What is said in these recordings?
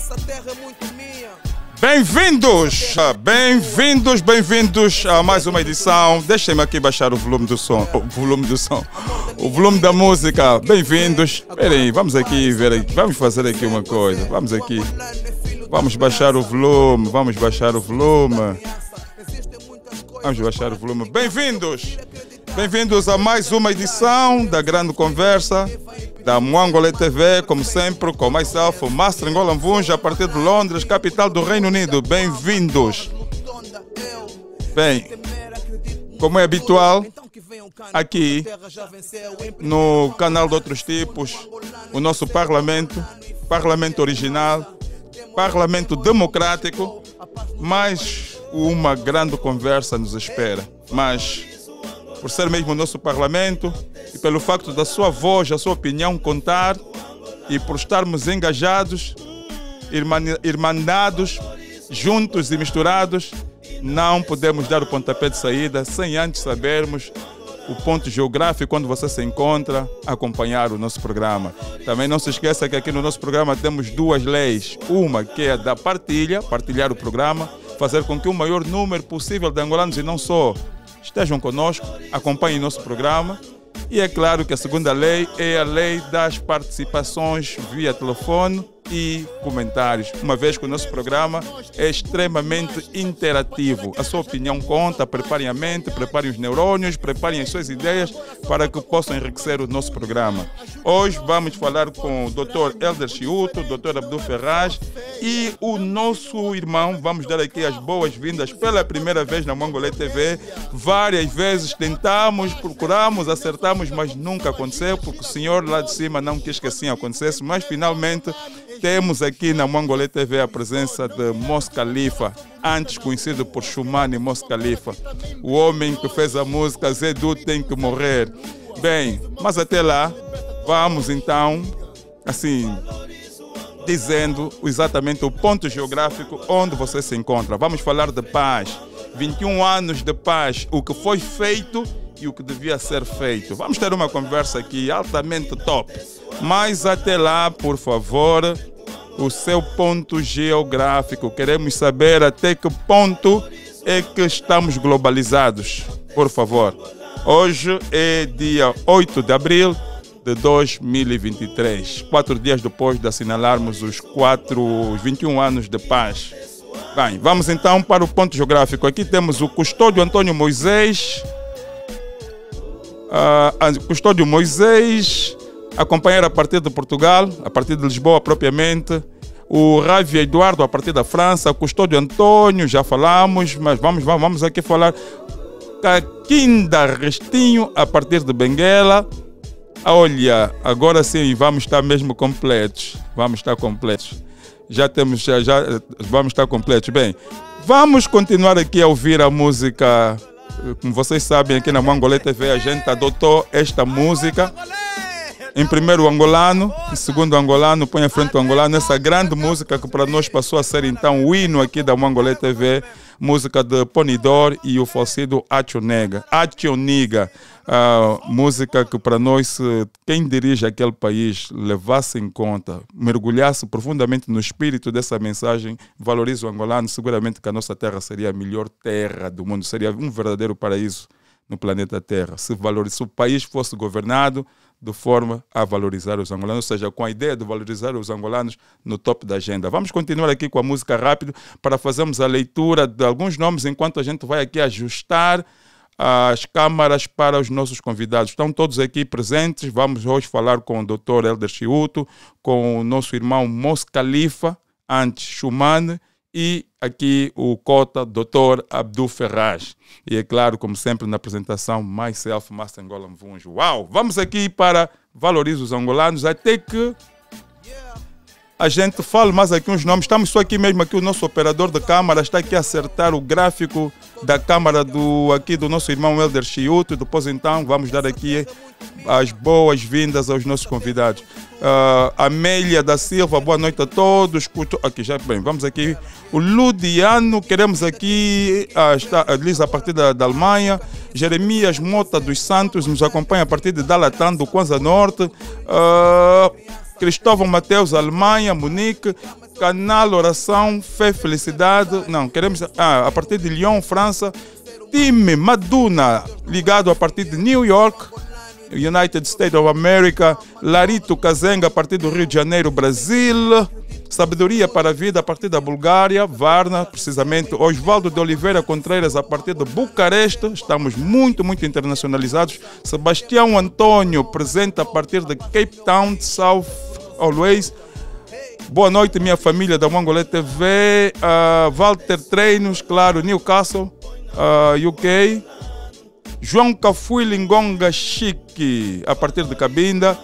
Bem-vindos, bem-vindos a mais uma edição. Deixem-me aqui baixar o volume do som, o volume da música. Bem-vindos. Esperem, vamos aqui ver, vamos fazer aqui uma coisa. Vamos baixar o volume, vamos baixar o volume. Bem-vindos a mais uma edição da Grande Conversa da Mwangolé TV, como sempre, com myself, Master Ngola Mvunja, a partir de Londres, capital do Reino Unido. Bem-vindos. Bem, como é habitual, aqui no canal de Outros Tipos, o nosso parlamento original, parlamento democrático, mais uma grande conversa nos espera. Mas, por ser mesmo o nosso parlamento e pelo facto da sua voz, a sua opinião contar, e por estarmos engajados, irmandados, juntos e misturados, não podemos dar o pontapé de saída sem antes sabermos o ponto geográfico onde você se encontra a acompanhar o nosso programa. Também não se esqueça que aqui no nosso programa temos duas leis. Uma que é da partilhar o programa, fazer com que o maior número possível de angolanos e não só estejam conosco, acompanhem nosso programa. E é claro que a segunda lei é a lei das participações via telefone e comentários, uma vez que o nosso programa é extremamente interativo. A sua opinião conta, preparem a mente, preparem os neurônios, preparem as suas ideias para que possam enriquecer o nosso programa. Hoje vamos falar com o Dr. Elder Chiuto, o Dr. Abdul Ferraz e o nosso irmão. Vamos dar aqui as boas-vindas pela primeira vez na Mwangolé TV. Várias vezes tentamos, procuramos, acertamos, mas nunca aconteceu, porque o senhor lá de cima não quis que assim acontecesse, mas finalmente temos aqui na Mwangolé TV a presença de Mos Khalifa, antes conhecido por Shumani Mos Khalifa, o homem que fez a música Zedu Tem Que Morrer. Bem, mas até lá, vamos então, assim, dizendo exatamente o ponto geográfico onde você se encontra. Vamos falar de paz, 21 anos de paz, o que foi feito e o que devia ser feito. Vamos ter uma conversa aqui altamente top. Mas até lá, por favor, o seu ponto geográfico. Queremos saber até que ponto é que estamos globalizados. Por favor. Hoje é dia 8 de abril de 2023. 4 dias depois de assinalarmos os 21 anos de paz. Bem, vamos então para o ponto geográfico. Aqui temos o Custódio Antônio Moisés. Custódio Moisés, acompanhar a partir de Portugal, a partir de Lisboa propriamente. O Ravi Eduardo a partir da França. O Custódio Antônio, já falamos, mas vamos aqui falar. Caquinda Restinho a partir de Benguela. Olha, agora sim vamos estar mesmo completos. Vamos estar completos. Já vamos estar completos. Bem, vamos continuar aqui a ouvir a música. Como vocês sabem, aqui na Mwangolé TV a gente adotou esta música. Em primeiro o angolano, em segundo o angolano, põe à frente o angolano. Essa grande música que para nós passou a ser então o hino aqui da Mwangolé TV. Música de Ponidor e o falecido Achoniga. Música que para nós, quem dirige aquele país, levasse em conta, mergulhasse profundamente no espírito dessa mensagem, valorize o angolano, seguramente que a nossa terra seria a melhor terra do mundo, seria um verdadeiro paraíso no planeta Terra. Se o país fosse governado de forma a valorizar os angolanos, ou seja, com a ideia de valorizar os angolanos no topo da agenda. Vamos continuar aqui com a música rápido para fazermos a leitura de alguns nomes enquanto a gente vai aqui ajustar as câmaras para os nossos convidados. Estão todos aqui presentes. Vamos hoje falar com o Dr. Elder Chiuto, com o nosso irmão Mos Khalifa, antes Shumani, e aqui o cota Dr. Abdul Ferraz. E é claro, como sempre na apresentação, myself, Master Ngola Mvunja. Uau! Vamos aqui para Valorize os Angolanos, até que a gente fale mais aqui uns nomes. Estamos só aqui mesmo, aqui o nosso operador de câmara está aqui a acertar o gráfico da câmara do nosso irmão Elder Chiuto. Depois então vamos dar aqui as boas-vindas aos nossos convidados. Amélia da Silva, boa noite a todos. Aqui já bem, vamos aqui. O Ludiano, queremos aqui, diz a partir da Alemanha. Jeremias Mota dos Santos nos acompanha a partir de Dalatã, do Kwanza Norte. Cristóvão Mateus, Alemanha, Munique. Canal Oração, Fé, Felicidade. Não, queremos a partir de Lyon, França. Time Maduna, ligado a partir de New York, United States of America. Larito Kazenga, a partir do Rio de Janeiro, Brasil. Sabedoria para a Vida, a partir da Bulgária, Varna, precisamente. Osvaldo de Oliveira Contreiras, a partir de Bucareste. Estamos muito internacionalizados. Sebastião Antônio, presente a partir de Cape Town, South Always. Boa noite, minha família da Mongolé TV. Walter Treinos, claro, Newcastle, UK. João Cafui Lingonga Chique, a partir de Cabinda.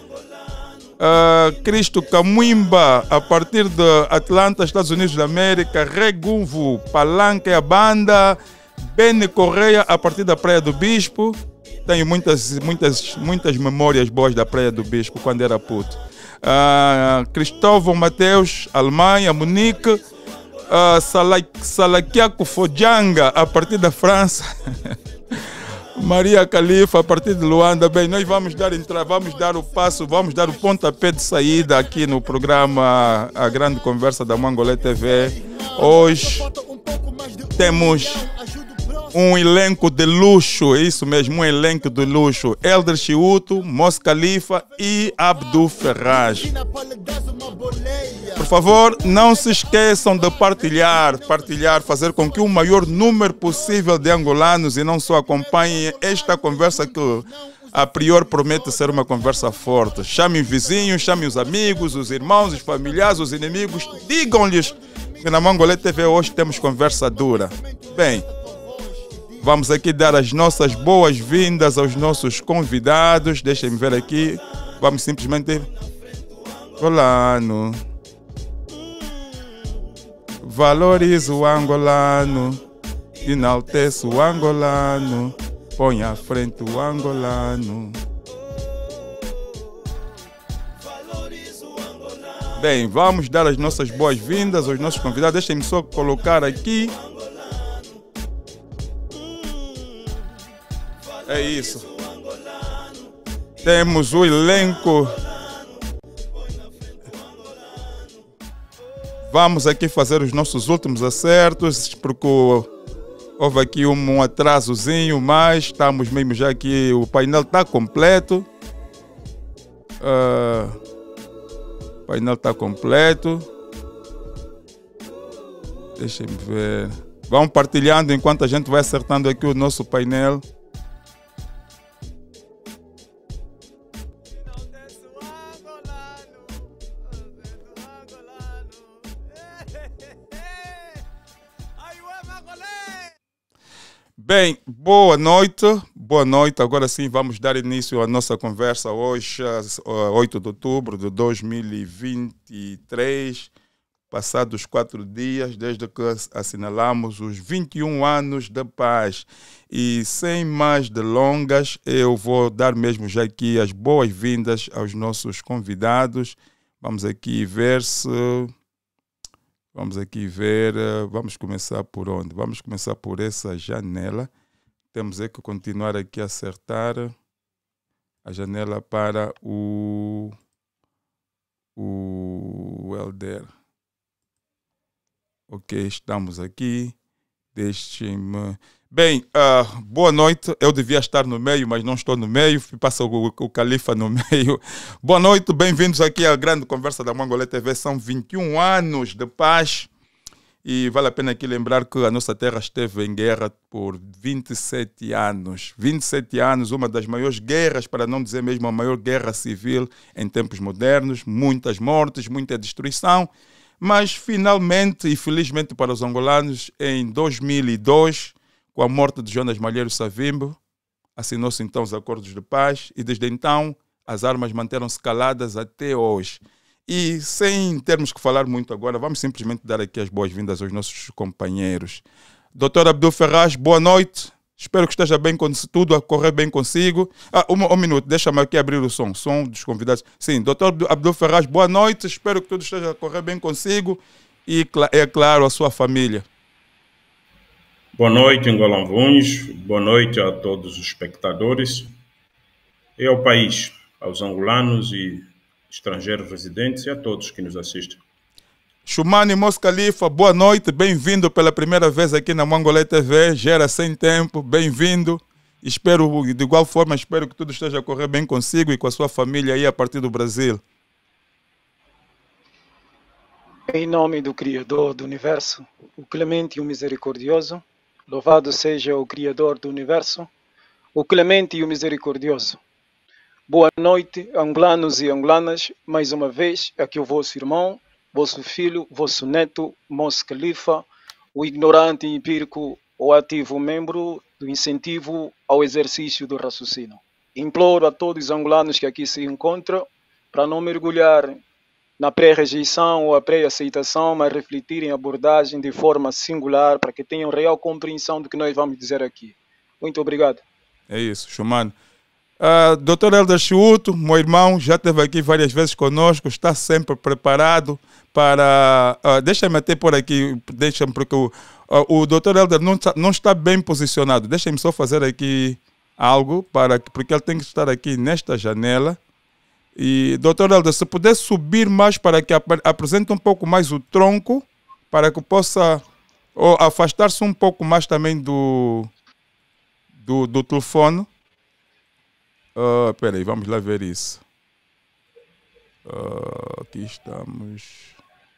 Cristo Camuimba, a partir de Atlanta, Estados Unidos da América. Regunvo, Palanque, a banda. Bene Correia, a partir da Praia do Bispo. Tenho muitas memórias boas da Praia do Bispo, quando era puto. Cristóvão Mateus, Alemanha, Munique. Salakiako Fojanga, a partir da França. Maria Califa, a partir de Luanda. Bem, nós vamos dar o passo, vamos dar o pontapé de saída aqui no programa A Grande Conversa da Mongolé TV. Hoje temos um elenco de luxo, isso mesmo, um elenco de luxo. Elder Chiuto, Mos Khalifa e Abdul Ferraz. Por favor, não se esqueçam de partilhar, fazer com que o maior número possível de angolanos e não só acompanhem esta conversa que a priori promete ser uma conversa forte. Chamem os vizinhos, chamem os amigos, os irmãos, os familiares, os inimigos. Digam-lhes que na Mongolé TV hoje temos conversa dura. Bem, vamos aqui dar as nossas boas-vindas aos nossos convidados. Deixem-me ver aqui. Vamos simplesmente... Angolano. Valoriza o angolano. Enaltece o angolano. Põe à frente o angolano. Bem, vamos dar as nossas boas-vindas aos nossos convidados. Deixem-me só colocar aqui. É isso. Temos o elenco. Vamos aqui fazer os nossos últimos acertos, porque houve aqui um atrasozinho, mas estamos mesmo já aqui. O painel está completo. O painel está completo. Deixem-me ver. Vão partilhando enquanto a gente vai acertando aqui o nosso painel. Bem, boa noite. Agora sim vamos dar início à nossa conversa hoje, 8 de outubro de 2023, passados 4 dias desde que assinalamos os 21 anos da paz. E sem mais delongas, eu vou dar mesmo já aqui as boas-vindas aos nossos convidados. Vamos aqui ver se... Vamos começar por onde? Vamos começar por essa janela. Temos que continuar aqui a acertar a janela para o Elder. Ok, estamos aqui. Deixem-me... Bem, boa noite. Eu devia estar no meio, mas não estou no meio. Passa o Califa no meio. Boa noite, bem-vindos aqui à Grande Conversa da Mongolé TV. São 21 anos de paz. E vale a pena aqui lembrar que a nossa terra esteve em guerra por 27 anos. 27 anos, uma das maiores guerras, para não dizer mesmo a maior guerra civil em tempos modernos. Muitas mortes, muita destruição. Mas finalmente e felizmente para os angolanos, em 2002... com a morte de Jonas Malheiro Savimbo, assinou-se então os acordos de paz e desde então as armas manteram-se caladas até hoje. E sem termos que falar muito agora, vamos simplesmente dar aqui as boas-vindas aos nossos companheiros. Dr. Abdul Ferraz, boa noite. Espero que esteja bem, tudo a correr bem consigo. Um minuto, deixa-me aqui abrir o som dos convidados. Sim, Dr. Abdul Ferraz, boa noite. Espero que tudo esteja a correr bem consigo e, é claro, a sua família. Boa noite, Angolanvuns. Boa noite a todos os espectadores e ao país, aos angolanos e estrangeiros residentes e a todos que nos assistem. Choumane Mos Khalifa, boa noite, bem-vindo pela primeira vez aqui na Mongolé TV, Gera Sem Tempo, bem-vindo. Espero, de igual forma, espero que tudo esteja a correr bem consigo e com a sua família aí a partir do Brasil. Em nome do Criador do Universo, o Clemente e o Misericordioso, louvado seja o Criador do Universo, o Clemente e o Misericordioso. Boa noite, angolanos e angolanas, mais uma vez, aqui o vosso irmão, vosso filho, vosso neto, Mos Khalifa, o ignorante empírico ou ativo membro do incentivo ao exercício do raciocínio. Imploro a todos os angolanos que aqui se encontram para não mergulhar na pré-rejeição ou a pré-aceitação, mas refletirem a abordagem de forma singular para que tenham real compreensão do que nós vamos dizer aqui. Muito obrigado. É isso, Choumane. Dr. Elder Chiuto, meu irmão, já esteve aqui várias vezes conosco, está sempre preparado para... deixa-me até por aqui, porque o Dr. Elder não está bem posicionado. Deixa-me só fazer aqui algo, porque ele tem que estar aqui nesta janela. E, Dr. Elder, se puder subir mais para que apresente um pouco mais o tronco, para que possa afastar-se um pouco mais também do telefone. Espera aí, vamos lá ver isso. Aqui estamos.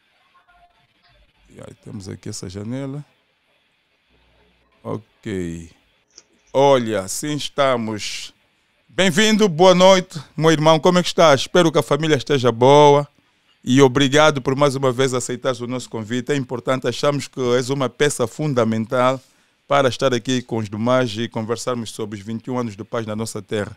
E aí, temos aqui essa janela. Ok. Olha, sim estamos. Bem-vindo, boa noite, meu irmão. Como é que estás? Espero que a família esteja boa. E obrigado por mais uma vez aceitar o nosso convite. É importante, achamos que és uma peça fundamental para estar aqui com os demais e conversarmos sobre os 21 anos de paz na nossa terra.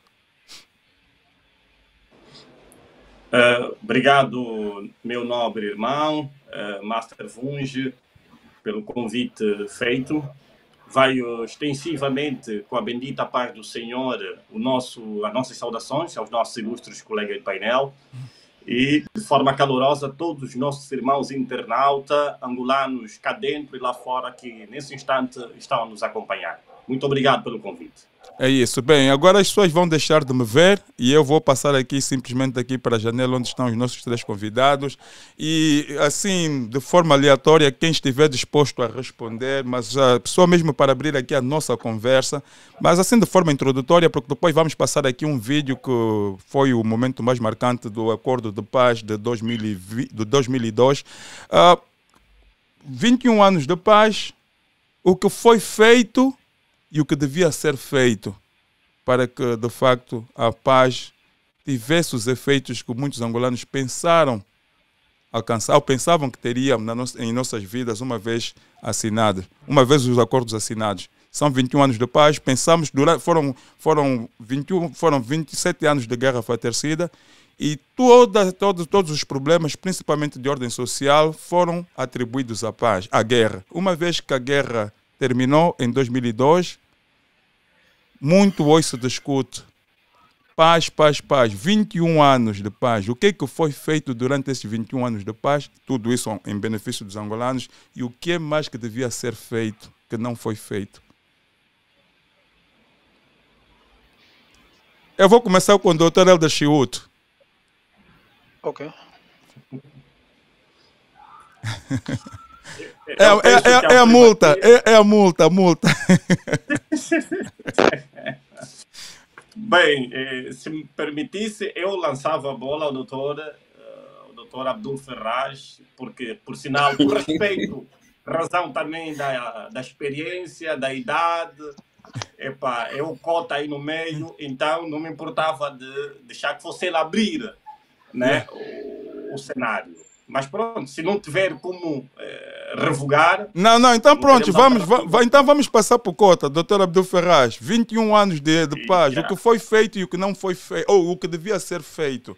Obrigado, meu nobre irmão, Master Vunge, pelo convite feito. Vai extensivamente, com a bendita paz do Senhor, as nossas saudações aos nossos ilustres colegas de painel e, de forma calorosa, todos os nossos irmãos internautas, angolanos cá dentro e lá fora, que nesse instante estão a nos acompanhar. Muito obrigado pelo convite. É isso. Bem, agora as pessoas vão deixar de me ver e eu vou passar aqui simplesmente aqui para a janela onde estão os nossos três convidados e assim, de forma aleatória, quem estiver disposto a responder, mas só mesmo para abrir aqui a nossa conversa, mas assim de forma introdutória, porque depois vamos passar aqui um vídeo que foi o momento mais marcante do Acordo de Paz de 2002. 21 anos de paz, o que foi feito e o que devia ser feito para que, de facto, a paz tivesse os efeitos que muitos angolanos pensaram alcançar, ou pensavam que teriam em nossas vidas uma vez assinados, uma vez os acordos assinados. São 21 anos de paz, pensamos, foram 27 anos de guerra fratricida e todos os problemas, principalmente de ordem social, foram atribuídos à paz, à guerra. Uma vez que a guerra terminou em 2002, muito hoje se discute paz, paz, paz, 21 anos de paz. O que é que foi feito durante esses 21 anos de paz? Tudo isso em benefício dos angolanos. E o que é mais que devia ser feito, que não foi feito? Eu vou começar com o Dr. Elder Chiuto. Ok. É a multa, é a multa. Bem, se me permitisse, eu lançava a bola ao doutor Abdul Ferraz, porque, por sinal, por respeito, razão também da experiência, da idade, é o cota aí no meio, então não me importava de deixar que fosse ele abrir, né, o cenário. Mas pronto, se não tiver como revogar... Não, então pronto, então vamos passar por cota, Dr. Abdul Ferraz. 21 anos de paz, o que foi feito e o que não foi feito, ou o que devia ser feito.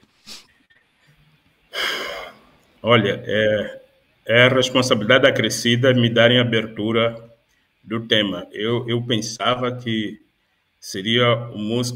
Olha, é a responsabilidade acrescida me darem abertura do tema. Eu pensava que seria o Mos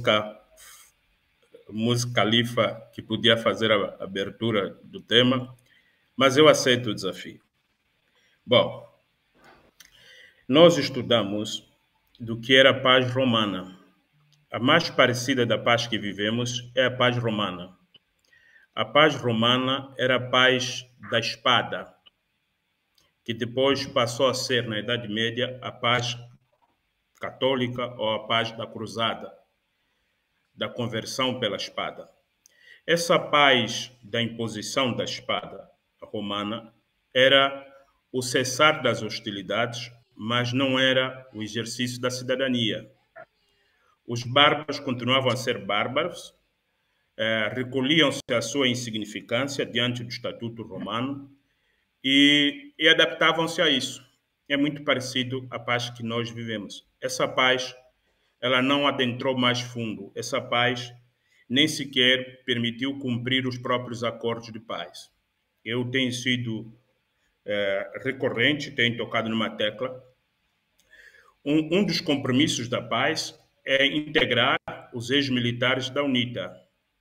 Khalifa que podia fazer a abertura do tema, mas eu aceito o desafio. Bom, nós estudamos do que era a paz romana. A mais parecida da paz que vivemos é a paz romana. A paz romana era a paz da espada, que depois passou a ser, na Idade Média, a paz católica ou a paz da cruzada, da conversão pela espada. Essa paz da imposição da espada romana era o cessar das hostilidades, mas não era o exercício da cidadania. Os bárbaros continuavam a ser bárbaros, recolhiam-se à sua insignificância diante do Estatuto Romano e adaptavam-se a isso. É muito parecido à paz que nós vivemos. Essa paz, ela não adentrou mais fundo. Essa paz nem sequer permitiu cumprir os próprios acordos de paz. Eu tenho sido recorrente, tenho tocado numa tecla. Um dos compromissos da paz é integrar os ex-militares da UNITA.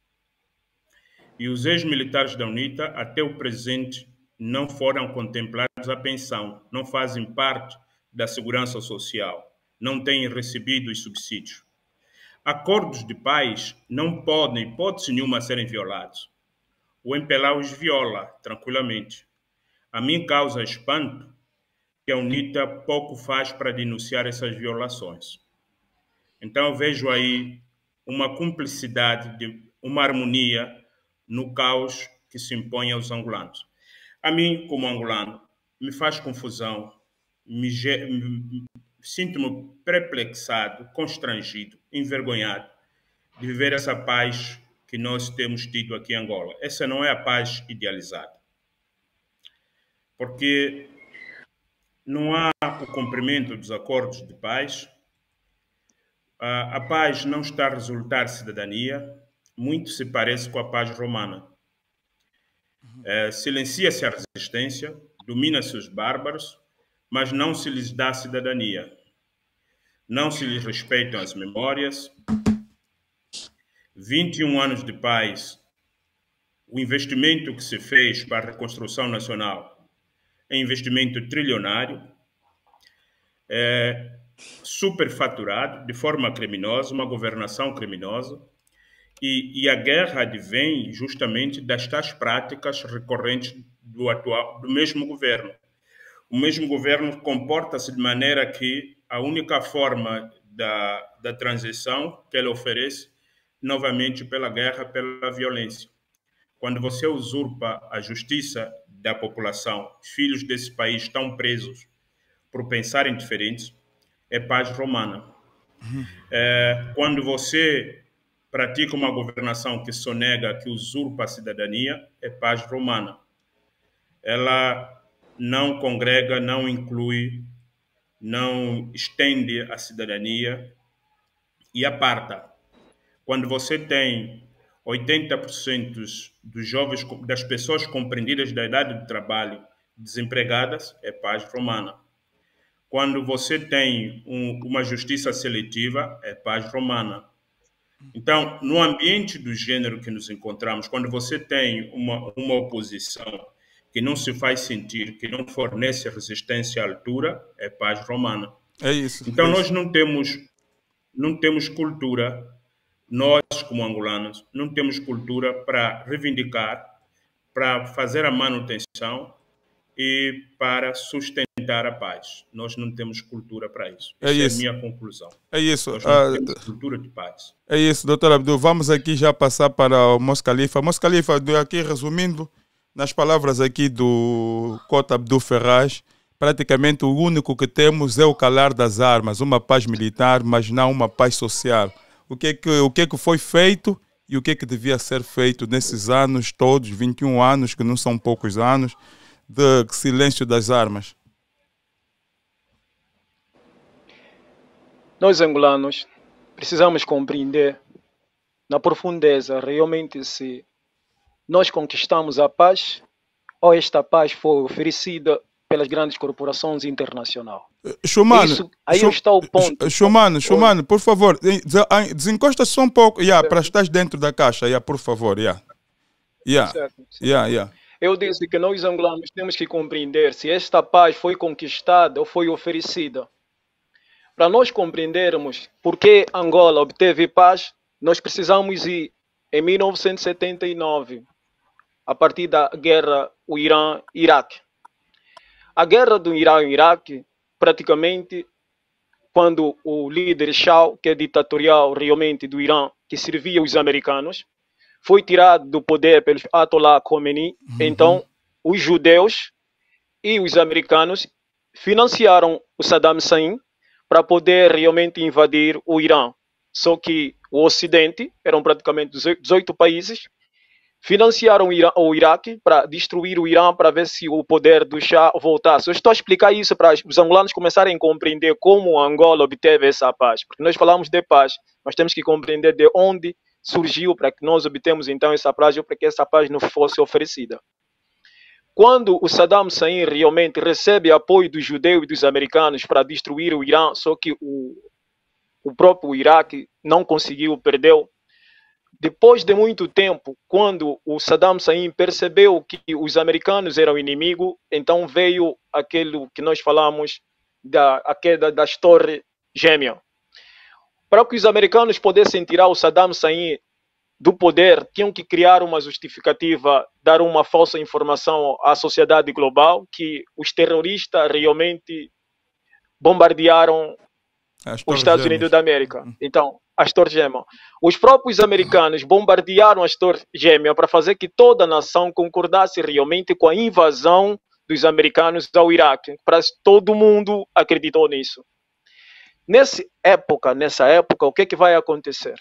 E os ex-militares da UNITA, até o presente, não foram contemplados a pensão, não fazem parte da segurança social, não têm recebido os subsídios. Acordos de paz não podem, hipótese nenhuma, serem violados. O MPLA os viola tranquilamente. A mim causa espanto que a UNITA pouco faz para denunciar essas violações. Então eu vejo aí uma cumplicidade, uma harmonia no caos que se impõe aos angolanos. A mim, como angolano, me faz confusão, sinto-me perplexado, constrangido, envergonhado de viver essa paz que nós temos tido aqui em Angola. Essa não é a paz idealizada. Porque não há o cumprimento dos acordos de paz, a paz não está a resultar cidadania, muito se parece com a paz romana. Silencia-se a resistência, domina-se os bárbaros, mas não se lhes dá cidadania. Não se lhes respeitam as memórias. 21 anos de paz, o investimento que se fez para a reconstrução nacional é investimento trilionário, superfaturado, de forma criminosa, uma governação criminosa, e a guerra advém justamente destas práticas recorrentes do mesmo governo. O mesmo governo comporta-se de maneira que a única forma da transição que ele oferece, novamente pela guerra, pela violência. Quando você usurpa a justiça da população, os filhos desse país estão presos por pensarem diferentes, é paz romana. Quando você pratica uma governação que sonega, que usurpa a cidadania, é paz romana. Ela não congrega, não inclui, não estende a cidadania e aparta. Quando você tem 80% dos jovens, das pessoas compreendidas da idade de trabalho desempregadas, é paz romana. Quando você tem uma justiça seletiva, é paz romana. Então, no ambiente do gênero que nos encontramos, quando você tem uma oposição que não se faz sentir, que não fornece resistência à altura, é paz romana. É isso. Então, nós não temos cultura, nós como angolanos, não temos cultura para reivindicar, para fazer a manutenção e para sustentar a paz. Nós não temos cultura para isso. Essa é a minha conclusão. É isso. Nós não temos cultura de paz. É isso, doutor Abdul. Vamos aqui já passar para o Mos Khalifa. Mos Khalifa, aqui resumindo, nas palavras aqui do Cota Abdul Ferraz, praticamente o único que temos é o calar das armas, uma paz militar, mas não uma paz social. O que é que foi feito e o que é que devia ser feito nesses anos todos, 21 anos, que não são poucos anos, de silêncio das armas? Nós, angolanos, precisamos compreender na profundeza realmente se nós conquistamos a paz ou esta paz foi oferecida pelas grandes corporações internacionais. Shumano, aí está o ponto. Shumano, por favor, desencosta só um pouco, para estar dentro da caixa, por favor. Certo. Eu disse que nós, angolanos, temos que compreender se esta paz foi conquistada ou foi oferecida. Para nós compreendermos por que Angola obteve paz, nós precisamos ir em 1979. a partir da guerra o Irã-Iraque. A guerra do Irã e Iraque, praticamente, quando o líder Shah, que é ditatorial realmente do Irã, que servia os americanos, foi tirado do poder pelo Ayatollah Khomeini, então os judeus e os americanos financiaram o Saddam Hussein para poder realmente invadir o Irã. Só que o Ocidente, eram praticamente 18 países, financiaram o Iraque para destruir o Irã, para ver se o poder do Shah voltasse. Eu estou a explicar isso para os angolanos começarem a compreender como a Angola obteve essa paz. Porque nós falamos de paz, mas temos que compreender de onde surgiu para que nós obtemos então essa paz, ou para que essa paz não fosse oferecida. Quando o Saddam Hussein realmente recebe apoio dos judeus e dos americanos para destruir o Irã, só que o próprio Iraque não conseguiu, perdeu. Depois de muito tempo, quando o Saddam Hussein percebeu que os americanos eram inimigo, então veio aquilo que nós falamos a queda das Torres Gêmeas. Para que os americanos pudessem tirar o Saddam Hussein do poder, tinham que criar uma justificativa, dar uma falsa informação à sociedade global que os terroristas realmente bombardearam os Estados Unidos da América. Então, as Torres Gêmeas. Os próprios americanos bombardearam as Torres Gêmeas para fazer que toda a nação concordasse realmente com a invasão dos americanos ao Iraque. Para todo mundo acreditou nisso. Nessa época, o que vai acontecer?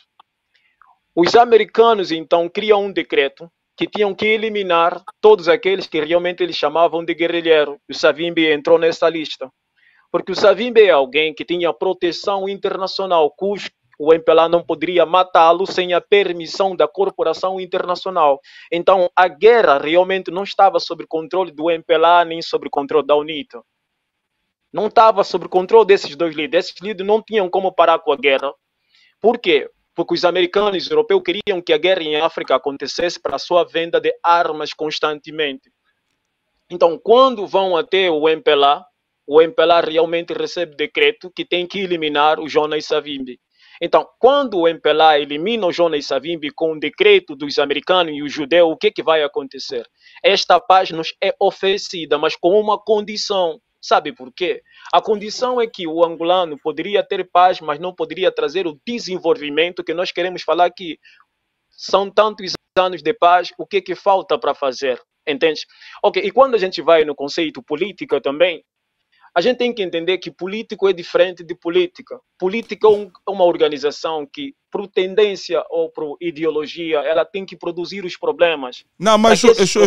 Os americanos, então, criam um decreto que tinham que eliminar todos aqueles que realmente eles chamavam de guerrilheiro. O Savimbi entrou nessa lista. Porque o Savimbi é alguém que tinha proteção internacional, cujo o MPLA não poderia matá-lo sem a permissão da corporação internacional. Então, a guerra realmente não estava sob controle do MPLA nem sob controle da UNITA. Não estava sob controle desses dois líderes. Esses líderes não tinham como parar com a guerra. Por quê? Porque os americanos e os europeus queriam que a guerra em África acontecesse para a sua venda de armas constantemente. Então, quando vão até o MPLA realmente recebe decreto que tem que eliminar o Jonas Savimbi. Então, quando o MPLA elimina o Jonas Savimbi com o decreto dos americanos e os judeus, o que vai acontecer? Esta paz nos é oferecida, mas com uma condição. Sabe por quê? A condição é que o angolano poderia ter paz, mas não poderia trazer o desenvolvimento que nós queremos falar aqui. São tantos anos de paz, o que falta para fazer? Entende? Ok, e quando a gente vai no conceito política também, a gente tem que entender que político é diferente de política. Política é uma organização que, por tendência ou por ideologia, ela tem que produzir os problemas. Não, mas,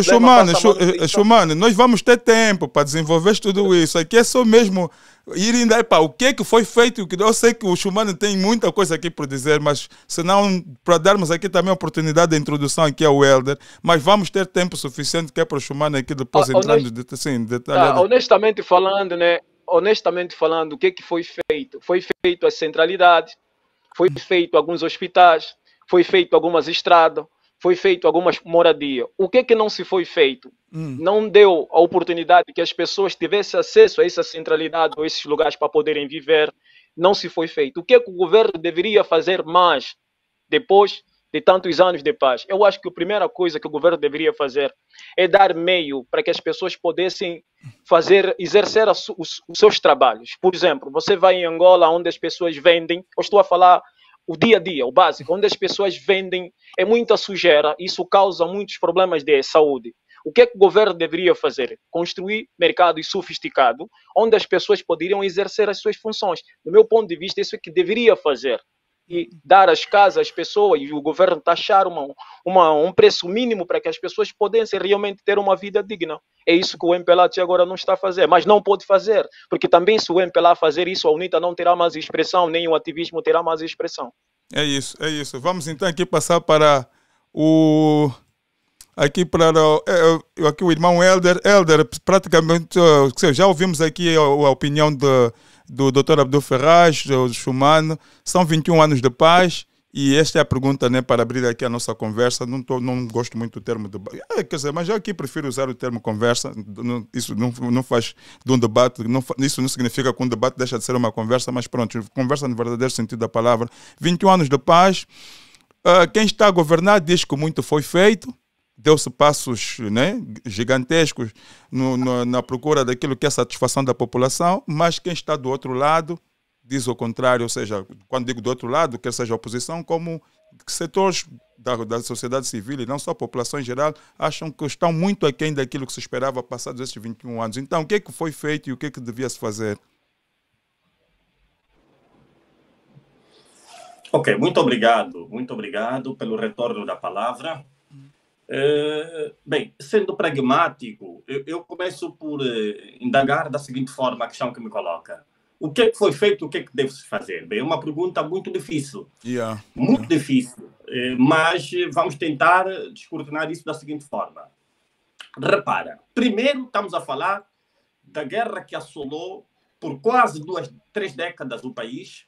Schumann, nós vamos ter tempo para desenvolver tudo isso. Aqui é só mesmo ir ainda para o que foi feito. Eu sei que o Schumann tem muita coisa aqui por dizer, mas senão, para darmos aqui também a oportunidade de introdução aqui ao Helder, mas vamos ter tempo suficiente que é para o Schumann aqui depois entrando em detalhe. Honestamente falando, né? Honestamente falando, o que foi feito? Foi feito a centralidade, foi feito alguns hospitais, foi feito algumas estradas, foi feito algumas moradias. O que não se foi feito? Não deu a oportunidade que as pessoas tivessem acesso a essa centralidade ou esses lugares para poderem viver. Não se foi feito. O que o governo deveria fazer mais depois de tantos anos de paz? Eu acho que a primeira coisa que o governo deveria fazer é dar meio para que as pessoas pudessem exercer os seus trabalhos. Por exemplo, você vai em Angola, onde as pessoas vendem, eu estou a falar o dia a dia, o básico, onde as pessoas vendem, é muita sujeira, isso causa muitos problemas de saúde. O que o governo deveria fazer? Construir mercados sofisticados, onde as pessoas poderiam exercer as suas funções. Do meu ponto de vista, isso é que deveria fazer. E dar as casas às pessoas e o governo taxar um preço mínimo para que as pessoas pudessem realmente ter uma vida digna. É isso que o MPLA até agora não está a fazer, mas não pode fazer, porque também se o MPLA fazer isso, a UNITA não terá mais expressão, nem o ativismo terá mais expressão. É isso. Vamos então aqui passar para o irmão Helder. Helder, praticamente, já ouvimos aqui a opinião do Dr. Abdul Ferraz, do Schumann. São 21 anos de paz e esta é a pergunta, né, para abrir aqui a nossa conversa. Não gosto muito do termo debate, quer dizer, mas eu aqui prefiro usar o termo conversa. Isso não faz de um debate, isso não significa que um debate deixa de ser uma conversa, mas pronto, conversa no verdadeiro sentido da palavra. 21 anos de paz. Quem está a governar diz que muito foi feito, deu-se passos, né, gigantescos na procura daquilo que é a satisfação da população, mas quem está do outro lado diz o contrário, ou seja, quando digo do outro lado, quer seja a oposição, como setores da sociedade civil e não só a população em geral, acham que estão muito aquém daquilo que se esperava passados esses 21 anos. Então, o que é que foi feito e o que é que devia se fazer? Ok, muito obrigado pelo retorno da palavra. Bem, sendo pragmático, eu começo por indagar da seguinte forma a questão que me coloca. O que é que foi feito, o que é que deve-se fazer? Bem, é uma pergunta muito difícil. Muito difícil. Mas vamos tentar descortinar isso da seguinte forma. Repara, primeiro estamos a falar da guerra que assolou por quase 3 décadas o país,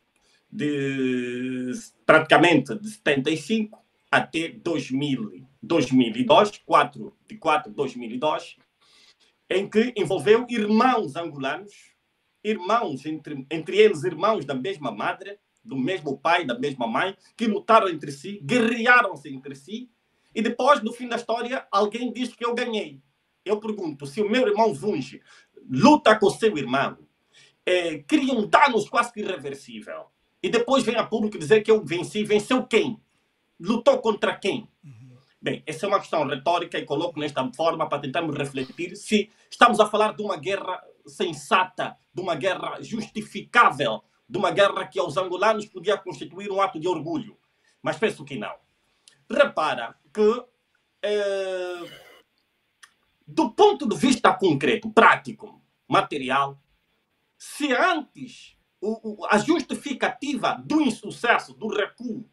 praticamente de 75 até 2002, de 4 de 2002, em que envolveu irmãos angolanos, irmãos, entre eles irmãos da mesma madre, do mesmo pai, da mesma mãe, que lutaram entre si, guerrearam-se entre si, e depois, no fim da história, alguém diz que eu ganhei. Eu pergunto, se o meu irmão Vunge luta com o seu irmão, cria um danos quase que irreversível, e depois vem a público dizer que eu venci, venceu quem? Lutou contra quem? Bem, essa é uma questão retórica e coloco nesta forma para tentarmos refletir se estamos a falar de uma guerra sensata, de uma guerra justificável, de uma guerra que aos angolanos podia constituir um ato de orgulho. Mas penso que não. Repara que, do ponto de vista concreto, prático, material, se antes a justificativa do insucesso, do recuo,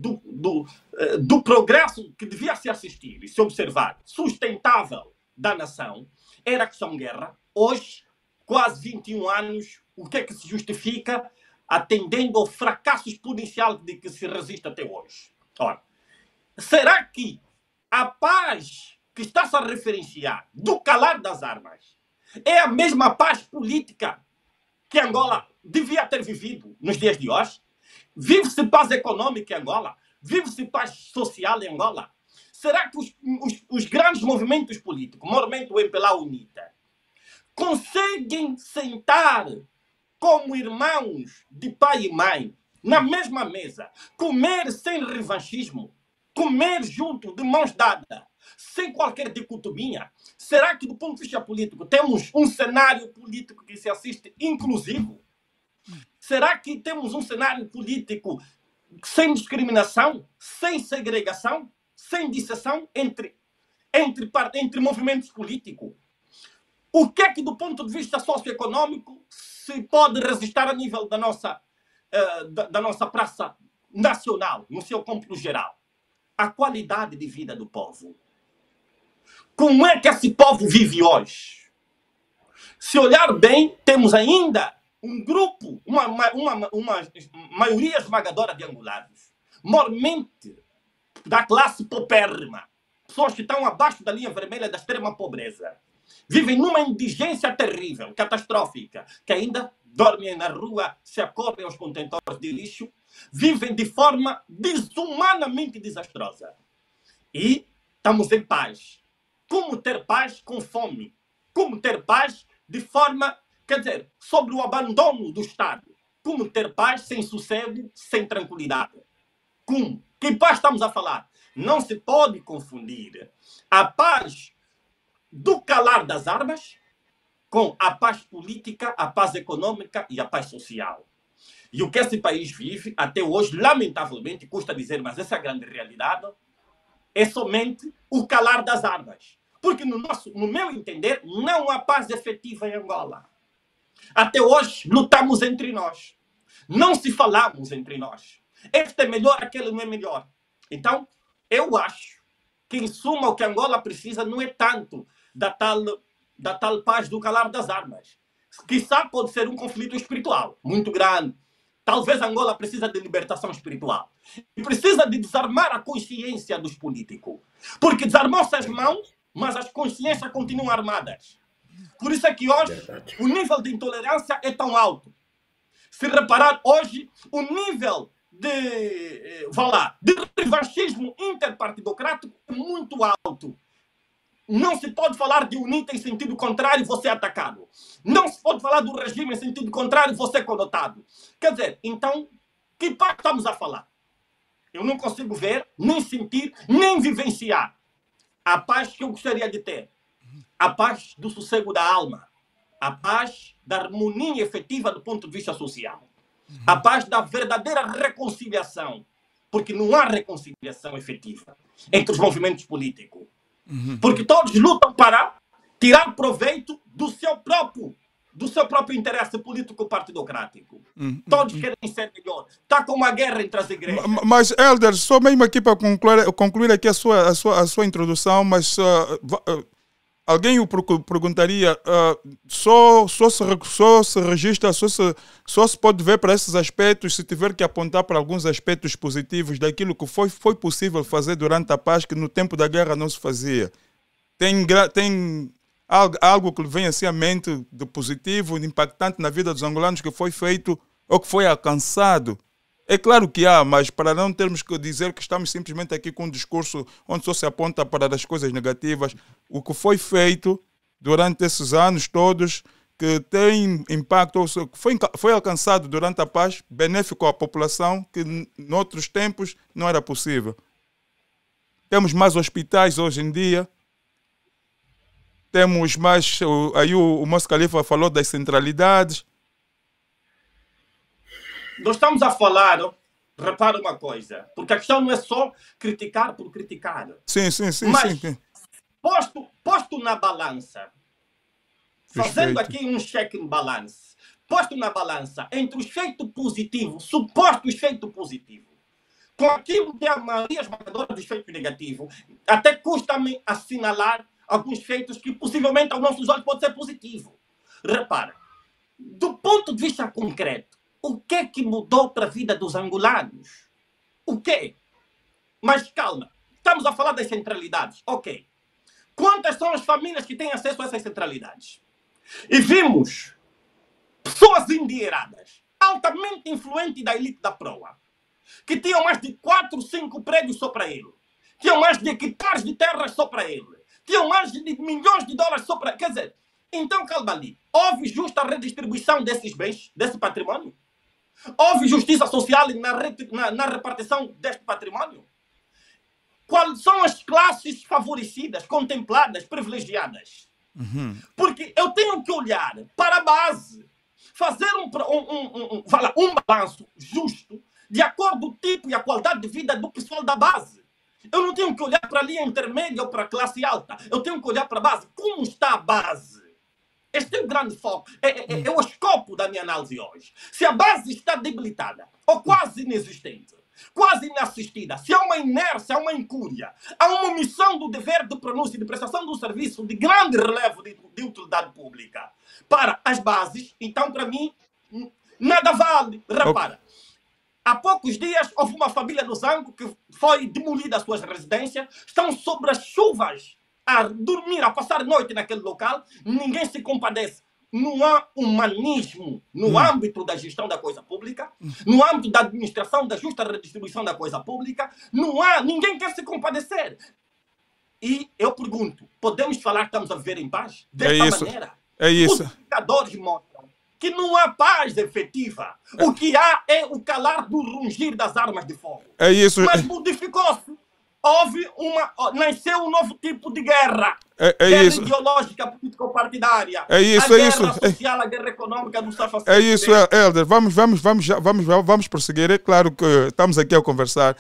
do progresso que devia se assistir e se observar, sustentável da nação, era a questão guerra, hoje, quase 21 anos, o que é que se justifica atendendo ao fracasso exponencial de que se resiste até hoje? Ora, será que a paz que está-se a referenciar do calar das armas é a mesma paz política que Angola devia ter vivido nos dias de hoje? Vive-se paz econômica em Angola? Vive-se paz social em Angola? Será que os grandes movimentos políticos, normalmente o MPLA UNITA, conseguem sentar como irmãos de pai e mãe, na mesma mesa, comer sem revanchismo, comer junto, de mãos dadas, sem qualquer dicotomia? Será que, do ponto de vista político, temos um cenário político que se assiste inclusivo? Será que temos um cenário político sem discriminação, sem segregação, sem disseção entre movimentos políticos? O que é que, do ponto de vista socioeconômico, se pode resistir a nível da nossa praça nacional, no seu cômputo geral? A qualidade de vida do povo. Como é que esse povo vive hoje? Se olhar bem, temos ainda um grupo, uma maioria esmagadora de angolanos, mormente da classe paupérrima, pessoas que estão abaixo da linha vermelha da extrema pobreza, vivem numa indigência terrível, catastrófica, que ainda dormem na rua, se acordam aos contentores de lixo, vivem de forma desumanamente desastrosa. E estamos em paz. Como ter paz com fome? Como ter paz de forma, quer dizer, sobre o abandono do Estado? Como ter paz sem sossego, sem tranquilidade? Como? Que paz estamos a falar? Não se pode confundir a paz do calar das armas com a paz política, a paz econômica e a paz social. E o que esse país vive, até hoje, lamentavelmente, custa dizer, mas essa é a grande realidade, é somente o calar das armas. Porque, no meu entender, não há paz efetiva em Angola. Até hoje, lutamos entre nós. Não se falamos entre nós. Este é melhor, aquele não é melhor. Então, eu acho que, em suma, o que Angola precisa não é tanto da tal paz do calar das armas. Quizá pode ser um conflito espiritual muito grande. Talvez Angola precisa de libertação espiritual. E precisa de desarmar a consciência dos políticos. Porque desarmou-se as mãos, mas as consciências continuam armadas. Por isso é que hoje o nível de intolerância é tão alto. Se reparar, hoje o nível de revanchismo interpartidocrático é muito alto. Não se pode falar de UNITA em sentido contrário, você é atacado. Não se pode falar do regime em sentido contrário, você é conotado. Quer dizer, então, que paz estamos a falar? Eu não consigo ver, nem sentir, nem vivenciar a paz que eu gostaria de ter. A paz do sossego da alma. A paz da harmonia efetiva do ponto de vista social. A paz da verdadeira reconciliação. Porque não há reconciliação efetiva entre os movimentos políticos. Porque todos lutam para tirar proveito do seu próprio interesse político partidocrático. Todos querem ser melhor. Está como a guerra entre as igrejas. Mas, Helder, só mesmo aqui para concluir aqui a sua introdução, mas alguém o perguntaria, só se registra, só se pode ver para esses aspectos se tiver que apontar para alguns aspectos positivos daquilo que foi possível fazer durante a paz, que no tempo da guerra não se fazia. Tem algo que vem assim à mente de positivo, de impactante na vida dos angolanos que foi feito ou que foi alcançado? É claro que há, mas para não termos que dizer que estamos simplesmente aqui com um discurso onde só se aponta para as coisas negativas, o que foi feito durante esses anos todos, que tem impacto, ou seja, foi alcançado durante a paz, benéfico à população, que noutros tempos não era possível. Temos mais hospitais hoje em dia, temos mais, aí o Moço Khalifa falou das centralidades. Nós estamos a falar, repara uma coisa, porque a questão não é só criticar por criticar. Sim. Mas, posto na balança, fazendo aqui um check and balance, posto na balança entre os feitos positivos, supostos feitos positivos, com aquilo que é a maioria esmagadora dos feitos negativos, até custa-me assinalar alguns feitos que possivelmente aos nossos olhos pode ser positivo. Repara, do ponto de vista concreto, o que é que mudou para a vida dos angolanos? O quê? Mas calma, estamos a falar das centralidades. Ok. Quantas são as famílias que têm acesso a essas centralidades? E vimos pessoas endinheiradas, altamente influentes da elite da proa, que tinham mais de 4, 5 prédios só para ele. Tinham mais de hectares de terras só para ele. Tinham mais de milhões de dólares só para ele. Quer dizer, então calma ali. Houve justa redistribuição desses bens, desse patrimônio? Houve justiça social na repartição deste patrimônio? Quais são as classes favorecidas, contempladas, privilegiadas? Porque eu tenho que olhar para a base, fazer um balanço justo de acordo com o tipo e a qualidade de vida do pessoal da base. Eu não tenho que olhar para a linha intermédia ou para a classe alta. Eu tenho que olhar para a base. Como está a base? Este é o grande foco, é o escopo da minha análise hoje. Se a base está debilitada, ou quase inexistente, quase inassistida, se há uma inércia, há uma incúria, há uma omissão do dever de pronúncia e de prestação do serviço de grande relevo de utilidade pública para as bases, então, para mim, nada vale. Repara, há poucos dias houve uma família no Zango que foi demolida as suas residências, estão sobre as chuvas, a dormir, a passar noite naquele local, ninguém se compadece. Não há humanismo no âmbito da gestão da coisa pública, no âmbito da administração, da justa redistribuição da coisa pública, não há, ninguém quer se compadecer. E eu pergunto, podemos falar que estamos a viver em paz? Desta maneira? É isso. Os indicadores mostram que não há paz efetiva. O que há é o calar do rungir das armas de fogo. É isso. Mas modificou-se. Nasceu um novo tipo de guerra. Guerra isso. Ideológica, político-partidária. É isso, a guerra social, a guerra econômica do Safa. É isso, Helder. Vamos prosseguir. É claro que estamos aqui a conversar.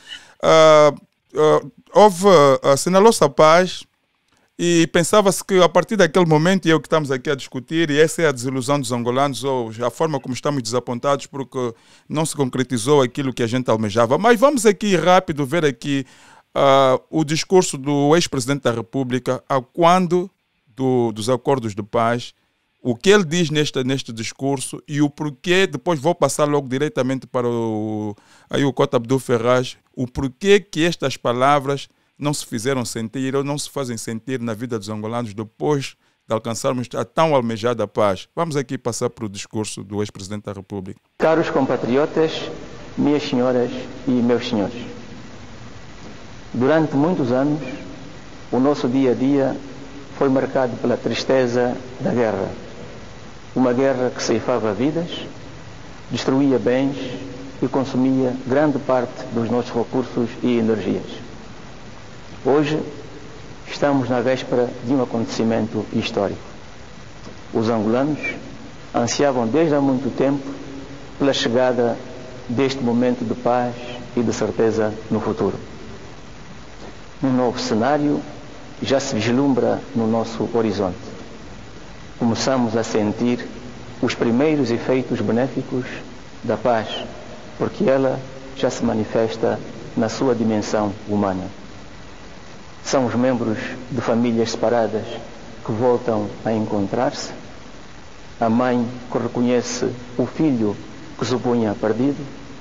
Assinalou-se a paz e pensava-se que a partir daquele momento, e é o que estamos aqui a discutir, e essa é a desilusão dos angolanos, ou a forma como estamos desapontados porque não se concretizou aquilo que a gente almejava. Mas vamos aqui rápido ver aqui o discurso do ex-presidente da República a quando dos acordos de paz, o que ele diz neste discurso e o porquê. Depois vou passar logo diretamente para o Cota Abdul Ferraz, o porquê que estas palavras não se fizeram sentir ou não se fazem sentir na vida dos angolanos depois de alcançarmos a tão almejada paz. Vamos aqui passar para o discurso do ex-presidente da República. Caros compatriotas, minhas senhoras e meus senhores, durante muitos anos, o nosso dia a dia foi marcado pela tristeza da guerra. Uma guerra que ceifava vidas, destruía bens e consumia grande parte dos nossos recursos e energias. Hoje, estamos na véspera de um acontecimento histórico. Os angolanos ansiavam desde há muito tempo pela chegada deste momento de paz e de certeza no futuro. Um novo cenário já se vislumbra no nosso horizonte. Começamos a sentir os primeiros efeitos benéficos da paz, porque ela já se manifesta na sua dimensão humana. São os membros de famílias separadas que voltam a encontrar-se, a mãe que reconhece o filho que supunha perdido,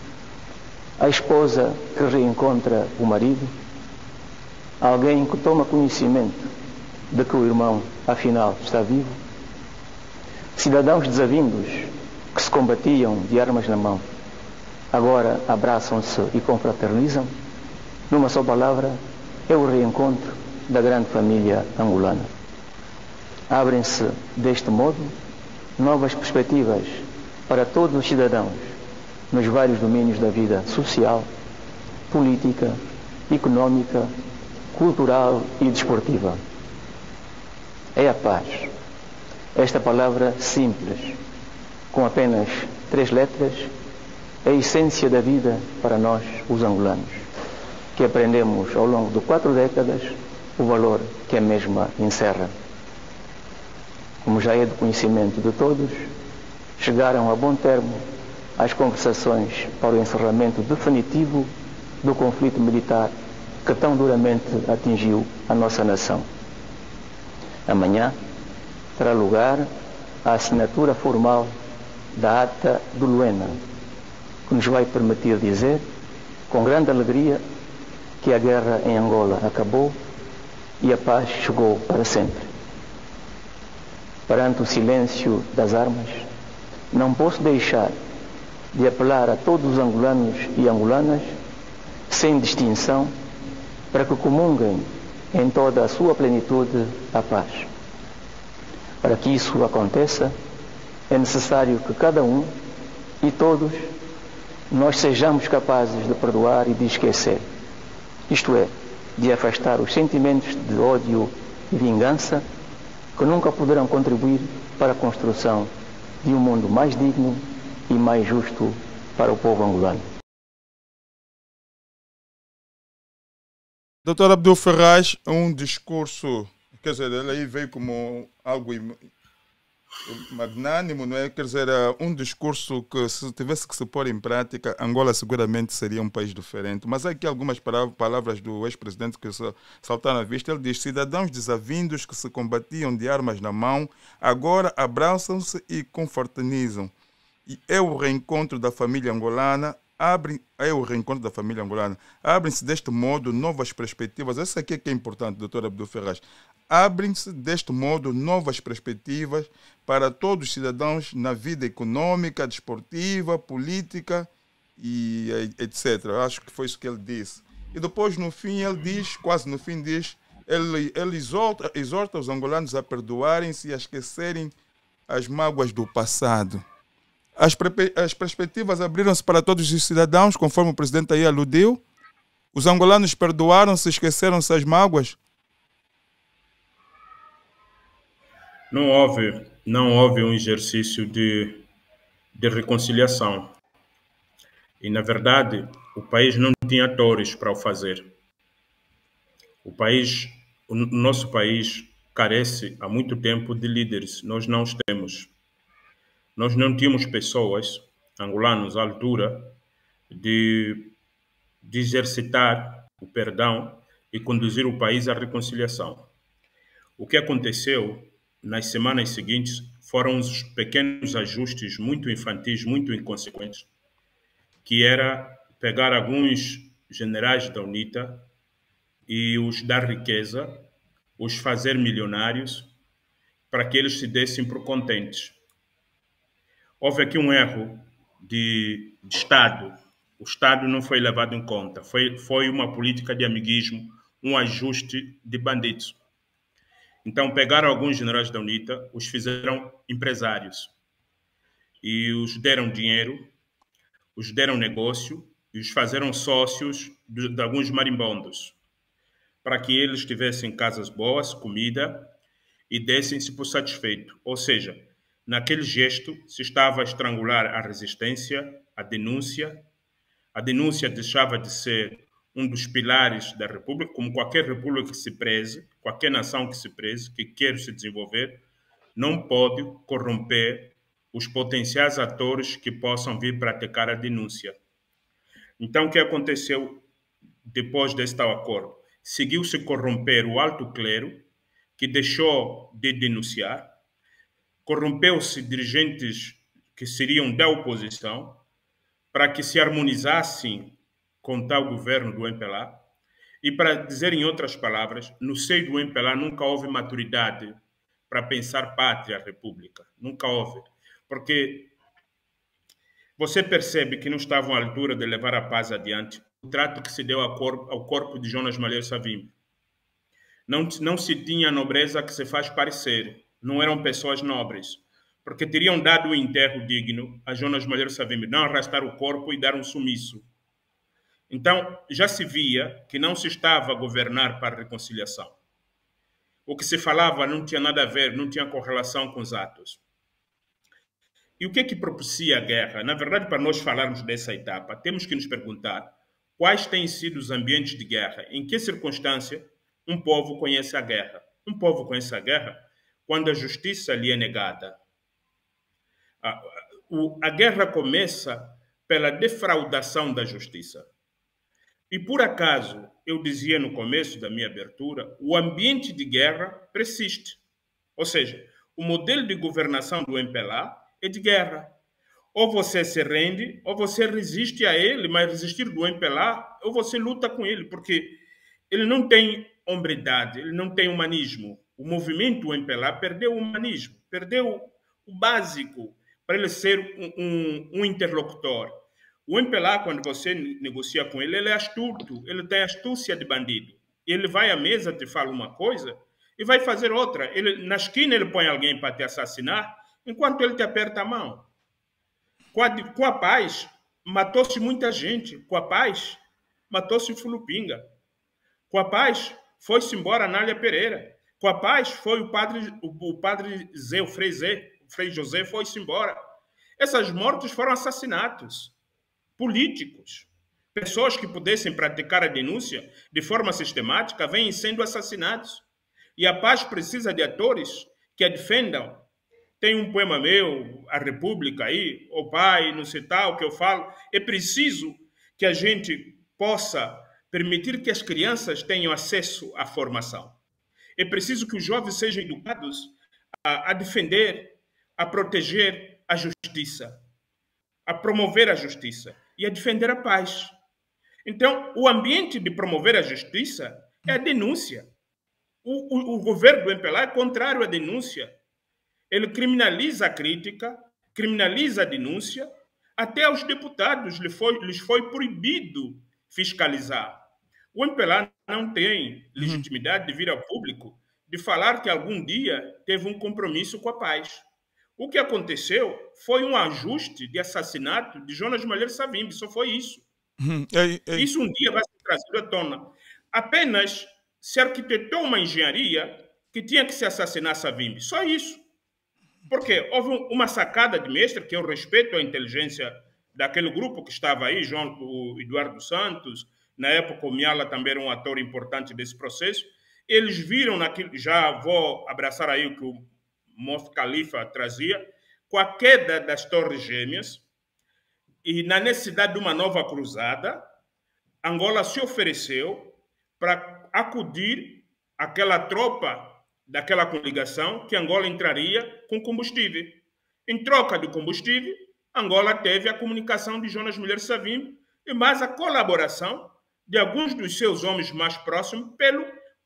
a esposa que reencontra o marido, alguém que toma conhecimento de que o irmão, afinal, está vivo, cidadãos desavindos que se combatiam de armas na mão, agora abraçam-se e confraternizam. Numa só palavra, é o reencontro da grande família angolana. Abrem-se, deste modo, novas perspectivas para todos os cidadãos nos vários domínios da vida social, política, económica, cultural e desportiva. É a paz. Esta palavra simples, com apenas 3 letras, é a essência da vida para nós, os angolanos, que aprendemos ao longo de 4 décadas o valor que a mesma encerra. Como já é de conhecimento de todos, chegaram a bom termo as conversações para o encerramento definitivo do conflito militar que tão duramente atingiu a nossa nação. Amanhã terá lugar a assinatura formal da Ata do Luena, que nos vai permitir dizer, com grande alegria, que a guerra em Angola acabou e a paz chegou para sempre. Perante o silêncio das armas, não posso deixar de apelar a todos os angolanos e angolanas, sem distinção, para que comunguem em toda a sua plenitude a paz. Para que isso aconteça, é necessário que cada um e todos nós sejamos capazes de perdoar e de esquecer. Isto é, de afastar os sentimentos de ódio e vingança que nunca poderão contribuir para a construção de um mundo mais digno e mais justo para o povo angolano. Dr. Abdul Ferraz, um discurso, quer dizer, ele aí veio como algo magnânimo, não é? Quer dizer, um discurso que, se tivesse que se pôr em prática, Angola seguramente seria um país diferente. Mas há aqui algumas palavras do ex-presidente que saltaram à vista. Ele diz: cidadãos desavindos que se combatiam de armas na mão, agora abraçam-se e confraternizam. E é o reencontro da família angolana. Abrem-se deste modo novas perspectivas. Essa aqui é que é importante, Dr. Abdul Ferraz. Abrem-se deste modo novas perspectivas para todos os cidadãos na vida econômica, desportiva, política e etc. Acho que foi isso que ele disse. E depois, no fim, ele diz, quase no fim diz, ele exorta os angolanos a perdoarem-se e a esquecerem as mágoas do passado. As perspectivas abriram-se para todos os cidadãos, conforme o presidente aí aludiu. Os angolanos perdoaram-se, esqueceram-se as mágoas. Não houve um exercício de reconciliação. E, na verdade, o país não tinha atores para o fazer. O nosso país carece há muito tempo de líderes. Nós não os temos. Nós não tínhamos pessoas, angolanos, à altura de exercitar o perdão e conduzir o país à reconciliação. O que aconteceu nas semanas seguintes foram os pequenos ajustes muito infantis, muito inconsequentes, que era pegar alguns generais da UNITA e os dar riqueza, os fazer milionários, para que eles se dessem por contentes. Houve aqui um erro de Estado. O Estado não foi levado em conta. Foi uma política de amiguismo, um ajuste de bandidos. Então pegaram alguns generais da UNITA, os fizeram empresários e os deram dinheiro, os deram negócio e os fizeram sócios de alguns marimbondos, para que eles tivessem casas boas, comida e dessem-se por satisfeito. Ou seja, naquele gesto se estava a estrangular a resistência, a denúncia. A denúncia deixava de ser um dos pilares da República, como qualquer república que se preze, qualquer nação que se preze, que quer se desenvolver, não pode corromper os potenciais atores que possam vir praticar a denúncia. Então, o que aconteceu depois desse tal acordo? Seguiu-se corromper o alto clero, que deixou de denunciar, corrompeu-se dirigentes que seriam da oposição, para que se harmonizassem com tal governo do MPLA, e para dizer em outras palavras, no seio do MPLA nunca houve maturidade para pensar pátria, república. Nunca houve. Porque você percebe que não estavam à altura de levar a paz adiante o trato que se deu ao corpo de Jonas Malheiro Savimbi. Não se tinha a nobreza que se faz parecer. Não eram pessoas nobres. Porque teriam dado o enterro digno a Jonas Malheiro Savimbi, não arrastar o corpo e dar um sumiço. Então, já se via que não se estava a governar para a reconciliação. O que se falava não tinha nada a ver, não tinha correlação com os atos. E o que é que propicia a guerra? Na verdade, para nós falarmos dessa etapa, temos que nos perguntar quais têm sido os ambientes de guerra, em que circunstância um povo conhece a guerra. Um povo conhece a guerra quando a justiça lhe é negada. A guerra começa pela defraudação da justiça. E por acaso, eu dizia no começo da minha abertura, o ambiente de guerra persiste. Ou seja, o modelo de governação do MPLA é de guerra. Ou você se rende, ou você resiste a ele, mas resistir do MPLA, ou você luta com ele, porque ele não tem hombridade, ele não tem humanismo. O movimento MPLA perdeu o humanismo, perdeu o básico para ele ser um interlocutor. O MPLA, quando você negocia com ele, ele é astuto, ele tem astúcia de bandido. Ele vai à mesa, te fala uma coisa e vai fazer outra. Na esquina ele põe alguém para te assassinar, enquanto ele te aperta a mão. Com a paz, matou-se muita gente. Com a paz, matou-se Fulupinga. Com a paz, foi-se embora Anália Pereira. Com a paz, foi o padre Zé, o Frei José foi-se embora. Essas mortes foram assassinatos políticos. Pessoas que pudessem praticar a denúncia de forma sistemática vêm sendo assassinados. E a paz precisa de atores que a defendam. Tem um poema meu, A República aí, o pai, não sei tal, que eu falo. É preciso que a gente possa permitir que as crianças tenham acesso à formação. É preciso que os jovens sejam educados a defender, a proteger a justiça, a promover a justiça e a defender a paz. Então, o ambiente de promover a justiça é a denúncia. O governo do MPLA é contrário à denúncia. Ele criminaliza a crítica, criminaliza a denúncia, até aos deputados lhes foi proibido fiscalizar. O MPLA não tem legitimidade de vir ao público de falar que algum dia teve um compromisso com a paz. O que aconteceu foi um ajuste de assassinato de Jonas Malheiro Savimbi, só foi isso. Isso um dia vai ser trazido à tona. Apenas se arquitetou uma engenharia que tinha que se assassinar Savimbi, só isso. Porque houve uma sacada de mestre, que eu respeito a inteligência daquele grupo que estava aí, o Eduardo Santos, na época o Miala também era um ator importante desse processo. Eles viram naquilo, já vou abraçar aí o que o Mof Khalifa trazia, com a queda das Torres Gêmeas e na necessidade de uma nova cruzada, Angola se ofereceu para acudir aquela tropa daquela coligação que Angola entraria com combustível. Em troca de combustível, Angola teve a comunicação de Jonas Malheiro Savimbi e mais a colaboração de alguns dos seus homens mais próximos pelo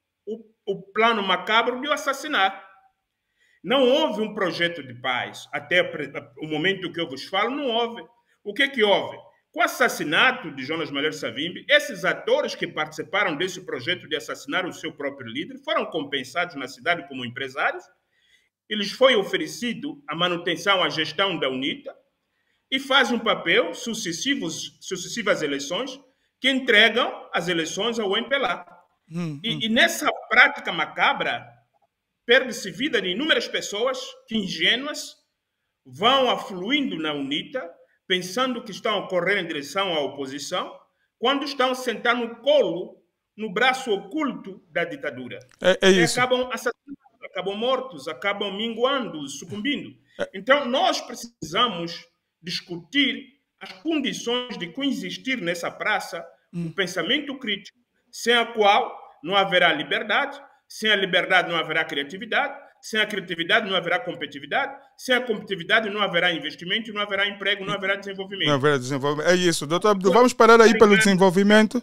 o plano macabro de o assassinar. Não houve um projeto de paz. Até o momento que eu vos falo, não houve. O que houve? Com o assassinato de Jonas Malheiro Savimbi, esses atores que participaram desse projeto de assassinar o seu próprio líder foram compensados na cidade como empresários. Eles foi oferecido a manutenção, a gestão da UNITA e fazem um papel sucessivas eleições que entregam as eleições ao MPLA. E nessa prática macabra, perde-se vida de inúmeras pessoas que, ingênuas, vão afluindo na UNITA, pensando que estão a correr em direção à oposição, quando estão sentados no colo, no braço oculto da ditadura. É isso. E acabam assassinando, acabam mortos, acabam minguando, sucumbindo. Então, nós precisamos discutir as condições de coexistir nessa praça o pensamento crítico, sem a qual não haverá liberdade, sem a liberdade não haverá criatividade, sem a criatividade não haverá competitividade, sem a competitividade não haverá investimento, não haverá emprego, não haverá desenvolvimento. Não haverá desenvolvimento. É isso, doutor Abdu. Vamos parar aí pelo desenvolvimento.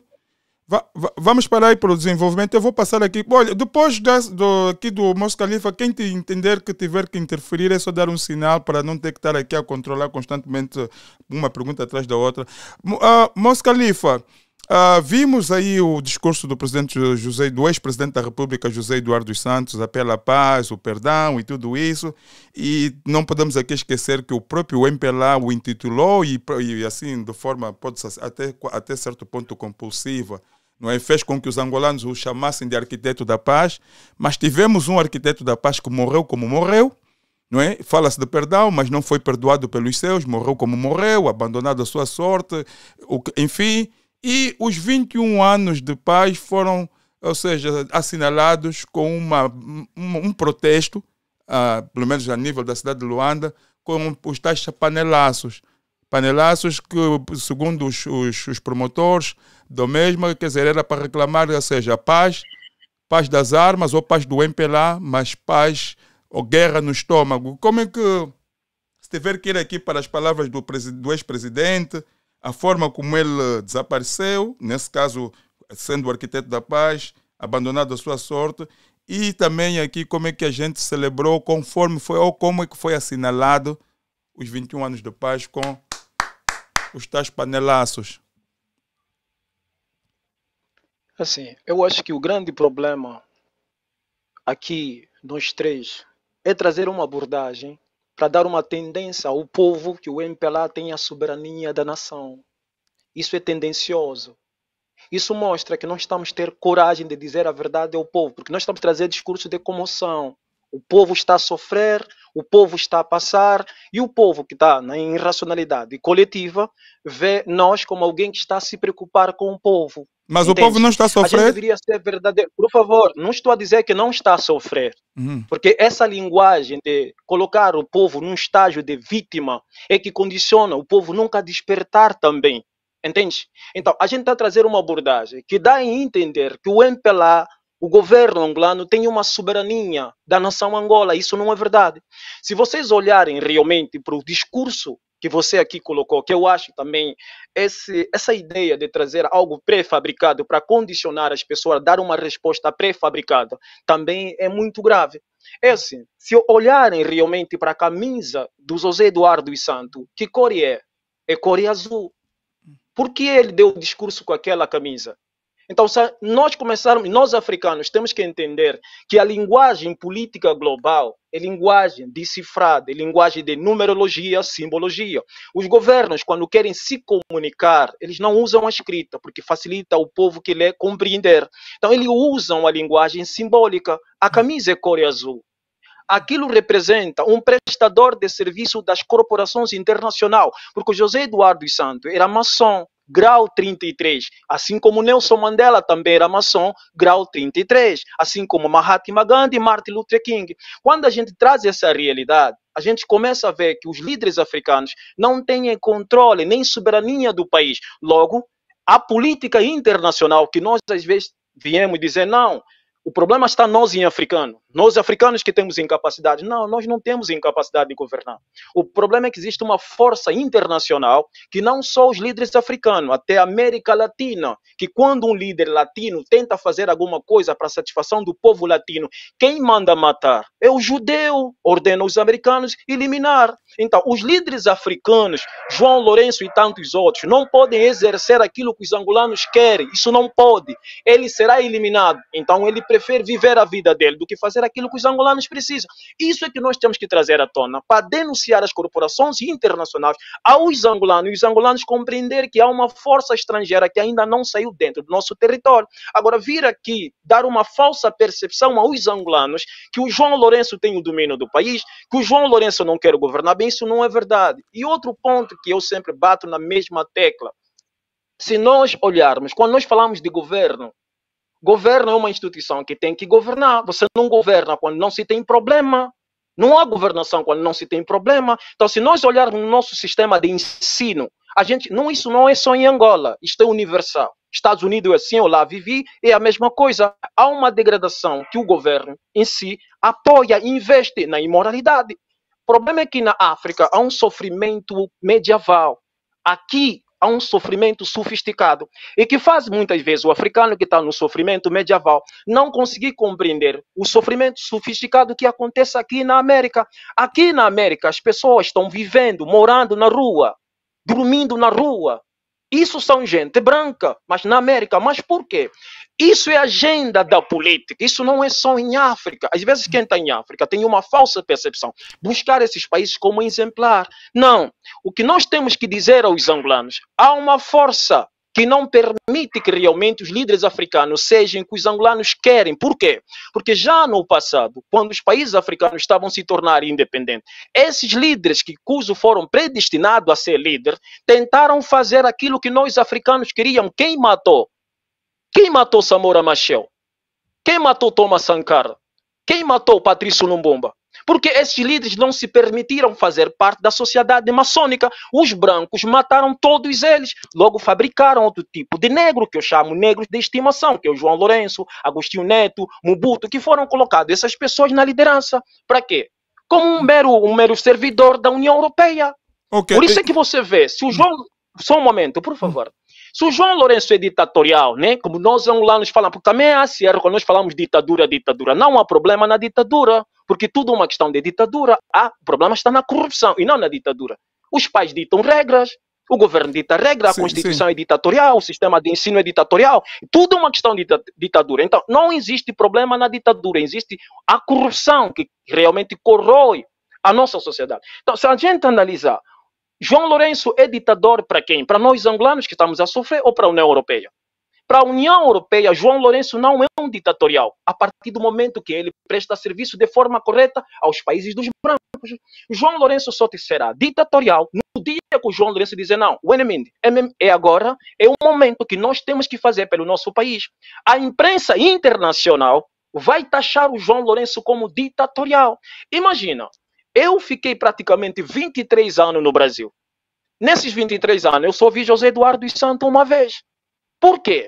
Vamos parar aí pelo desenvolvimento. Eu vou passar aqui. Olha, depois aqui do Moço Khalifa, quem te entender que tiver que interferir é só dar um sinal para não ter que estar aqui a controlar constantemente uma pergunta atrás da outra. Moço Khalifa, vimos aí o discurso do do ex-presidente da República, José Eduardo dos Santos, apelo à paz, o perdão e tudo isso, e não podemos aqui esquecer que o próprio MPLA o intitulou e assim, de forma, pode-se até certo ponto compulsiva, não é? Fez com que os angolanos o chamassem de arquiteto da paz, mas tivemos um arquiteto da paz que morreu como morreu, não é? Fala-se de perdão, mas não foi perdoado pelos seus, morreu como morreu, abandonado à sua sorte, enfim. E os 21 anos de paz foram, ou seja, assinalados com um protesto, pelo menos a nível da cidade de Luanda, com os tais panelaços. Panelaços que, segundo os promotores do mesmo, quer dizer, era para reclamar, ou seja, paz das armas ou paz do MPLA, mas paz ou guerra no estômago. Como é que, se tiver que ir aqui para as palavras do ex-presidente, a forma como ele desapareceu, nesse caso, sendo o arquiteto da paz, abandonado à sua sorte, e também aqui como é que a gente celebrou conforme foi, ou como é que foi assinalado os 21 anos de paz com os tais panelaços. Assim, eu acho que o grande problema aqui, nós três, é trazer uma abordagem para dar uma tendência ao povo que o MPLA tem a soberania da nação. Isso é tendencioso. Isso mostra que nós estamos a ter coragem de dizer a verdade ao povo, porque nós estamos a trazer discurso de comoção. O povo está a sofrer, o povo está a passar, e o povo que está na irracionalidade coletiva vê nós como alguém que está a se preocupar com o povo. Mas entende? O povo não está a sofrer? A gente deveria ser verdadeiro. Por favor, não estou a dizer que não está a sofrer. Porque essa linguagem de colocar o povo num estágio de vítima é que condiciona o povo nunca a despertar também. Entende? Então, a gente está a trazer uma abordagem que dá a entender que o MPLA, o governo angolano, tem uma soberania da nação Angola. Isso não é verdade. Se vocês olharem realmente para o discurso que você aqui colocou, que eu acho também essa ideia de trazer algo pré-fabricado para condicionar as pessoas a dar uma resposta pré-fabricada, também é muito grave. É assim, se olharem realmente para a camisa do José Eduardo dos Santos, que cor é? É cor azul. Por que ele deu o discurso com aquela camisa? Então, se nós africanos temos que entender que a linguagem política global é linguagem decifrada, é linguagem de numerologia, simbologia. Os governos, quando querem se comunicar, eles não usam a escrita, porque facilita o povo que lê compreender. Então, eles usam a linguagem simbólica. A camisa é cor azul. Aquilo representa um prestador de serviço das corporações internacionais, porque o José Eduardo dos Santos era maçom, grau 33, assim como Nelson Mandela também era maçom, grau 33, assim como Mahatma Gandhi e Martin Luther King. Quando a gente traz essa realidade, a gente começa a ver que os líderes africanos não têm controle nem soberania do país. Logo, a política internacional que nós às vezes viemos dizer, não, O problema está nós em africano. Nós africanos que temos incapacidade. Não, nós não temos incapacidade de governar. O problema é que existe uma força internacional que não só os líderes africanos, até a América Latina, que quando um líder latino tenta fazer alguma coisa para a satisfação do povo latino, quem manda matar é o judeu, ordena os americanos eliminar. Então, os líderes africanos, João Lourenço e tantos outros, não podem exercer aquilo que os angolanos querem. Isso não pode. Ele será eliminado. Então, ele prefere viver a vida dele do que fazer aquilo que os angolanos precisam. Isso é que nós temos que trazer à tona para denunciar as corporações internacionais aos angolanos e os angolanos compreender que há uma força estrangeira que ainda não saiu dentro do nosso território. Agora, vir aqui dar uma falsa percepção aos angolanos que o João Lourenço tem o domínio do país, que o João Lourenço não quer governar bem, isso não é verdade. E outro ponto que eu sempre bato na mesma tecla, se nós olharmos, quando nós falamos de governo é uma instituição que tem que governar. Você não governa quando não se tem problema. Não há governação quando não se tem problema. Então, se nós olharmos no nosso sistema de ensino, isso não é só em Angola, isto é universal. Estados Unidos é assim, eu lá vivi, é a mesma coisa. Há uma degradação que o governo em si apoia e investe na imoralidade. O problema é que na África há um sofrimento medieval. Aqui há um sofrimento sofisticado e que faz muitas vezes o africano que está no sofrimento medieval não conseguir compreender o sofrimento sofisticado que acontece aqui na América. Aqui na América as pessoas estão vivendo, morando na rua, dormindo na rua. Isso são gente branca, mas na América. Mas por quê? Isso é agenda da política. Isso não é só em África. Às vezes quem está em África tem uma falsa percepção. Buscar esses países como exemplar. Não. O que nós temos que dizer aos angolanos, há uma força que não permite que realmente os líderes africanos sejam o que os angolanos querem. Por quê? Porque já no passado, quando os países africanos estavam se tornando independentes, esses líderes que cujo foram predestinados a ser líder, tentaram fazer aquilo que nós africanos queríamos. Quem matou? Quem matou Samora Machel? Quem matou Thomas Sankara? Quem matou Patrício Lumumba? Porque esses líderes não se permitiram fazer parte da sociedade maçônica. Os brancos mataram todos eles. Logo fabricaram outro tipo de negro, que eu chamo negros de estimação, que é o João Lourenço, Agostinho Neto, Mobutu, que foram colocados essas pessoas na liderança. Para quê? Como um mero servidor da União Europeia. Okay. Por isso é que você vê, se o João... Só um momento, por favor. Se o João Lourenço é ditatorial, né? Como nós angolanos falamos, porque também há erro quando nós falamos ditadura. Não há problema na ditadura, porque tudo é uma questão de ditadura. O problema está na corrupção e não na ditadura. Os pais ditam regras, o governo dita regras, a Constituição é ditatorial, o sistema de ensino é ditatorial, tudo é uma questão de ditadura. Então, não existe problema na ditadura, existe a corrupção que realmente corrói a nossa sociedade. Então, se a gente analisar, João Lourenço é ditador para quem? Para nós angolanos que estamos a sofrer ou para a União Europeia? Para a União Europeia, João Lourenço não é um ditatorial, a partir do momento que ele presta serviço de forma correta aos países dos brancos. João Lourenço só será ditatorial no dia que o João Lourenço dizer não, é agora, é o momento que nós temos que fazer pelo nosso país. A imprensa internacional vai taxar o João Lourenço como ditatorial. Imagina, eu fiquei praticamente 23 anos no Brasil. Nesses 23 anos, eu só vi José Eduardo dos Santos uma vez. Por quê?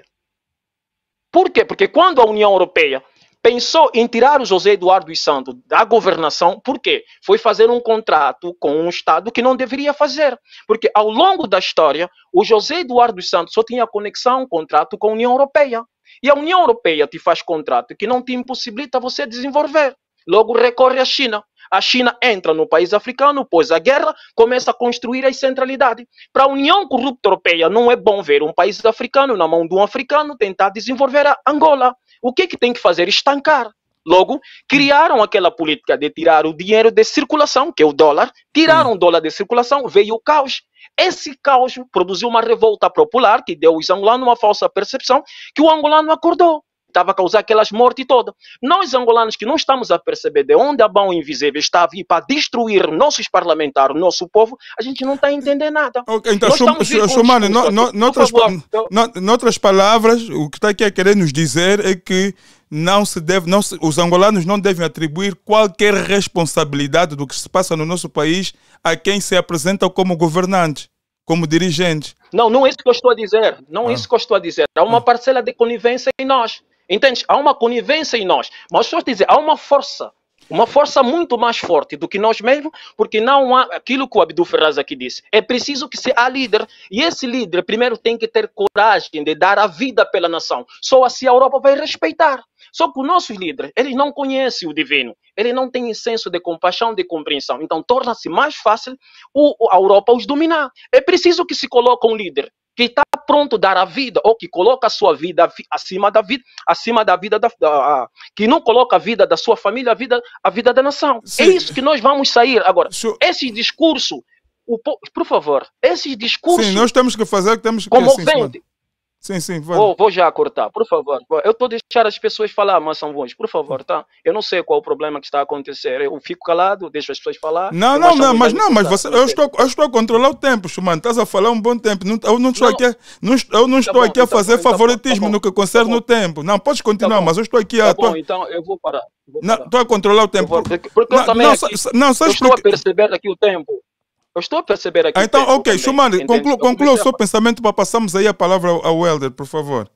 Por quê? Porque quando a União Europeia pensou em tirar o José Eduardo dos Santos da governação, por quê? Foi fazer um contrato com um Estado que não deveria fazer. Porque ao longo da história, o José Eduardo dos Santos só tinha conexão, um contrato com a União Europeia. E a União Europeia te faz contrato que não te impossibilita você desenvolver. Logo recorre à China. A China entra no país africano, pós a guerra, começa a construir as centralidades. Para a União Corrupta Europeia, não é bom ver um país africano, na mão de um africano, tentar desenvolver a Angola. O que tem que fazer? Estancar. Logo, criaram aquela política de tirar o dinheiro de circulação, que é o dólar. Tiraram o dólar de circulação, veio o caos. Esse caos produziu uma revolta popular que deu aos angolanos uma falsa percepção que o angolano acordou. Estava a causar aquelas mortes todas. Nós, angolanos, que não estamos a perceber de onde a mão invisível está a vir para destruir nossos parlamentares, nosso povo, a gente não está a entender nada. Okay, então, Chumane, noutras palavras, o que está aqui a querer nos dizer é que os angolanos não devem atribuir qualquer responsabilidade do que se passa no nosso país a quem se apresenta como governante, como dirigente. Não é isso que eu estou a dizer. Não é isso que eu estou a dizer. Há uma parcela de conivência em nós. Entende? Há uma conivência em nós. Mas só dizer, há uma força muito mais forte do que nós mesmos, porque não há aquilo que o Abdul Ferraz aqui disse. É preciso que se há líder, e esse líder primeiro tem que ter coragem de dar a vida pela nação. Só assim a Europa vai respeitar. Só que os nossos líderes, eles não conhecem o divino, eles não têm senso de compaixão, de compreensão. Então torna-se mais fácil a Europa os dominar. É preciso que se coloque um líder que está pronto a dar a vida, ou que coloca a sua vida acima da vida que não coloca a vida da sua família, a vida da nação. Sim. É isso que nós vamos sair agora. Esse discurso, por favor, esses discursos. Sim, nós temos que fazer, temos que comovente. Sim, vou já cortar, por favor. Eu estou deixando as pessoas falar, mas são bons, por favor, tá? Eu não sei qual o problema que está a acontecer. Eu fico calado, deixo as pessoas falar. Mas você, eu estou a controlar o tempo, Schumann. Estás a falar um bom tempo. Eu não estou aqui a fazer favoritismo no que concerne o tempo. Não, podes continuar, mas eu estou aqui a. Então eu vou parar. Estou a controlar o tempo. Porque eu também estou a perceber aqui o tempo. Eu estou a perceber aqui. Então, ok, Schumann, conclua o seu pensamento para passarmos aí a palavra ao Helder, por favor.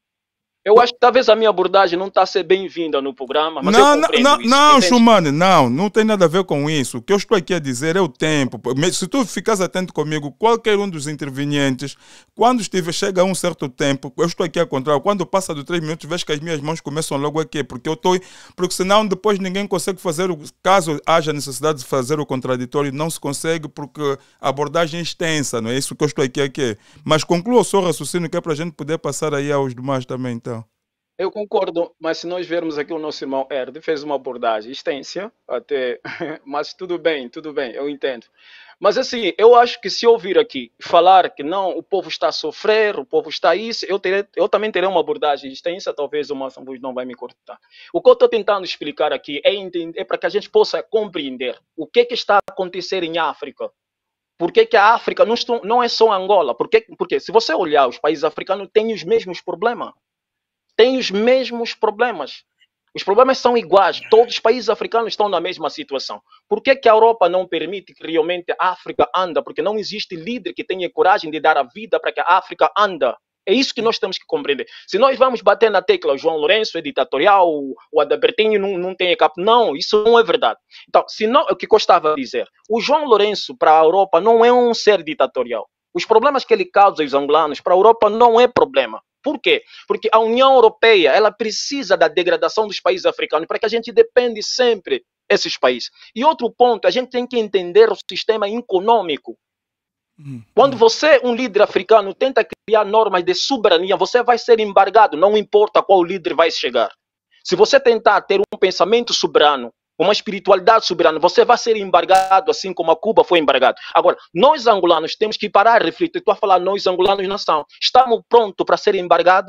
Eu acho que talvez a minha abordagem não está a ser bem-vinda no programa, mas não, Schumann, não tem nada a ver com isso. O que eu estou aqui a dizer é o tempo. Se tu ficas atento comigo, qualquer um dos intervenientes, quando chega a um certo tempo, eu estou aqui a controlar, quando passa de 3 minutos, vejo que as minhas mãos começam logo aqui, porque senão depois ninguém consegue fazer, caso haja necessidade de fazer o contraditório, não se consegue porque a abordagem é extensa, não é isso que eu estou aqui. Mas conclua o seu raciocínio que é para a gente poder passar aí aos demais também, então. Eu concordo, mas se nós vermos aqui o nosso irmão Herde fez uma abordagem extensa, até, mas tudo bem, eu entendo. Mas assim, eu acho que se ouvir aqui falar que não, o povo está a sofrer, o povo está isso, eu também terei uma abordagem extensa, talvez o Maçã não vai me cortar. O que eu estou tentando explicar aqui é para que a gente possa compreender o que está a acontecer em África. Por que a África não é só Angola? Porque se você olhar, os países africanos têm os mesmos problemas. Os problemas são iguais. Todos os países africanos estão na mesma situação. Por que a Europa não permite que realmente a África anda? Porque não existe líder que tenha coragem de dar a vida para que a África anda. É isso que nós temos que compreender. Se nós vamos bater na tecla, o João Lourenço é ditatorial, o Adabertinho não tem cap. Não, isso não é verdade. Então, o que eu estava a dizer, o João Lourenço para a Europa não é um ser ditatorial. Os problemas que ele causa aos angolanos para a Europa não é problema. Por quê? Porque a União Europeia ela precisa da degradação dos países africanos para que a gente depende sempre desses países. E outro ponto, a gente tem que entender o sistema econômico. Quando você, um líder africano, tenta criar normas de soberania, você vai ser embargado, não importa qual líder vai chegar. Se você tentar ter um pensamento soberano, uma espiritualidade soberana, você vai ser embargado assim como a Cuba foi embargado. Agora, nós angolanos temos que parar e refletir. Estou a falar nós angolanos nação. Estamos prontos para ser embargados?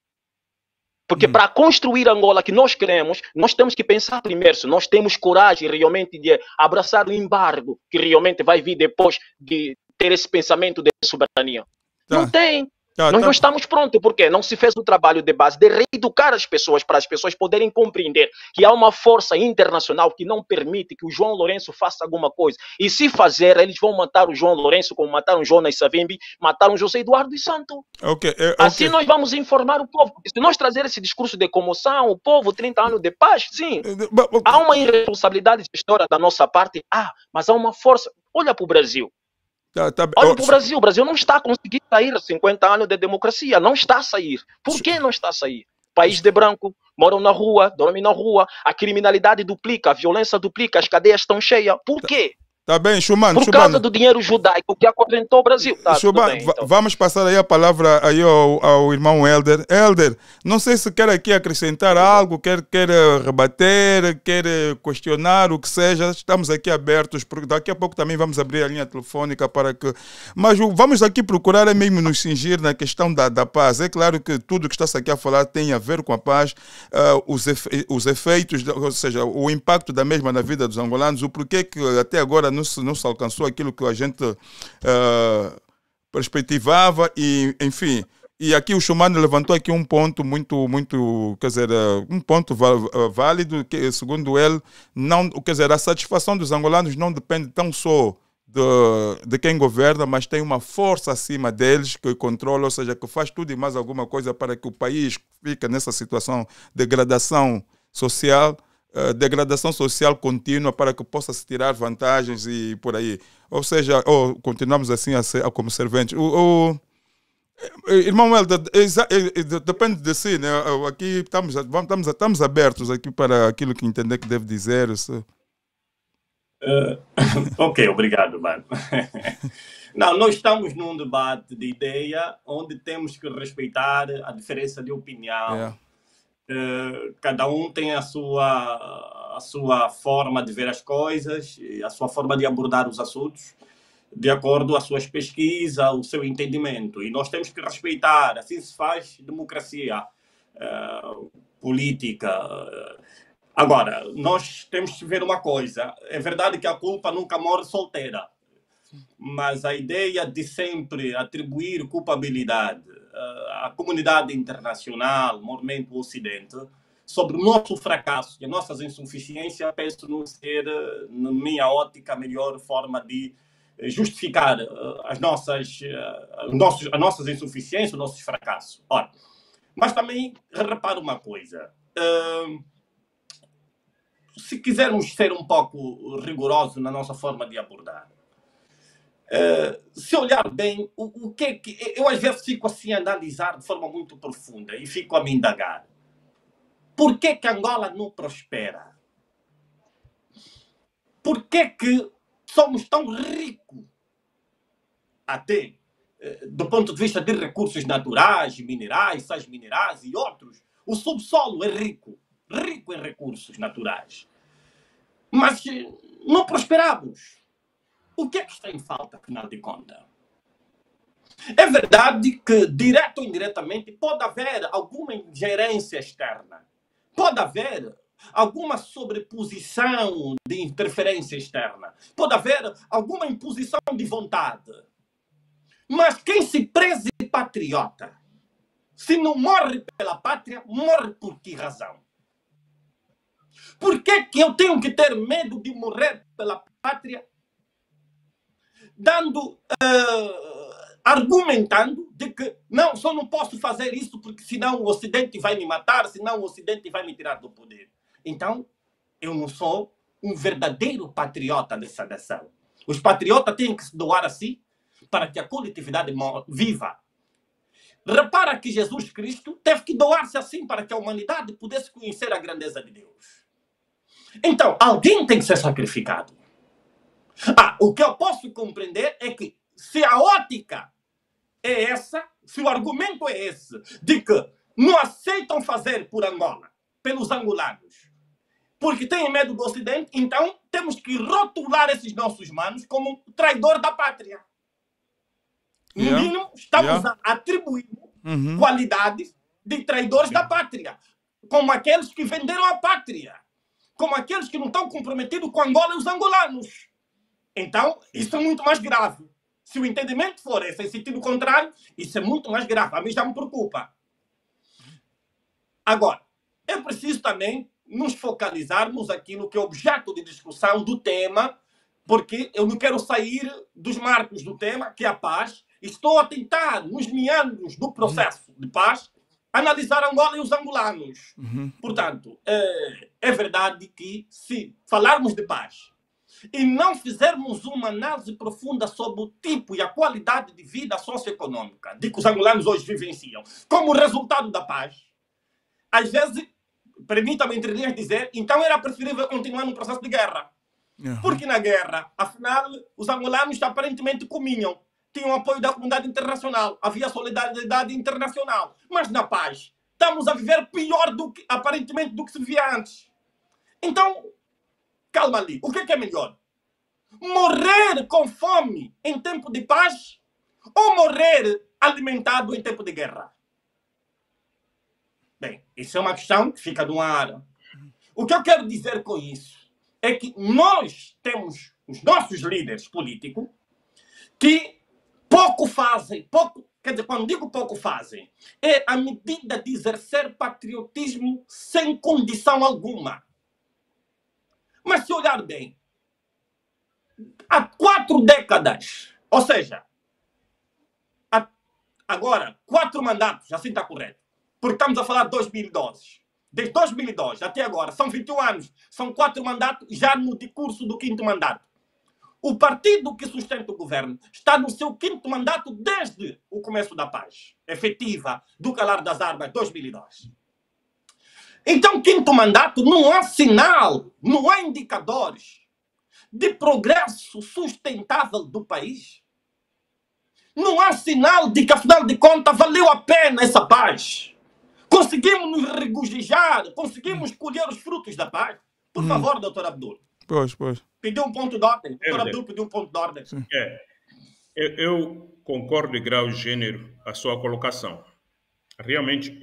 Porque para construir a Angola que nós queremos, nós temos que pensar primeiro se nós temos coragem realmente de abraçar o embargo que realmente vai vir depois de ter esse pensamento de soberania. Não tem. Nós não estamos prontos, porque não se fez o trabalho de base de reeducar as pessoas para as pessoas poderem compreender que há uma força internacional que não permite que o João Lourenço faça alguma coisa. E se fazer, eles vão matar o João Lourenço como mataram Jonas Savimbi, mataram José Eduardo dos Santos. Assim nós vamos informar o povo. Se nós trazer esse discurso de comoção, o povo, 30 anos de paz, sim. Há uma irresponsabilidade gestora da nossa parte, mas há uma força. Olha para o Brasil. Olha para o Brasil não está conseguindo sair 50 anos de democracia, não está a sair. Por que não está a sair? País de branco, moram na rua, dormem na rua, a criminalidade duplica, a violência duplica, as cadeias estão cheias. Por quê? Tá bem, Schumann. Por causa do dinheiro judaico que acorrentou o Brasil. Schumann, então. Vamos passar aí a palavra aí ao irmão Helder. Helder, não sei se quer aqui acrescentar algo, quer rebater, quer questionar, o que seja. Estamos aqui abertos, porque daqui a pouco também vamos abrir a linha telefônica para que... Mas vamos aqui procurar mesmo nos cingir na questão da paz. É claro que tudo que está aqui a falar tem a ver com a paz, os efeitos, ou seja, o impacto da mesma na vida dos angolanos, o porquê que até agora não se alcançou aquilo que a gente perspectivava e, enfim, e aqui o Schumann levantou aqui um ponto muito, quer dizer, um ponto válido, que segundo ele, não, quer dizer, a satisfação dos angolanos não depende tão só de quem governa, mas tem uma força acima deles que controla, ou seja, que faz tudo e mais alguma coisa para que o país fique nessa situação de degradação social contínua para que possa se tirar vantagens e por aí. Ou seja, continuamos assim a ser como serventes. Irmão Helder, depende de si, né? Aqui estamos abertos aqui para aquilo que entender que deve dizer. Ok, obrigado, mano. Não, nós estamos num debate de ideia onde temos que respeitar a diferença de opinião. Cada um tem a sua forma de ver as coisas, a sua forma de abordar os assuntos, de acordo com as suas pesquisas, o seu entendimento. E nós temos que respeitar, assim se faz democracia política. Agora, nós temos que ver uma coisa. É verdade que a culpa nunca morre solteira, mas a ideia de sempre atribuir culpabilidade à comunidade internacional, movimento Ocidente, sobre o nosso fracasso e as nossas insuficiências, penso não ser, na minha ótica, a melhor forma de justificar as nossas insuficiências, os nossos fracassos. Ora, mas também reparo uma coisa. Se quisermos ser um pouco rigorosos na nossa forma de abordar, se olhar bem, o que é que... Eu às vezes fico assim a analisar de forma muito profunda e fico a me indagar. Por que que Angola não prospera? Por que que somos tão ricos, até do ponto de vista de recursos naturais, minerais, sais minerais e outros? O subsolo é rico em recursos naturais. Mas não prosperamos. O que é que está em falta, afinal de contas? É verdade que, direto ou indiretamente, pode haver alguma ingerência externa. Pode haver alguma sobreposição de interferência externa. Pode haver alguma imposição de vontade. Mas quem se preze patriota, se não morre pela pátria, morre por que razão? Por que que eu tenho que ter medo de morrer pela pátria, argumentando de que não, só não posso fazer isso porque senão o Ocidente vai me matar, senão o Ocidente vai me tirar do poder? Então, eu não sou um verdadeiro patriota dessa nação. Os patriotas têm que se doar a si para que a coletividade viva. Repara que Jesus Cristo teve que doar-se assim para que a humanidade pudesse conhecer a grandeza de Deus. Então, alguém tem que ser sacrificado. O que eu posso compreender é que se a ótica é essa, se o argumento é esse, de que não aceitam fazer por Angola, pelos angolanos, porque têm medo do Ocidente, então temos que rotular esses nossos manos como traidor da pátria. No mínimo, estamos a atribuir qualidades de traidores da pátria, como aqueles que venderam a pátria, como aqueles que não estão comprometidos com Angola e os angolanos. Então, isso é muito mais grave. Se o entendimento for esse, em sentido contrário, isso é muito mais grave. A mim já me preocupa. Agora, é preciso também nos focalizarmos aqui no que é objeto de discussão do tema, porque eu não quero sair dos marcos do tema, que é a paz. Estou a tentar, nos meandros do processo de paz, analisar Angola e os angolanos. Portanto, é verdade que, se falarmos de paz e não fizermos uma análise profunda sobre o tipo e a qualidade de vida socioeconômica de que os angolanos hoje vivenciam, como resultado da paz, às vezes, permita-me entre linhas dizer, então era preferível continuar num processo de guerra. Porque na guerra, afinal, os angolanos aparentemente comiam, tinham apoio da comunidade internacional, havia solidariedade internacional. Mas na paz, estamos a viver pior aparentemente do que se vivia antes. Então, calma ali. O que é melhor? Morrer com fome em tempo de paz ou morrer alimentado em tempo de guerra? Bem, isso é uma questão que fica no ar. O que eu quero dizer com isso é que nós temos os nossos líderes políticos que pouco fazem, quer dizer, quando digo pouco fazem, é a medida de exercer patriotismo sem condição alguma. Mas se olhar bem, há 4 décadas. Ou seja, agora, 4 mandatos, assim está correto. Porque estamos a falar de 2012. Desde 2002 até agora, são 21 anos. São 4 mandatos já no decurso do 5º mandato. O partido que sustenta o governo está no seu 5º mandato desde o começo da paz efetiva do calar das armas, 2002. Então, 5º mandato, não há sinal, não há indicadores de progresso sustentável do país. Não há sinal de que, afinal de contas, valeu a pena essa paz. Conseguimos nos regozijar, conseguimos colher os frutos da paz. Por favor, doutor Abdul. Pois. Pediu um ponto de ordem. Doutor Abdul pediu um ponto de ordem. Eu concordo de grau e gênero a sua colocação. Realmente,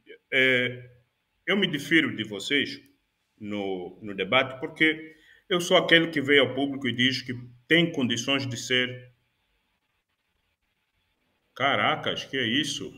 eu me difiro de vocês no debate porque eu sou aquele que veio ao público e diz que tem condições de ser... Caracas, que é isso?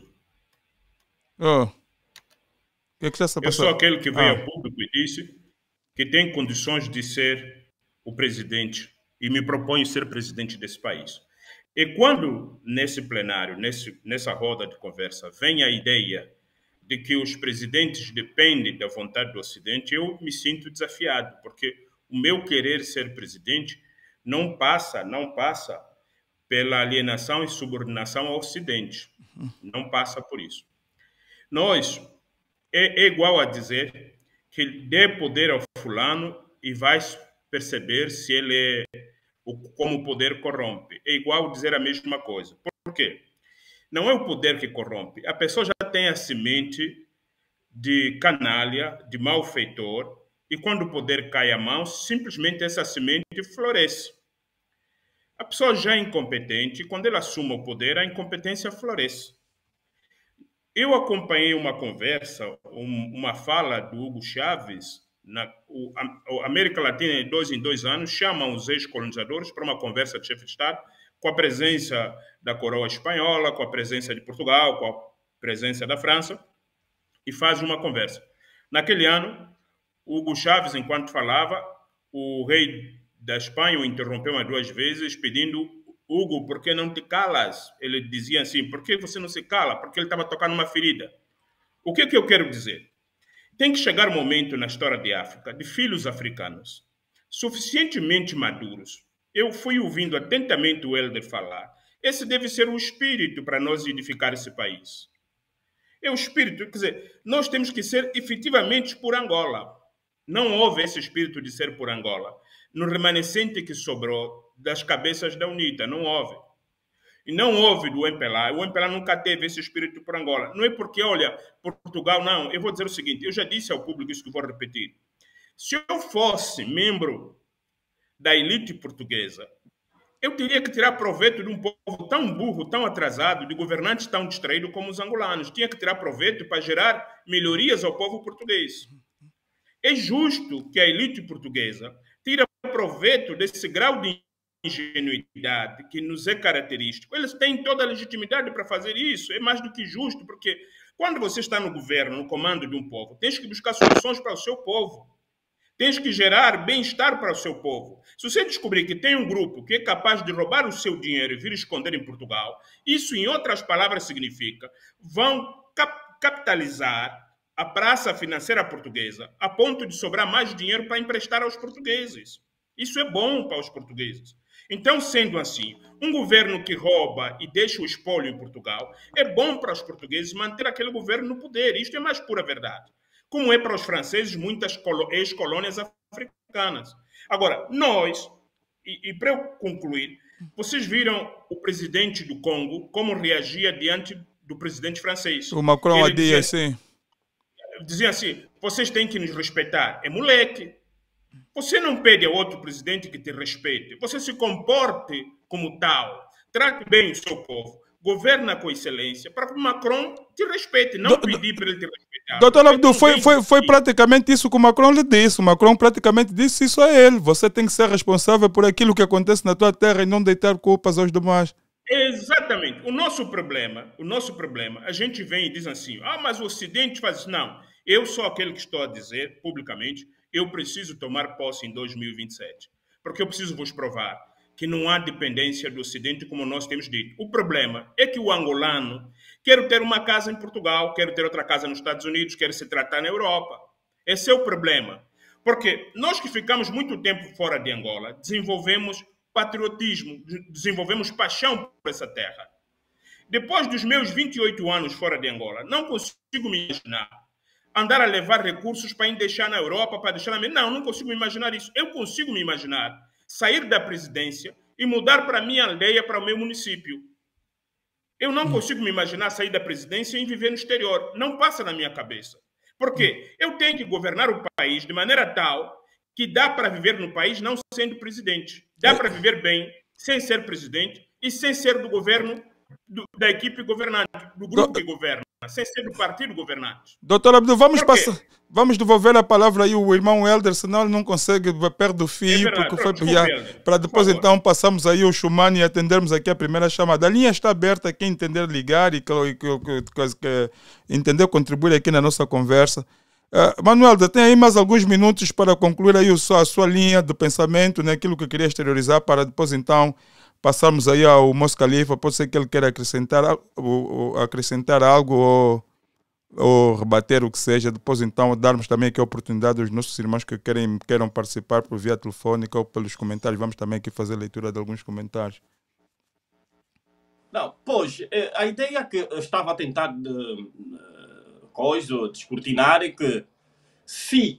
Que está a passar? Eu sou aquele que veio ao público e disse que tem condições de ser o presidente e me proponho ser presidente desse país. E quando nesse plenário, nessa roda de conversa, vem a ideia de que os presidentes dependem da vontade do Ocidente, eu me sinto desafiado, porque o meu querer ser presidente não passa pela alienação e subordinação ao Ocidente. Não passa por isso. É igual a dizer que dê poder ao fulano e vai perceber se ele como o poder corrompe. É igual dizer a mesma coisa. Por quê? Não é o poder que corrompe. A pessoa já tem a semente de canalha, de malfeitor, e quando o poder cai à mão, simplesmente essa semente floresce. A pessoa já é incompetente, quando ela assume o poder, a incompetência floresce. Eu acompanhei uma conversa, uma fala do Hugo Chávez. A América Latina, de 2 em 2 anos, chamam os ex-colonizadores para uma conversa de chefe de Estado, com a presença da coroa espanhola, com a presença de Portugal, com a presença da França, e fazem uma conversa. Naquele ano, Hugo Chávez, enquanto falava, o rei da Espanha o interrompeu 2 vezes, pedindo: Hugo, por que não te calas? Ele dizia assim: por que você não se cala? Porque ele estava tocando uma ferida. O que eu quero dizer? Tem que chegar um momento na história de África, de filhos africanos, suficientemente maduros. Eu fui ouvindo atentamente o Helder falar. Esse deve ser o espírito para nós edificar esse país. É o espírito, quer dizer, nós temos que ser efetivamente por Angola. Não houve esse espírito de ser por Angola. No remanescente que sobrou das cabeças da UNITA, não houve. E não houve do MPLA. O MPLA nunca teve esse espírito por Angola. Não é porque, olha, Portugal, não. Eu vou dizer o seguinte, eu já disse ao público isso que vou repetir. Se eu fosse membro da elite portuguesa, eu teria que tirar proveito de um povo tão burro, tão atrasado, de governantes tão distraídos como os angolanos. Tinha que tirar proveito para gerar melhorias ao povo português. É justo que a elite portuguesa tire proveito desse grau de ingenuidade que nos é característico. Eles têm toda a legitimidade para fazer isso. É mais do que justo, porque quando você está no governo, no comando de um povo, tens que buscar soluções para o seu povo. Tens que gerar bem-estar para o seu povo. Se você descobrir que tem um grupo que é capaz de roubar o seu dinheiro e vir esconder em Portugal, isso, em outras palavras, significa vão capitalizar a praça financeira portuguesa a ponto de sobrar mais dinheiro para emprestar aos portugueses. Isso é bom para os portugueses. Então, sendo assim, um governo que rouba e deixa o espólio em Portugal, é bom para os portugueses manter aquele governo no poder. Isto é mais pura verdade. Como é para os franceses, muitas ex-colônias africanas. Agora, nós, e para eu concluir, vocês viram o presidente do Congo como reagia diante do presidente francês. O Macron dizia assim. Dizia assim, vocês têm que nos respeitar. É moleque. Você não pede a outro presidente que te respeite. Você se comporte como tal. Trate bem o seu povo. Governa com excelência para que o Macron te respeite. Não pedir para ele te respeitar. Doutor Abdul, foi praticamente isso que o Macron lhe disse. O Macron praticamente disse isso a ele. Você tem que ser responsável por aquilo que acontece na tua terra e não deitar culpas aos demais. Exatamente. O nosso problema, a gente vem e diz assim, mas o Ocidente faz isso. Não, eu sou aquele que estou a dizer publicamente, eu preciso tomar posse em 2027. Porque eu preciso vos provar que não há dependência do Ocidente, como nós temos dito. O problema é que o angolano quer ter uma casa em Portugal, quer ter outra casa nos Estados Unidos, quer se tratar na Europa. Esse é o problema. Porque nós que ficamos muito tempo fora de Angola, desenvolvemos patriotismo, desenvolvemos paixão por essa terra. Depois dos meus 28 anos fora de Angola, não consigo me imaginar andar a levar recursos para ir deixar na Europa, para deixar na América. Não consigo me imaginar isso. Eu consigo me imaginar sair da presidência e mudar para a minha aldeia, para o meu município. Eu não consigo me imaginar sair da presidência e viver no exterior. Não passa na minha cabeça. Por quê? Eu tenho que governar o país de maneira tal que dá para viver no país não sendo presidente. Dá para viver bem sem ser presidente e sem ser do governo, da equipe governante, do grupo que governa, sem ser do partido governante. Doutor Abdu, vamos devolver a palavra aí ao irmão Helder, senão ele não consegue, perde o fio, porque foi para depois então passamos aí o Schumann e atendermos aqui a primeira chamada. A linha está aberta, quem entender ligar e entender contribuir aqui na nossa conversa. Manuel, tem aí mais alguns minutos para concluir aí a sua linha de pensamento, né, aquilo que eu queria exteriorizar, para depois então passarmos aí ao Moço Califa. Pode ser que ele queira acrescentar algo ou rebater o que seja. Depois então darmos também aqui a oportunidade aos nossos irmãos que queiram participar por via telefônica ou pelos comentários. Vamos também aqui fazer leitura de alguns comentários. Não, pois, a ideia que eu estava a tentar descortinar é que se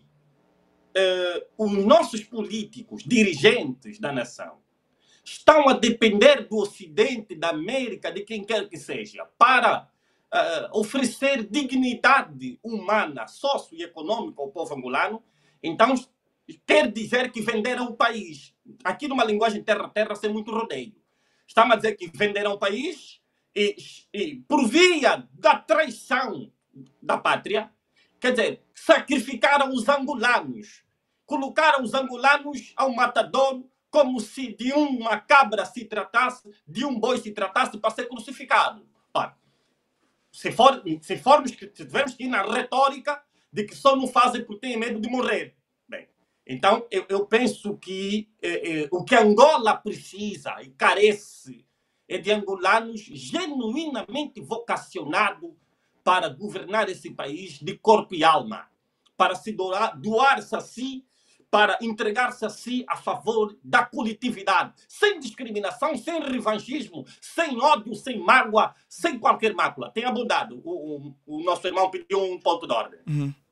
os nossos políticos, dirigentes da nação, estão a depender do Ocidente, da América, de quem quer que seja, para oferecer dignidade humana, socioeconômica ao povo angolano, então quer dizer que venderam o país. Aqui numa linguagem terra-terra, sem muito rodeio. Estamos a dizer que venderam o país e por via da traição da pátria, quer dizer, sacrificaram os angolanos, colocaram os angolanos ao matadouro, como se de uma cabra se tratasse, de um boi se tratasse para ser crucificado. Ora, se tivermos que ir na retórica de que só não fazem porque têm medo de morrer. Bem, então eu penso que o que Angola precisa e carece é de angolanos genuinamente vocacionados para governar esse país de corpo e alma, para se doar-se a si, para entregar-se a si a favor da coletividade, sem discriminação, sem revanchismo, sem ódio, sem mágoa, sem qualquer mácula. Tenha bondade. O nosso irmão pediu um ponto de ordem.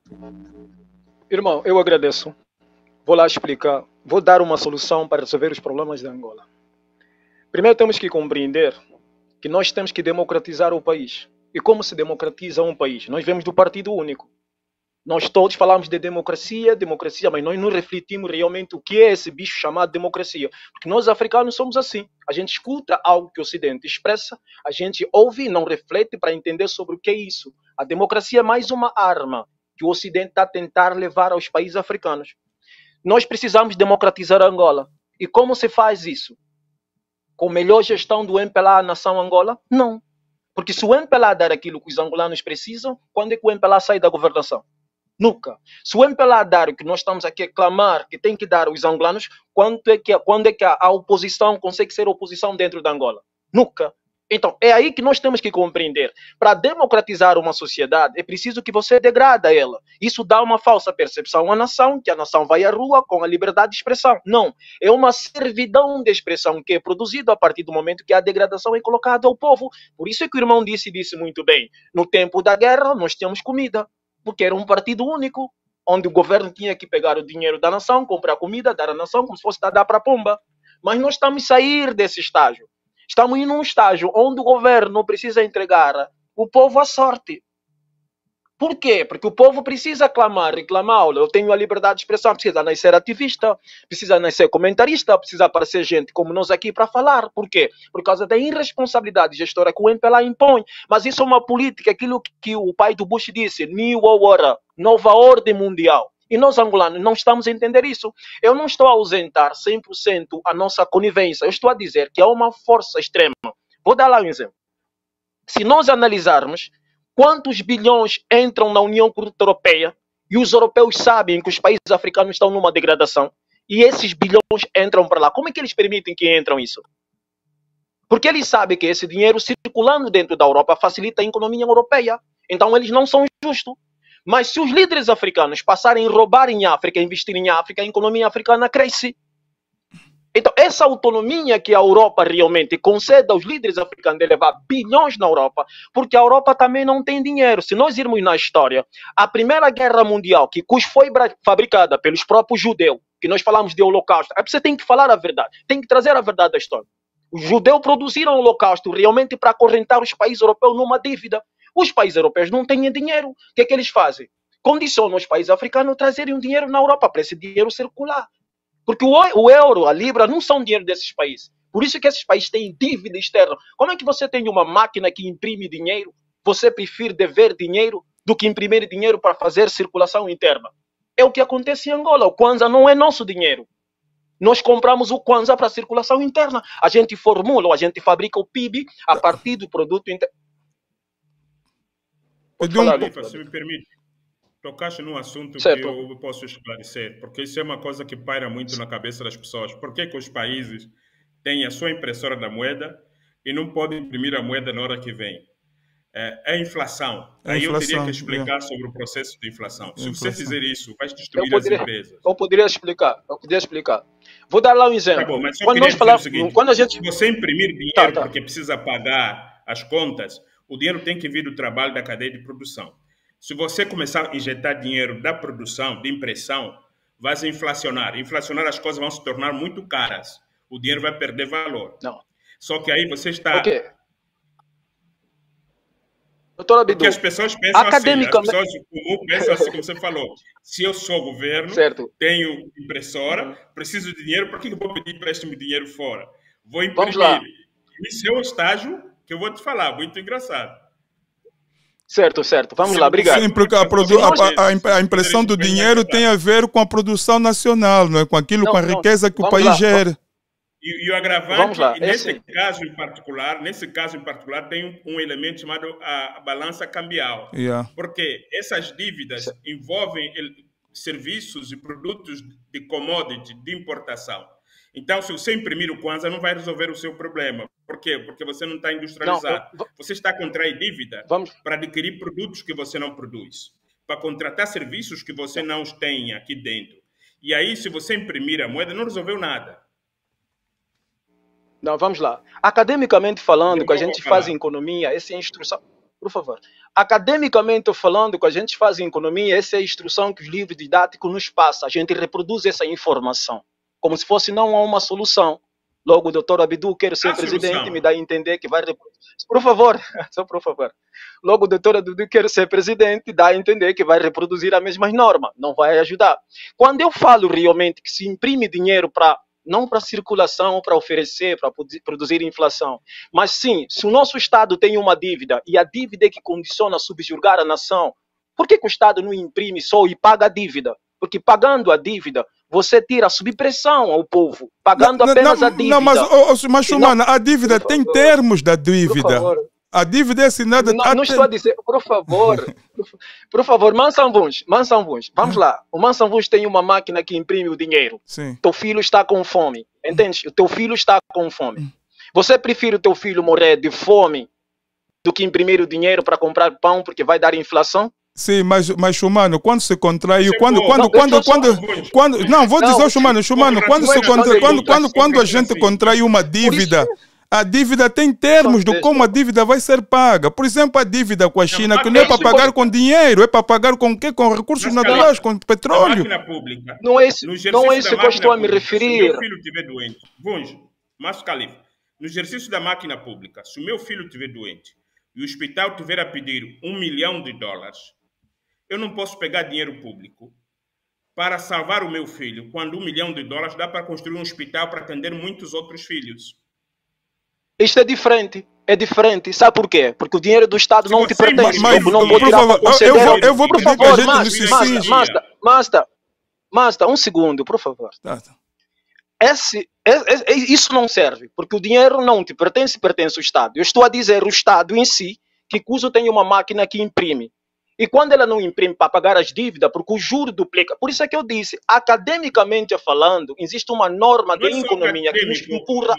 Irmão, eu agradeço. Vou lá explicar. Vou dar uma solução para resolver os problemas da Angola. Primeiro temos que compreender que nós temos que democratizar o país. E como se democratiza um país? Nós vemos do partido único. Nós todos falamos de democracia, mas nós não refletimos realmente o que é esse bicho chamado democracia. Porque nós africanos somos assim. A gente escuta algo que o Ocidente expressa, a gente ouve e não reflete para entender sobre o que é isso. A democracia é mais uma arma que o Ocidente está a tentar levar aos países africanos. Nós precisamos democratizar a Angola. E como se faz isso? Com melhor gestão do MPLA à nação Angola? Não. Porque se o MPLA dar aquilo que os angolanos precisam, quando é que o MPLA sai da governação? Nunca. Se o MPLA dar o que nós estamos aqui a clamar que tem que dar aos angolanos, quando é que a oposição consegue ser oposição dentro da Angola? Nunca. Então, é aí que nós temos que compreender. Para democratizar uma sociedade, é preciso que você degrada ela. Isso dá uma falsa percepção à nação, que a nação vai à rua com a liberdade de expressão. Não. É uma servidão de expressão que é produzida a partir do momento que a degradação é colocada ao povo. Por isso é que o irmão disse muito bem. No tempo da guerra, nós tínhamos comida. Porque era um partido único, onde o governo tinha que pegar o dinheiro da nação, comprar comida, dar à nação, como se fosse dar para a pomba. Mas nós estamos a sair desse estágio. Estamos em um estágio onde o governo precisa entregar o povo à sorte. Por quê? Porque o povo precisa reclamar. Olha, eu tenho a liberdade de expressão, precisa nascer ativista, precisa nascer comentarista, precisa aparecer gente como nós aqui para falar. Por quê? Por causa da irresponsabilidade gestora que o MPLA impõe. Mas isso é uma política, aquilo que o pai do Bush disse, New World Order, nova ordem mundial. E nós, angolanos, não estamos a entender isso. Eu não estou a ausentar 100% a nossa conivência. Eu estou a dizer que há uma força extrema. Vou dar lá um exemplo. Se nós analisarmos quantos bilhões entram na União Europeia e os europeus sabem que os países africanos estão numa degradação, e esses bilhões entram para lá. Como é que eles permitem que entram isso? Porque eles sabem que esse dinheiro circulando dentro da Europa facilita a economia europeia. Então eles não são justos. Mas se os líderes africanos passarem a roubar em África, investir em África, a economia africana cresce. Então essa autonomia que a Europa realmente concede aos líderes africanos de levar bilhões na Europa, porque a Europa também não tem dinheiro. Se nós irmos na história, a Primeira Guerra Mundial, que foi fabricada pelos próprios judeus, que nós falamos de holocausto, você tem que falar a verdade, tem que trazer a verdade da história. Os judeus produziram o holocausto realmente para acorrentar os países europeus numa dívida. Os países europeus não têm dinheiro. O que é que eles fazem? Condicionam os países africanos a trazerem o dinheiro na Europa para esse dinheiro circular. Porque o euro, a libra, não são dinheiro desses países. Por isso que esses países têm dívida externa. Como é que você tem uma máquina que imprime dinheiro? Você prefere dever dinheiro do que imprimir dinheiro para fazer circulação interna? É o que acontece em Angola. O Kwanza não é nosso dinheiro. Nós compramos o Kwanza para circulação interna. A gente formula, ou a gente fabrica o PIB a partir do produto interno. Se me permite, tocaste num assunto certo. Que eu posso esclarecer, porque isso é uma coisa que paira muito na cabeça das pessoas. Por que os países têm a sua impressora da moeda e não podem imprimir a moeda na hora que vem? É a inflação. Aí eu teria que explicar sobre o processo de inflação. Se você fizer isso, vai destruir as empresas. Eu poderia explicar. Vou dar lá um exemplo. Tá bom, mas quando nós falamos, se você imprimir dinheiro porque precisa pagar as contas, o dinheiro tem que vir do trabalho da cadeia de produção. Se você começar a injetar dinheiro da produção, de impressão, vai se inflacionar. Inflacionar, as coisas vão se tornar muito caras. O dinheiro vai perder valor. Não. Só que aí você está... Okay. Doutora Abdu, porque as pessoas pensam assim, as pessoas comuns pensam assim, como você falou. Se eu sou governo, certo. Tenho impressora, preciso de dinheiro, por que eu vou pedir empréstimo de dinheiro fora? Vou imprimir. Vamos lá. Esse é o estágio que eu vou te falar, muito engraçado. Certo. Vamos lá, obrigado. Sim, porque a impressão do dinheiro tem a ver com a produção nacional, não é? Com aquilo, com a riqueza que o país gera. E o agravante, nesse caso em particular, tem um elemento chamado a balança cambial. Porque essas dívidas envolvem serviços e produtos de commodity, de importação. Então, se você imprimir o Kwanza, não vai resolver o seu problema. Por quê? Porque você não está industrializado. Você está a contrair dívida para adquirir produtos que você não produz, para contratar serviços que você não tem aqui dentro. E aí, se você imprimir a moeda, não resolveu nada. Não, vamos lá. Academicamente falando, que a gente faz em economia, essa é a instrução. Por favor. Academicamente falando, que a gente faz em economia, essa é a instrução que os livros didáticos nos passam. A gente reproduz essa informação, como se fosse não há uma solução. Logo, o doutor Abdu, quero ser presidente, me dá a entender que vai reproduzir. Por favor, só por favor. Logo, o doutor Abdu, quero ser presidente, dá a entender que vai reproduzir as mesmas normas. Não vai ajudar. Quando eu falo realmente que se imprime dinheiro não para circulação, para oferecer, para produzir inflação, mas sim, se o nosso Estado tem uma dívida e a dívida é que condiciona subjugar a nação, por que o Estado não imprime só e paga a dívida? Porque pagando a dívida, você tira a subpressão ao povo, pagando apenas a dívida. Não, mas Chumana, a dívida tem termos da dívida. A dívida é assinada... Não estou a dizer, por favor, Mansanvuns, vamos lá. O Mansanvuns tem uma máquina que imprime o dinheiro. Sim. Teu filho está com fome, entende? O teu filho está com fome. Você prefere o teu filho morrer de fome do que imprimir o dinheiro para comprar pão porque vai dar inflação? Sim, mas Chumano, quando se contraiu, quando a gente contrai uma dívida, a dívida tem termos de como a dívida vai ser paga. Por exemplo, a dívida com a China, que não é para pagar com dinheiro, é para pagar com o quê? Com recursos naturais, com petróleo. Pública, não é isso que eu estou a me referir. Se o meu filho estiver doente, Márcio Califa, no exercício da máquina pública, se o meu filho estiver doente e o hospital tiver a pedir $1 milhão, eu não posso pegar dinheiro público para salvar o meu filho, quando $1 milhão dá para construir um hospital para atender muitos outros filhos. Isto é diferente. Sabe por quê? Porque o dinheiro do Estado não te pertence. Eu vou pedir que a gente Masta, um segundo, por favor. Isso não serve, porque o dinheiro não te pertence, pertence ao Estado. Eu estou a dizer o Estado em si, que Cuso tem uma máquina que imprime. E quando ela não imprime para pagar as dívidas, porque o juro duplica. Por isso é que eu disse, academicamente falando, existe uma norma Não é de só economia que nos acadêmico, empurra.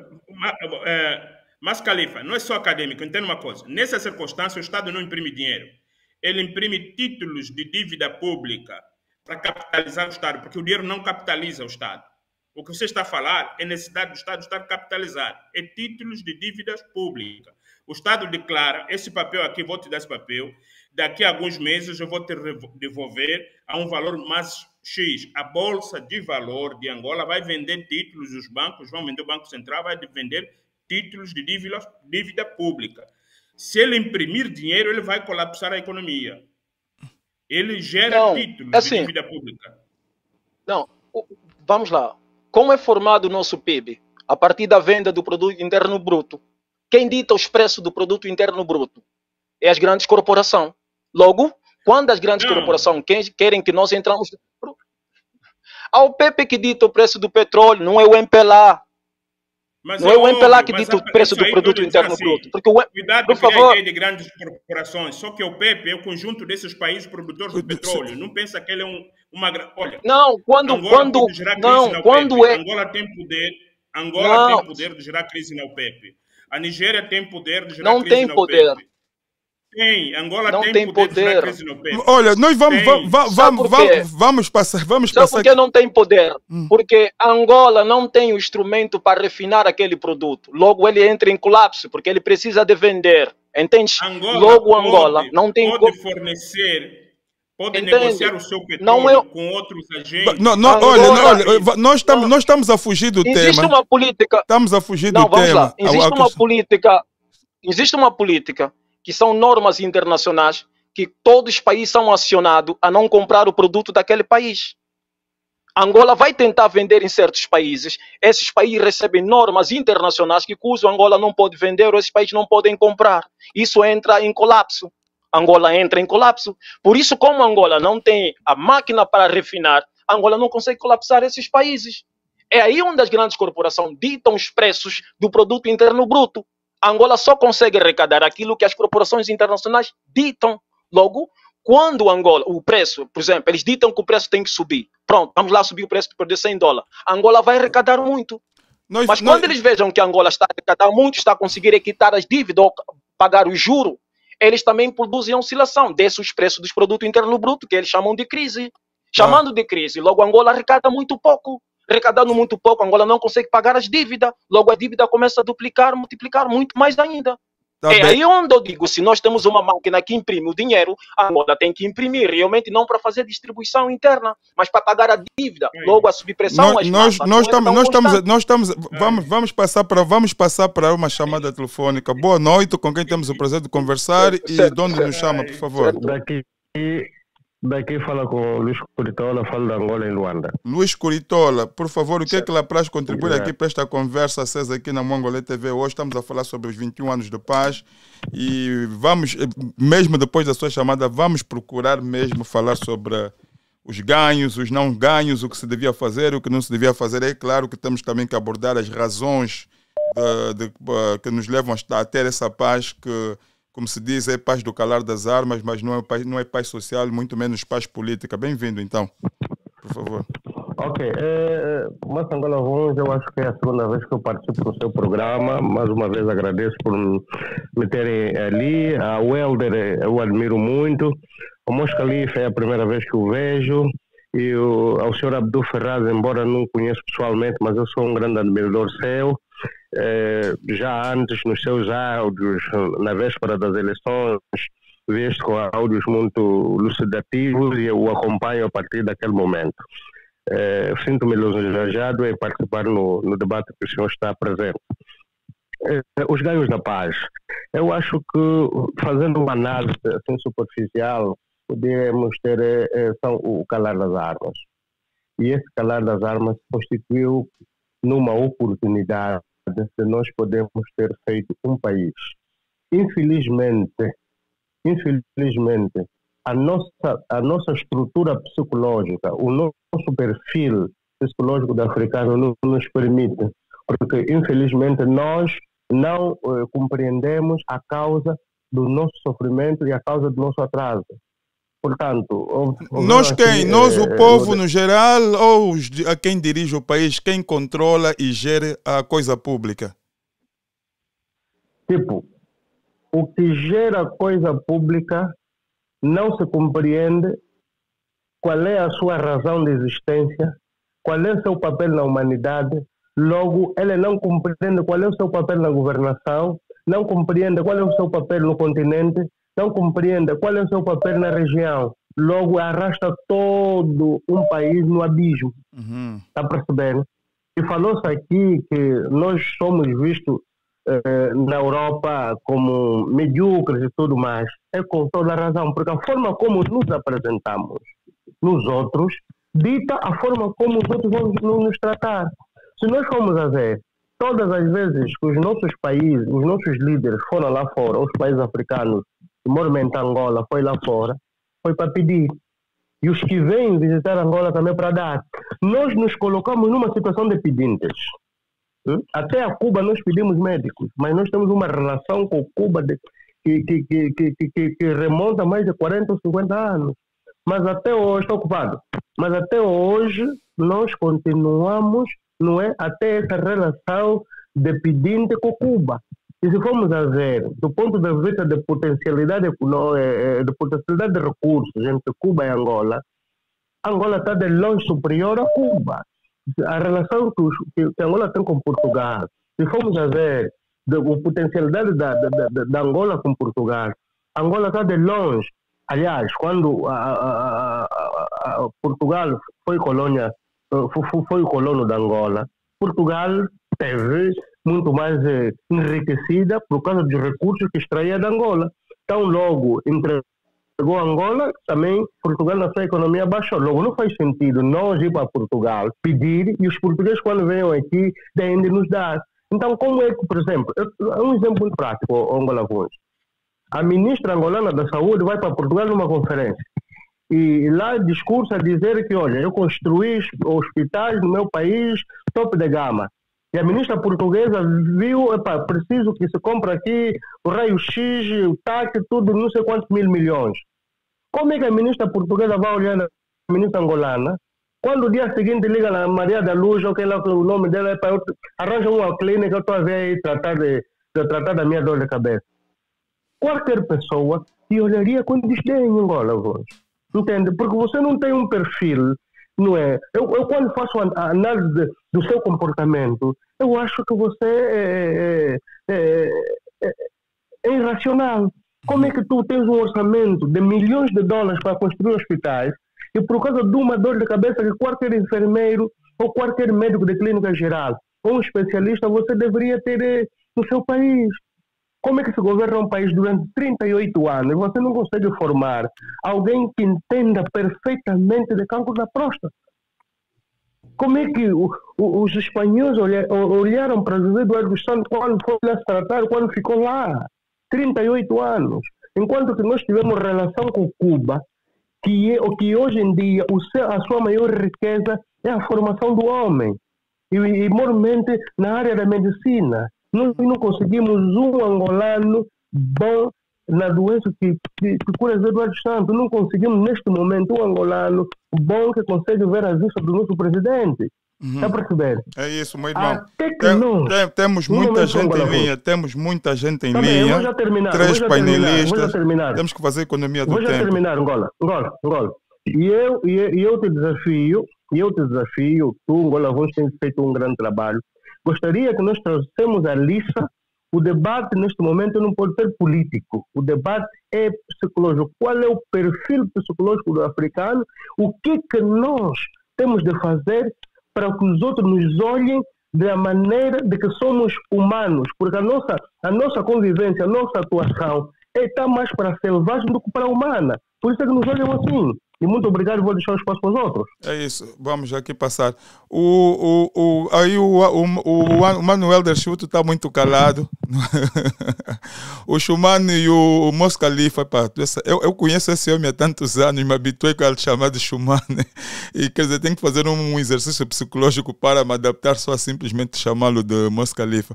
mas, Califa, não é só acadêmico. Entenda uma coisa. Nessa circunstância, o Estado não imprime dinheiro. Ele imprime títulos de dívida pública para capitalizar o Estado, porque o dinheiro não capitaliza o Estado. O que você está a falar é necessidade do Estado estar capitalizado. É títulos de dívidas públicas. O Estado declara, esse papel aqui, vou te dar esse papel, daqui a alguns meses eu vou te devolver a um valor mais X. A Bolsa de Valor de Angola vai vender títulos, os bancos vão vender, o Banco Central vai vender títulos de dívida pública. Se ele imprimir dinheiro, ele vai colapsar a economia. Ele gera títulos de dívida pública. Não, vamos lá. Como é formado o nosso PIB? A partir da venda do produto interno bruto. Quem dita os preços do produto interno bruto? É as grandes corporações. Logo, quando as grandes corporações querem que nós entramos... Ao PEP que dita o preço do petróleo, não é o MPLA. Mas não é o MPLA que dita o preço do produto interno bruto. Porque cuidado por com a favor, ideia de grandes corporações. Só que o PEP é o conjunto desses países produtores de petróleo. Não pensa que ele é uma... Olha, não, Angola tem poder. Angola tem poder de gerar crise na OPEP. A Nigéria tem poder de gerar crise na OPEP. Tem, Angola não tem poder de gerar crise na OPEP. Olha, nós vamos passar. Sabe por que não tem poder? Porque Angola não tem o instrumento para refinar aquele produto. Logo ele entra em colapso, porque ele precisa de vender. Entende? Logo Angola não tem pode fornecer. Pode negociar o seu petróleo não com outros agentes. Olha, nós estamos a fugir do tema. Existe uma política. Estamos a fugir do tema. Existe uma política que são normas internacionais que todos os países são acionados a não comprar o produto daquele país. Angola vai tentar vender em certos países. Esses países recebem normas internacionais que cujo Angola não pode vender ou esses países não podem comprar. Isso entra em colapso. Angola entra em colapso. Por isso, como Angola não tem a máquina para refinar, Angola não consegue colapsar esses países. É aí onde as grandes corporações ditam os preços do produto interno bruto. Angola só consegue arrecadar aquilo que as corporações internacionais ditam. Logo, quando Angola, o preço, por exemplo, eles ditam que o preço tem que subir. Pronto, vamos lá subir o preço para perder $100. Angola vai arrecadar muito. Mas quando eles vejam que Angola está a arrecadar muito, está a conseguir quitar as dívidas ou pagar o juro, eles também produzem oscilação, desce os preços dos produtos internos brutos, que eles chamam de crise. Chamando de crise, logo Angola arrecada muito pouco. Arrecadando muito pouco, Angola não consegue pagar as dívidas. Logo a dívida começa a duplicar, multiplicar muito mais ainda. Aí onde eu digo, se nós temos uma máquina que imprime o dinheiro, a Angola tem que imprimir, realmente não para fazer distribuição interna, mas para pagar a dívida. Logo a subpressão... Vamos passar para uma chamada telefônica. Boa noite, com quem temos o prazer de conversar e de onde nos chama, por favor. Daqui fala com Luís Curitola, falo da Angola em Luanda. Luís Curitola, por favor, o que é que Lapraz contribui aqui para esta conversa acesa aqui na Mongolê TV? Hoje estamos a falar sobre os 21 anos de paz e vamos, mesmo depois da sua chamada, vamos procurar mesmo falar sobre os ganhos, os não ganhos, o que se devia fazer, o que não se devia fazer. É claro que temos também que abordar as razões que nos levam a ter essa paz que, como se diz, é paz do calar das armas, mas não é paz social, muito menos paz política. Bem-vindo, então, por favor. Ok. Mas Angola Vons, eu acho que é a segunda vez que eu participo do seu programa. Mais uma vez agradeço por me terem ali. A Welder eu admiro muito. O Mos Khalifa é a primeira vez que o vejo. E ao senhor Abdul Ferraz, embora não conheço pessoalmente, mas eu sou um grande admirador seu. Já antes, nos seus áudios, na véspera das eleições, visto com áudios muito lucidativos e eu o acompanho a partir daquele momento. Sinto-me lisonjeado em participar no debate que o senhor está presente. Os ganhos da paz. Eu acho que, fazendo uma análise assim superficial, podemos ter são o calar das armas. E esse calar das armas constituiu numa oportunidade de nós podemos ter feito um país. Infelizmente, a nossa estrutura psicológica, o nosso perfil psicológico do africano não nos permite, porque infelizmente nós não compreendemos a causa do nosso sofrimento e a causa do nosso atraso. Portanto, nós quem? Nós, o povo no geral, ou a quem dirige o país, quem controla e gere a coisa pública? Tipo, o que gera coisa pública não se compreende qual é a sua razão de existência, qual é o seu papel na humanidade. Logo, ele não compreende qual é o seu papel na governação, não compreende qual é o seu papel no continente, não compreende qual é o seu papel na região. Logo, arrasta todo um país no abismo. Está percebendo? E falou-se aqui que nós somos vistos na Europa como medíocres e tudo mais. É com toda a razão, porque a forma como nos apresentamos nos outros dita a forma como os outros vão nos tratar. Se nós formos a ver, todas as vezes que os nossos países, os nossos líderes foram lá fora, os países africanos, mormente Angola foi lá fora, foi para pedir. E os que vêm visitar Angola também para dar. Nós nos colocamos numa situação de pedintes. Até a Cuba nós pedimos médicos, mas nós temos uma relação com Cuba que remonta a mais de 40 ou 50 anos. Mas até hoje, estou ocupado, mas até hoje nós continuamos, não é, até essa relação de pedinte com Cuba. E se formos a ver, do ponto de vista de potencialidade de recursos entre Cuba e Angola, Angola está de longe superior a Cuba. A relação que Angola tem com Portugal, se formos a ver a potencialidade da Angola com Portugal, Angola está de longe. Aliás, quando Portugal foi colônia, foi o colono da Angola, Portugal teve muito mais enriquecida por causa dos recursos que extraía da Angola. Então, logo, entregou a Angola, também Portugal na sua economia baixou. Logo, não faz sentido nós ir para Portugal pedir e os portugueses, quando venham aqui, têm de nos dar. Então, como é que, por exemplo, um exemplo muito prático, Angola Vuns. A ministra angolana da Saúde vai para Portugal numa conferência e lá discursa a dizer que, olha, eu construí hospitais no meu país top de gama. E a ministra portuguesa viu, preciso que se compre aqui o raio-x, o TAC, tudo, não sei quantos mil milhões. Como é que a ministra portuguesa vai olhar na ministra angolana? Quando o dia seguinte liga na Maria da Luz, ou que lá o nome dela é para arranja uma clínica, eu estou a ver aí tratar da minha dor de cabeça. Qualquer pessoa te olharia com desdém em Angola hoje. Entende? Porque você não tem um perfil, não é? Eu quando faço a análise do seu comportamento, eu acho que você é irracional. Como é que tu tens um orçamento de milhões de dólares para construir hospitais e por causa de uma dor de cabeça que qualquer enfermeiro ou qualquer médico de clínica geral ou um especialista você deveria ter no seu país? Como é que se governa um país durante 38 anos e você não consegue formar alguém que entenda perfeitamente de cancro da próstata? Como é que os espanhóis olharam para José Eduardo dos Santos quando foi lá se tratar, quando ficou lá? 38 anos. Enquanto que nós tivemos relação com Cuba, que hoje em dia a sua maior riqueza é a formação do homem. E mormente na área da medicina. Nós não conseguimos um angolano bom na doença que cura José Eduardo Santos. Não conseguimos neste momento um angolano bom que consegue ver a vista do nosso presidente. Está percebendo? É isso, meu irmão. Temos muita gente em linha. Temos muita gente em linha. Vou já terminar. Três painelistas. Temos que fazer economia do tempo. Vou já terminar, Angola. E eu te desafio, tu, Angola Vuns, tens feito um grande trabalho. Gostaria que nós trouxemos à lista o debate neste momento não pode ser político. O debate é psicológico. Qual é o perfil psicológico do africano? O que nós temos de fazer para que os outros nos olhem da maneira de que somos humanos? Porque a nossa convivência, a nossa atuação está mais para a selvagem do que para a humana. Por isso é que nos olham assim. E muito obrigado, vou deixar o espaço para os outros. É isso, vamos aqui passar. O Manuel Derchuto está muito calado, O Schumann e o Mos Khalifa, pá, eu conheço esse homem há tantos anos, me habituei a lhe chamar de Schumann. E quer dizer, tenho que fazer um exercício psicológico para me adaptar só a simplesmente chamá-lo de Mos Khalifa.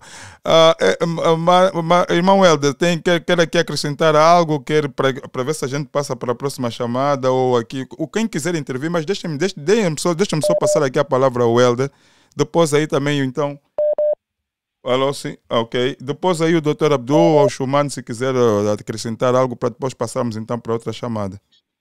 Irmão Helder, quer aqui acrescentar algo? Quer para ver se a gente passa para a próxima chamada ou aqui? Quem quiser intervir, mas deixa-me só passar aqui a palavra ao Helder. Depois aí também, então... Alô, sim, ok. Depois aí o Dr. Abdul ou o Schumann, se quiser acrescentar algo, para depois passarmos então para outra chamada.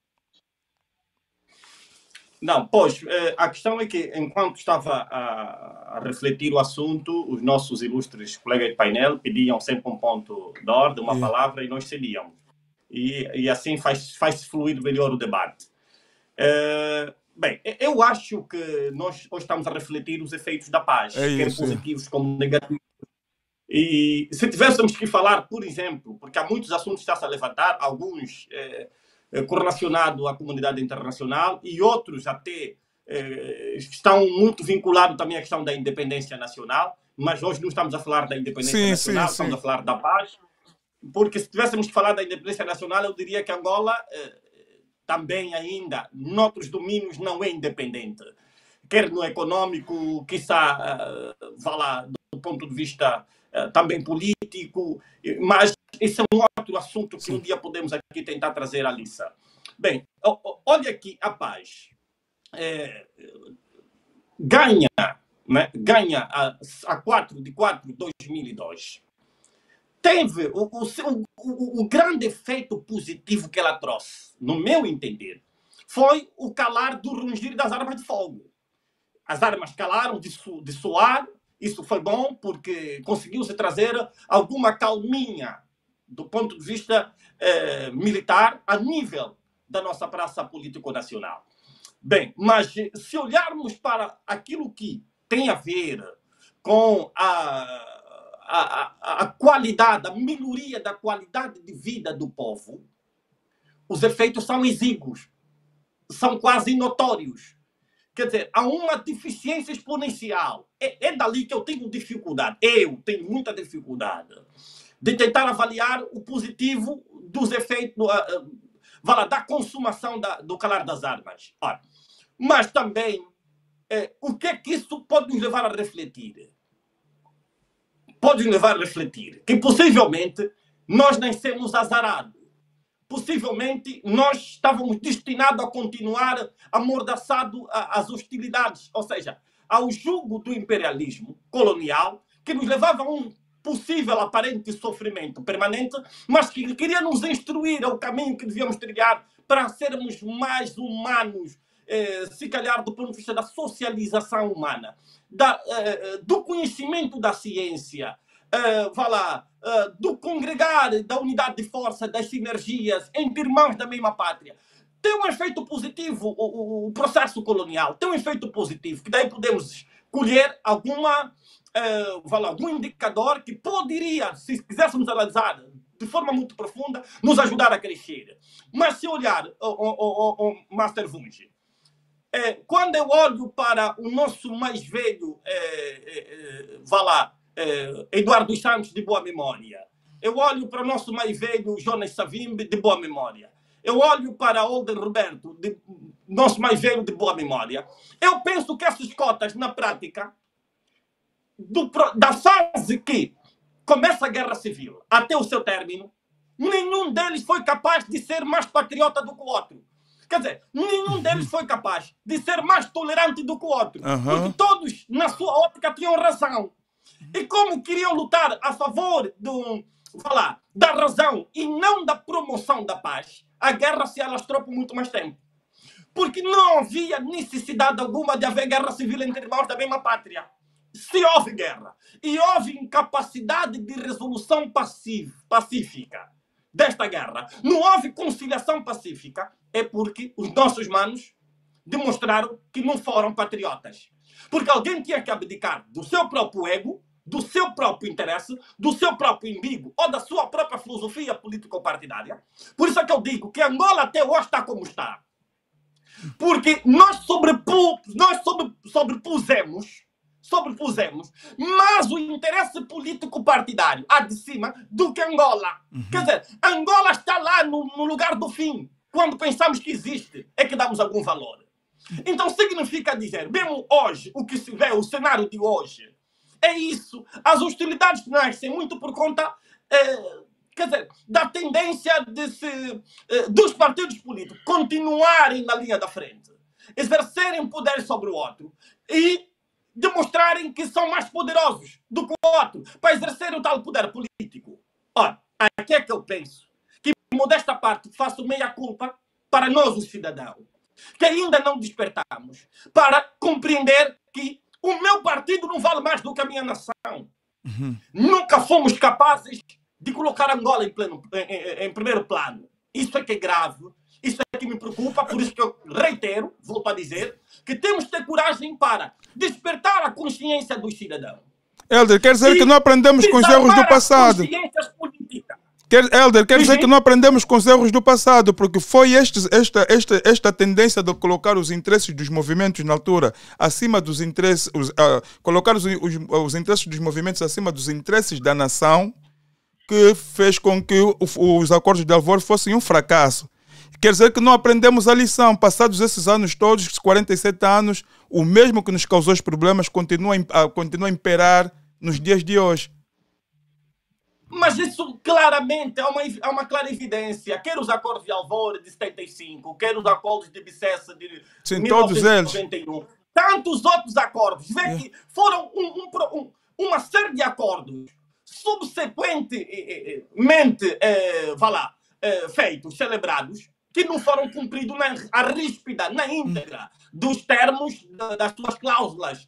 Não, pois, a questão é que enquanto estava a refletir o assunto, os nossos ilustres colegas de painel pediam sempre um ponto de ordem, uma palavra, e nós cedíamos. E assim faz fluir melhor o debate. Bem, eu acho que nós hoje estamos a refletir os efeitos da paz, quer positivos como negativos. E se tivéssemos que falar, por exemplo, porque há muitos assuntos que está-se a levantar, alguns correlacionados à comunidade internacional e outros até estão muito vinculados também à questão da independência nacional, mas hoje não estamos a falar da independência nacional, estamos a falar da paz, porque se tivéssemos que falar da independência nacional, eu diria que Angola também ainda, noutros domínios, não é independente. Quer no econômico, quiçá, vá lá, do ponto de vista também político, mas esse é um outro assunto que um dia podemos aqui tentar trazer à lição. Bem, olha aqui, a paz ganha a 4 de 2002. Teve o grande efeito positivo que ela trouxe, no meu entender, foi o calar do rungir das armas de fogo. As armas calaram de soar, isso foi bom porque conseguiu-se trazer alguma calminha do ponto de vista militar a nível da nossa praça político-nacional. Bem, mas se olharmos para aquilo que tem a ver com a qualidade, a melhoria da qualidade de vida do povo, os efeitos são exíguos, são quase notórios. Quer dizer, há uma deficiência exponencial. É dali que eu tenho dificuldade. Eu tenho muita dificuldade de tentar avaliar o positivo dos efeitos da consumação do calar das armas. Ora, mas também, o que é que isso pode nos levar a refletir? Pode nos levar a refletir que possivelmente nós nascemos azarados. Possivelmente nós estávamos destinados a continuar amordaçados às hostilidades, ou seja, ao jugo do imperialismo colonial, que nos levava a um possível aparente sofrimento permanente, mas que queria nos instruir ao caminho que devíamos trilhar para sermos mais humanos, se calhar do ponto de vista da socialização humana, do conhecimento da ciência, do congregar da unidade de força, das sinergias entre irmãos da mesma pátria. Tem um efeito positivo o processo colonial, tem um efeito positivo, que daí podemos colher algum indicador que poderia, se quiséssemos analisar de forma muito profunda, nos ajudar a crescer. Mas se olhar, Master Vungi, quando eu olho para o nosso mais velho, Eduardo dos Santos, de boa memória, eu olho para o nosso mais velho Jonas Savimbi, de boa memória, eu olho para Holden Roberto, nosso mais velho, de boa memória, eu penso que essas cotas, na prática, da fase que começa a Guerra Civil até o seu término, nenhum deles foi capaz de ser mais patriota do que o outro. Quer dizer, nenhum deles foi capaz de ser mais tolerante do que o outro. Porque todos, na sua ótica, tinham razão. E como queriam lutar a favor da razão e não da promoção da paz, a guerra se alastrou por muito mais tempo. Porque não havia necessidade alguma de haver guerra civil entre irmãos da mesma pátria. Se houve guerra e houve incapacidade de resolução pacífica desta guerra, não houve conciliação pacífica, é porque os nossos manos demonstraram que não foram patriotas. Porque alguém tinha que abdicar do seu próprio ego, do seu próprio interesse, do seu próprio umbigo ou da sua própria filosofia político-partidária. Por isso é que eu digo que Angola até hoje está como está. Porque nós sobrepusemos sobrepusemos mais o interesse político partidário há de cima do que Angola. Quer dizer, Angola está lá no lugar do fim. Quando pensamos que existe, é que damos algum valor. Então significa dizer, mesmo hoje, o que se vê, o cenário de hoje, é isso. As hostilidades nascem muito por conta, quer dizer, da tendência dos partidos políticos continuarem na linha da frente, exercerem poder sobre o outro e demonstrarem que são mais poderosos do que o outro para exercer o tal poder político. Ora, aqui é que eu penso que, modesta parte, faço meia-culpa para nós, os cidadãos, que ainda não despertamos para compreender que o meu partido não vale mais do que a minha nação. Nunca fomos capazes de colocar Angola em primeiro plano. Isso é que é grave. Isso é que me preocupa, por isso que eu reitero, volto a dizer, que temos de ter coragem para despertar a consciência dos cidadãos. Helder, quer dizer que não aprendemos com os erros do passado. Helder, quer dizer que não aprendemos com os erros do passado, porque foi esta tendência de colocar os interesses dos movimentos na altura acima dos interesses, colocar os interesses dos movimentos acima dos interesses da nação, que fez com que os acordos de Alvor fossem um fracasso. Quer dizer que não aprendemos a lição. Passados esses anos todos, 47 anos, o mesmo que nos causou os problemas continua a imperar nos dias de hoje. Mas isso claramente é uma clara evidência. Quer os acordos de Alvor de 75, quer os acordos de Bicessa de 1991. Tantos outros acordos. Vê que foram uma série de acordos subsequentemente feitos, celebrados, que não foram cumpridos à ríspida, na íntegra, dos termos das suas cláusulas,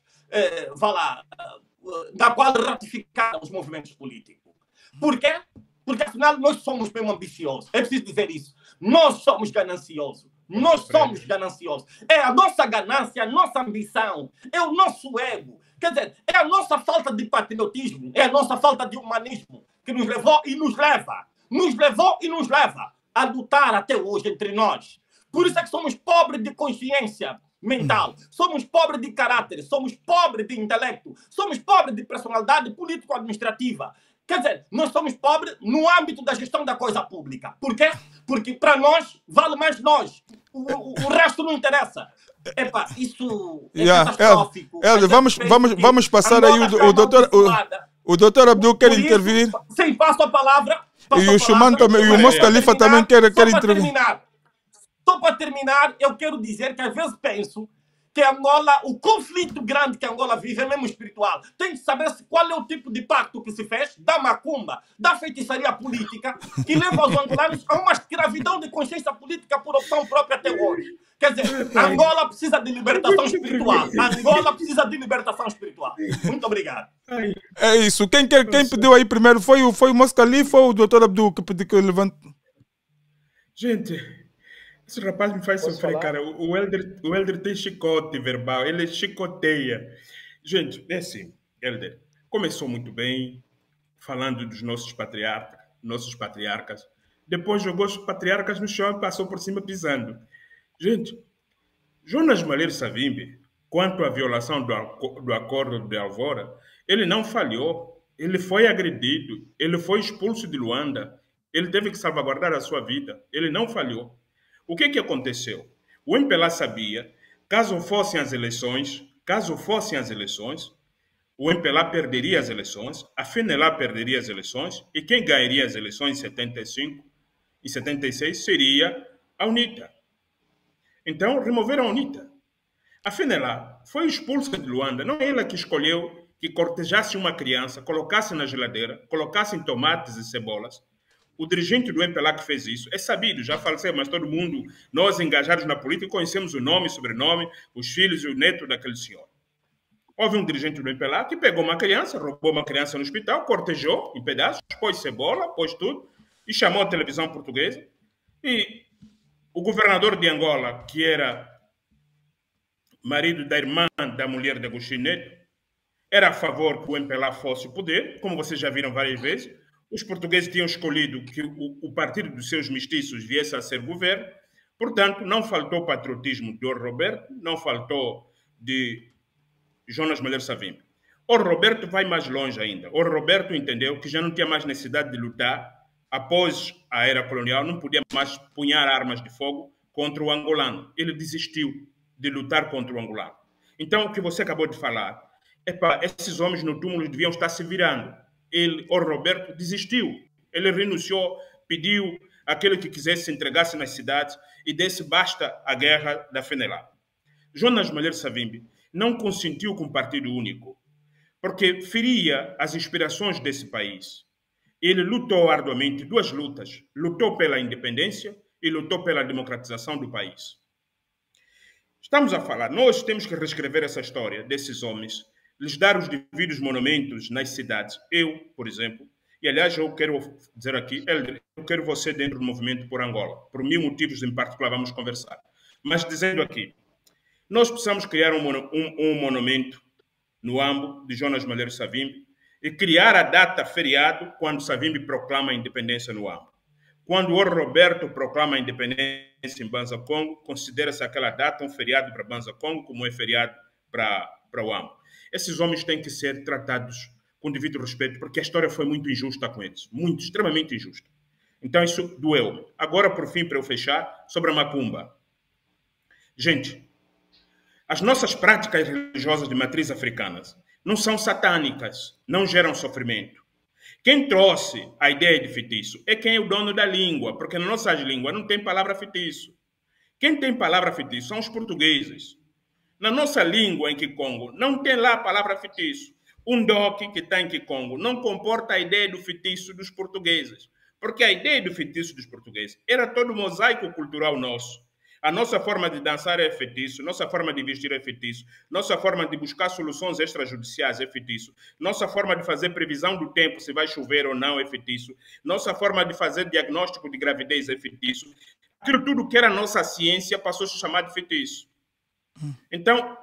da qual ratificaram os movimentos políticos. Por quê? Porque, afinal, nós somos mesmo ambiciosos. É preciso dizer isso. Nós somos gananciosos. Nós somos gananciosos. É a nossa ganância, a nossa ambição, é o nosso ego. Quer dizer, é a nossa falta de patriotismo, é a nossa falta de humanismo que nos levou e nos leva. Nos levou e nos leva a lutar até hoje entre nós. Por isso é que somos pobres de consciência mental, somos pobres de caráter, somos pobres de intelecto, somos pobres de personalidade político-administrativa. Quer dizer, nós somos pobres no âmbito da gestão da coisa pública. Por quê? Porque para nós vale mais nós. O resto não interessa. Epa, isso é catastrófico. Vamos passar aí o doutor Abdul quer intervir. Sim, passo a palavra. E o Shuman também, e o Moço Khalifa também quer intervir. Só para terminar, eu quero dizer que às vezes penso que Angola, o conflito grande que Angola vive é mesmo espiritual. Tem que saber qual é o tipo de pacto que se fez da macumba, da feitiçaria política, que leva os angolanos a uma escravidão de consciência política por opção própria até hoje. Quer dizer, Angola precisa de libertação espiritual. Angola precisa de libertação espiritual. Muito obrigado. É isso. Quem pediu aí primeiro? Foi o Moço Khalifa ou o Dr. Abdul que pediu que eu levante? Gente, esse rapaz me faz sofrer, cara. O Helder tem chicote verbal. Ele chicoteia. Gente, é assim, Helder. Começou muito bem, falando dos nossos patriarcas. Depois jogou os patriarcas no chão e passou por cima pisando. Gente, Jonas Malheiro Savimbi, quanto à violação do acordo de Alvora, ele não falhou. Ele foi agredido, ele foi expulso de Luanda, ele teve que salvaguardar a sua vida. Ele não falhou. O que aconteceu? O MPLA sabia, caso fossem as eleições, o MPLA perderia as eleições, a FENELA perderia as eleições, e quem ganharia as eleições em 75 e 76 seria a UNITA. Então, removeram a UNITA. A FENELA foi expulsa de Luanda, não é ela que escolheu que cortejasse uma criança, colocasse na geladeira, colocasse tomates e cebolas. O dirigente do MPLA que fez isso é sabido, já faleceu, mas todo mundo, nós engajados na política, conhecemos o nome, sobrenome, os filhos e o neto daquele senhor. Houve um dirigente do MPLA que pegou uma criança, roubou uma criança no hospital, cortejou em pedaços, pôs cebola, pôs tudo, e chamou a televisão portuguesa. E o governador de Angola, que era marido da irmã da mulher de Agostinho Neto, era a favor que o MPLA fosse o poder, como vocês já viram várias vezes. Os portugueses tinham escolhido que o partido dos seus mestiços viesse a ser governo. Portanto, não faltou patriotismo de Roberto, não faltou de Jonas Malheiro Savimbi. O Roberto vai mais longe ainda. O Roberto entendeu que já não tinha mais necessidade de lutar após a era colonial, não podia mais punhar armas de fogo contra o angolano. Ele desistiu de lutar contra o angolano. Então, o que você acabou de falar, esses homens no túmulo deviam estar se virando. O Roberto desistiu. Ele renunciou, pediu aquele que quisesse se entregasse nas cidades e desse basta à guerra da FENELA. Jonas Malheiro Savimbi não consentiu com um partido único, porque feria as inspirações desse país. Ele lutou arduamente, duas lutas. Lutou pela independência e lutou pela democratização do país. Estamos a falar, nós temos que reescrever essa história desses homens, lhes dar os devidos monumentos nas cidades. Eu, por exemplo, e aliás eu quero dizer aqui, Helder, eu quero você dentro do movimento por Angola. Por 1000 motivos em particular vamos conversar. Mas dizendo aqui, nós precisamos criar um monumento no Ambo de Jonas Malheiro Savimbi e criar a data feriado quando Savimbi proclama a independência no Ambo. Quando o Roberto proclama a independência em Banza Congo, considera-se aquela data um feriado para Banza Congo, como é feriado para o Ambo. Esses homens têm que ser tratados com devido respeito, porque a história foi muito injusta com eles, muito, extremamente injusta. Então isso doeu. Agora, por fim, para eu fechar, sobre a macumba. Gente, as nossas práticas religiosas de matriz africana não são satânicas, não geram sofrimento. Quem trouxe a ideia de feitiço é quem é o dono da língua, porque na nossa língua não tem palavra feitiço. Quem tem palavra feitiço são os portugueses. Na nossa língua em Kikongo não tem lá a palavra feitiço. Um doque que está em Kikongo não comporta a ideia do feitiço dos portugueses, porque a ideia do feitiço dos portugueses era todo o mosaico cultural nosso. A nossa forma de dançar é feitiço, nossa forma de vestir é feitiço, nossa forma de buscar soluções extrajudiciais é feitiço, nossa forma de fazer previsão do tempo, se vai chover ou não, é feitiço, nossa forma de fazer diagnóstico de gravidez é feitiço. Aquilo tudo que era nossa ciência passou a se chamar de feitiço. Então,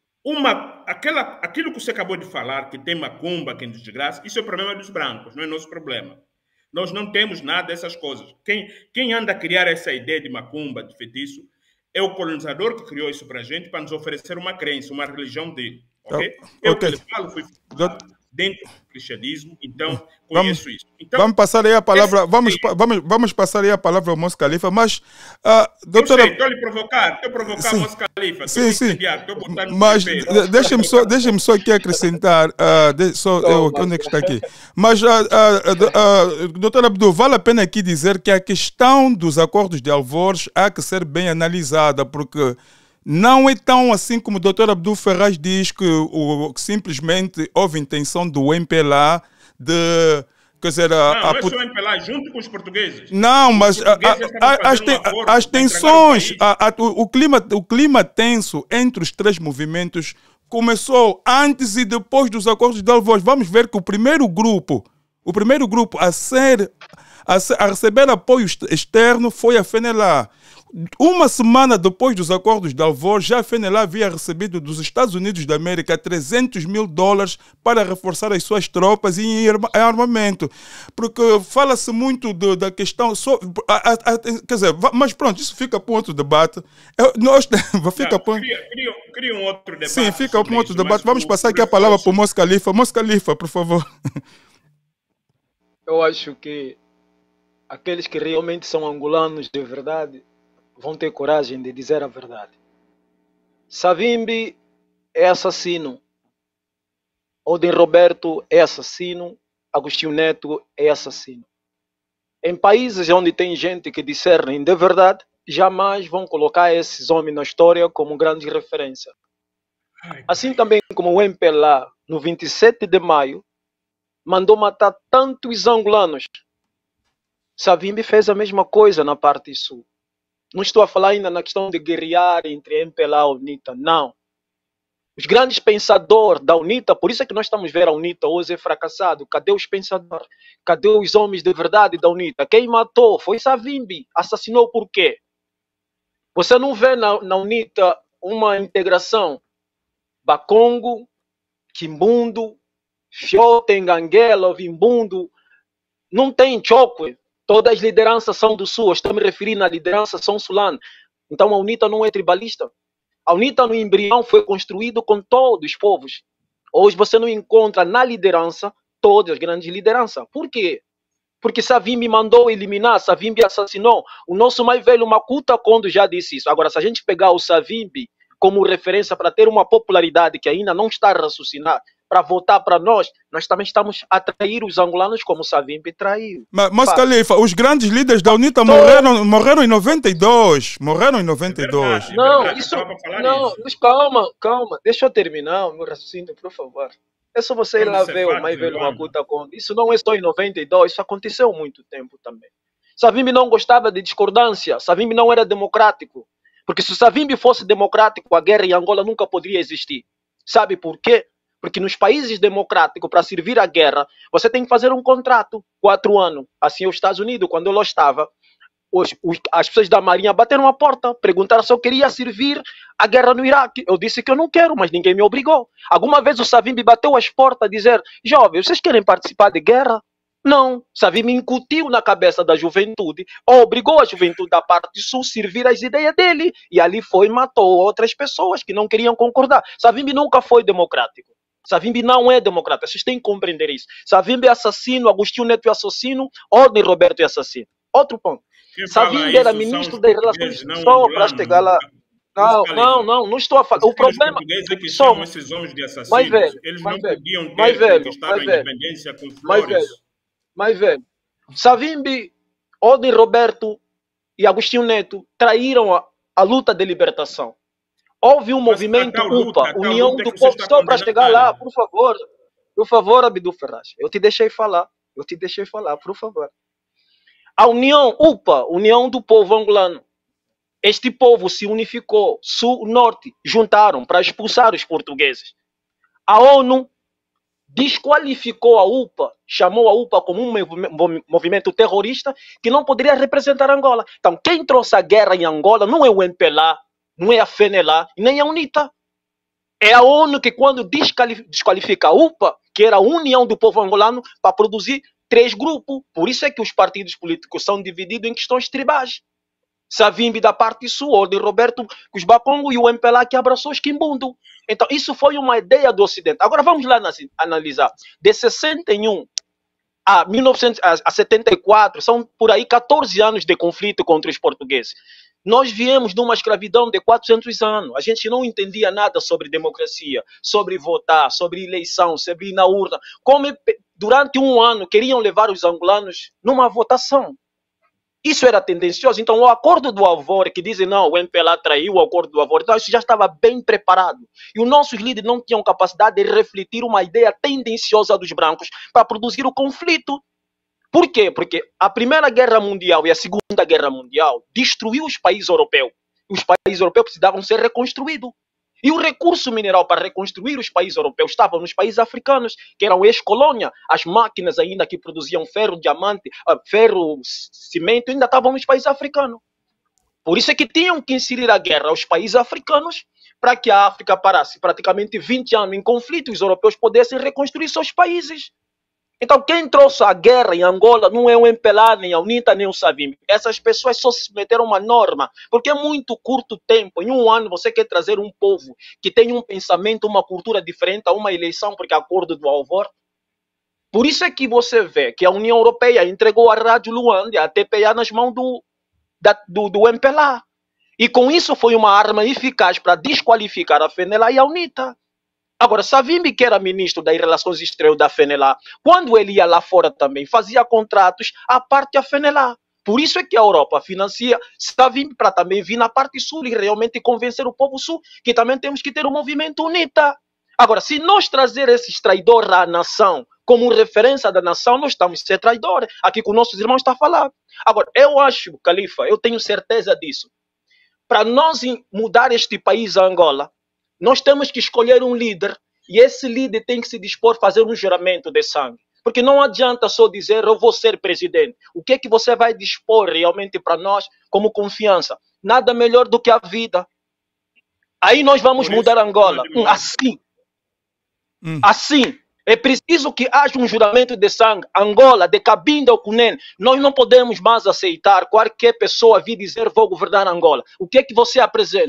aquilo que você acabou de falar, que tem macumba, que é desgraça, isso é o problema dos brancos, não é nosso problema. Nós não temos nada dessas coisas. Quem anda a criar essa ideia de macumba, de feitiço, é o colonizador que criou isso para a gente, para nos oferecer uma crença, uma religião dele. Ok? Eu que lhe falo, fui dentro do cristianismo, então conheço isso. Então, vamos passar aí a palavra, vamos passar aí a palavra ao Moço Califa, mas doutora... Estou a lhe provocar, o Moço Califa. Sim. Mas deixa-me só aqui acrescentar, onde é que está aqui? Mas, doutora Abdu, vale a pena aqui dizer que a questão dos acordos de Alvores há que ser bem analisada, porque não é tão assim como o Dr. Abdul Ferraz diz que simplesmente houve intenção do MPLA de... Quer dizer, não é só o MPLA, junto com os portugueses. Não, mas as tensões, o clima tenso entre os três movimentos começou antes e depois dos acordos de Alvores. Vamos ver que o primeiro grupo a receber apoio externo foi a FENELA. Uma semana depois dos acordos de Alvores, já a FENELA havia recebido dos Estados Unidos da América $300 mil para reforçar as suas tropas e em armamento. Porque fala-se muito da questão... quer dizer, mas pronto, isso fica para um outro debate. Cria um outro debate. Sim, fica para um outro debate. Vamos passar aqui a palavra para o Moço Califa. Moço Califa, por favor. Eu acho que aqueles que realmente são angolanos de verdade vão ter coragem de dizer a verdade. Savimbi é assassino. Odem Roberto é assassino. Agostinho Neto é assassino. Em países onde tem gente que discernem de verdade, jamais vão colocar esses homens na história como grande referência. Assim também como o MPLA, no 27 de maio, mandou matar tantos angolanos. Savimbi fez a mesma coisa na parte sul. Não estou a falar ainda na questão de guerrear entre MPLA e UNITA, não. Os grandes pensadores da UNITA, por isso é que nós estamos vendo a UNITA hoje é fracassado. Cadê os pensadores? Cadê os homens de verdade da UNITA? Quem matou foi Savimbi. Assassinou por quê? Você não vê na UNITA uma integração Bakongo, Kimbundo, Fiote, Nganguela, Vimbundo. Não tem choque. Todas as lideranças são do Sul. Eu estou me referindo à liderança São Sulano. Então a UNITA não é tribalista. A UNITA no embrião foi construído com todos os povos. Hoje você não encontra na liderança todas as grandes lideranças. Por quê? Porque Savimbi mandou eliminar, Savimbi assassinou. O nosso mais velho Makuta Kondo já disse isso. Agora, se a gente pegar o Savimbi como referência para ter uma popularidade que ainda não está a raciocinar, para votar para nós também estamos a trair os angolanos como Savimbi traiu. Mas Califa, os grandes líderes da UNITA morreram em 92. Morreram em 92. Não, isso... Não, mas calma. Deixa eu terminar o meu raciocínio, por favor. É só você ir lá ver o mais velho Makuta Kondo. Isso não é só em 92, isso aconteceu há muito tempo também. Savimbi não gostava de discordância, Savimbi não era democrático. Porque se o Savimbi fosse democrático, a guerra em Angola nunca poderia existir. Sabe por quê? Porque nos países democráticos, para servir a guerra, você tem que fazer um contrato, 4 anos. Assim, os Estados Unidos, quando eu lá estava, as pessoas da Marinha bateram a porta, perguntaram se eu queria servir a guerra no Iraque. Eu disse que eu não quero, mas ninguém me obrigou. Alguma vez o Savimbi bateu as portas a dizer: jovens, vocês querem participar de guerra? Não. Savimbi incutiu na cabeça da juventude, obrigou a juventude da parte sul a servir as ideias dele. E ali foi e matou outras pessoas que não queriam concordar. Savimbi nunca foi democrático. Savimbi não é democrata, vocês têm que compreender isso. Savimbi é assassino, Agostinho Neto é assassino, Ordem Roberto é assassino. Outro ponto. Savimbi era ministro das Relações... Só para chegar lá... Não estou a falar. O problema é que chamam esses homens de assassinos. Eles não podiam ter conquistado a independência com flores. Mais velho. Savimbi, Ordem Roberto e Agostinho Neto traíram a luta de libertação. Houve um movimento UPA, União do Povo, só para chegar lá, por favor, Abdul Ferraz, eu te deixei falar, por favor. A União UPA, União do Povo Angolano, este povo se unificou, sul, norte, juntaram para expulsar os portugueses. A ONU desqualificou a UPA, chamou a UPA como um movimento terrorista que não poderia representar Angola. Então, quem trouxe a guerra em Angola não é o MPLA, não é a FENELA, nem a UNITA. É a ONU que, quando desqualifica a UPA, que era a União do Povo Angolano, para produzir 3 grupos. Por isso é que os partidos políticos são divididos em questões tribais. Savimbi da parte sul, Ordem Roberto, os Bakongo e o MPLA que abraçou os Quimbundo. Então, isso foi uma ideia do Ocidente. Agora, vamos lá analisar. De 61 a 1974, são por aí 14 anos de conflito contra os portugueses. Nós viemos de uma escravidão de 400 anos. A gente não entendia nada sobre democracia, sobre votar, sobre eleição, sobre ir na urna. Como durante um ano queriam levar os angolanos numa votação. Isso era tendencioso. Então, o acordo do Avor, que dizem, não, o MPLA traiu o acordo do Avor, então isso já estava bem preparado. E os nossos líderes não tinham capacidade de refletir uma ideia tendenciosa dos brancos para produzir o conflito. Por quê? Porque a Primeira Guerra Mundial e a Segunda Guerra Mundial destruiu os países europeus. Os países europeus precisavam ser reconstruídos. E o recurso mineral para reconstruir os países europeus estava nos países africanos, que eram ex-colônia. As máquinas ainda que produziam ferro, diamante, ferro, cimento, ainda estavam nos países africanos. Por isso é que tinham que inserir a guerra aos países africanos para que a África parasse praticamente 20 anos em conflito e os europeus pudessem reconstruir seus países. Então, quem trouxe a guerra em Angola não é o MPLA, nem a UNITA, nem o Savimbi. Essas pessoas só se submeteram a uma norma, porque é muito curto tempo. Em um ano, você quer trazer um povo que tem um pensamento, uma cultura diferente a uma eleição, porque é acordo do Alvor. Por isso é que você vê que a União Europeia entregou a Rádio Luanda e a TPA nas mãos do MPLA. E com isso foi uma arma eficaz para desqualificar a FENELA e a UNITA. Agora, Savimbi, que era ministro das Relações Exteriores da FENELA, quando ele ia lá fora também, fazia contratos à parte da FENELA. Por isso é que a Europa financia Savimbi para também vir na parte sul e realmente convencer o povo sul que também temos que ter um movimento UNITA. Agora, se nós trazer esses traidores à nação como referência da nação, nós estamos a ser traidores. Aqui com nossos irmãos está falando. Agora, eu acho, Califa, eu tenho certeza disso. Para nós mudar este país, a Angola, nós temos que escolher um líder e esse líder tem que se dispor a fazer um juramento de sangue. Porque não adianta só dizer, eu vou ser presidente. O que é que você vai dispor realmente para nós como confiança? Nada melhor do que a vida. Aí nós vamos mudar Angola. Assim. Assim. É preciso que haja um juramento de sangue. Angola, de Cabinda ou Cunene, nós não podemos mais aceitar qualquer pessoa vir dizer, vou governar Angola. O que é que você apresenta?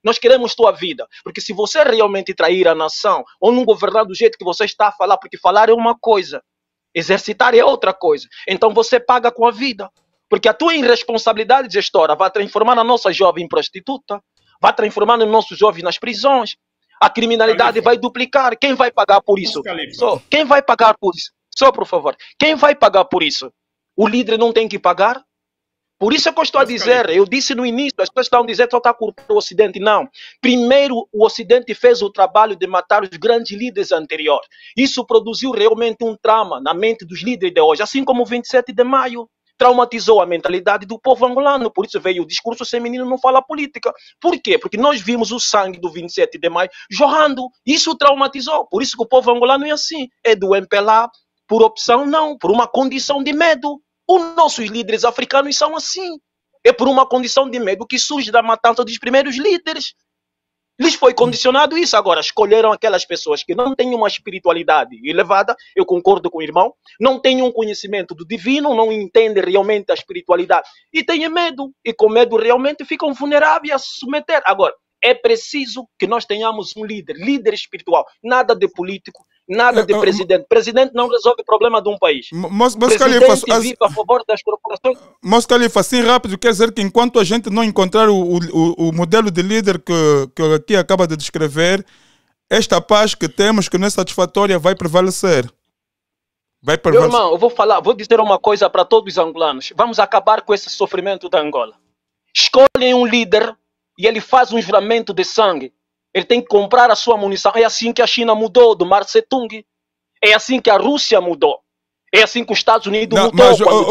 Nós queremos tua vida. Porque se você realmente trair a nação, ou não governar do jeito que você está a falar, porque falar é uma coisa, exercitar é outra coisa. Então você paga com a vida. Porque a tua irresponsabilidade gestora vai transformar a nossa jovem em prostituta, vai transformar os nossos jovens nas prisões, a criminalidade vai duplicar. Quem vai pagar por isso? Quem vai pagar por isso? Só por favor. Quem vai pagar por isso? O líder não tem que pagar? Por isso é que eu estou a dizer, eu disse no início, as pessoas estão dizendo que só está culpando o Ocidente. Não. Primeiro, o Ocidente fez o trabalho de matar os grandes líderes anteriores. Isso produziu realmente um trauma na mente dos líderes de hoje, assim como o 27 de maio. Traumatizou a mentalidade do povo angolano, por isso veio o discurso feminino não fala política. Por quê? Porque nós vimos o sangue do 27 de maio jorrando. Isso traumatizou, por isso que o povo angolano é assim. É do MPLA por opção, não, por uma condição de medo. Os nossos líderes africanos são assim. É por uma condição de medo que surge da matança dos primeiros líderes. Lhes foi condicionado isso. Agora, escolheram aquelas pessoas que não têm uma espiritualidade elevada, eu concordo com o irmão, não têm um conhecimento do divino, não entendem realmente a espiritualidade e têm medo. E com medo realmente ficam vulneráveis a se submeter. Agora, é preciso que nós tenhamos um líder espiritual. Nada de político, nada de presidente. Presidente não resolve o problema de um país. Presidente vive a favor das corporações. Mas, Califa, assim rápido, quer dizer que enquanto a gente não encontrar o modelo de líder que aqui acaba de descrever, esta paz que temos, que não é satisfatória, vai prevalecer. Meu irmão, eu vou dizer uma coisa para todos os angolanos. Vamos acabar com esse sofrimento da Angola. Escolhem um líder e ele faz um juramento de sangue. Ele tem que comprar a sua munição. É assim que a China mudou do Mao Tse-tung. É assim que a Rússia mudou. É assim que os Estados Unidos mudou.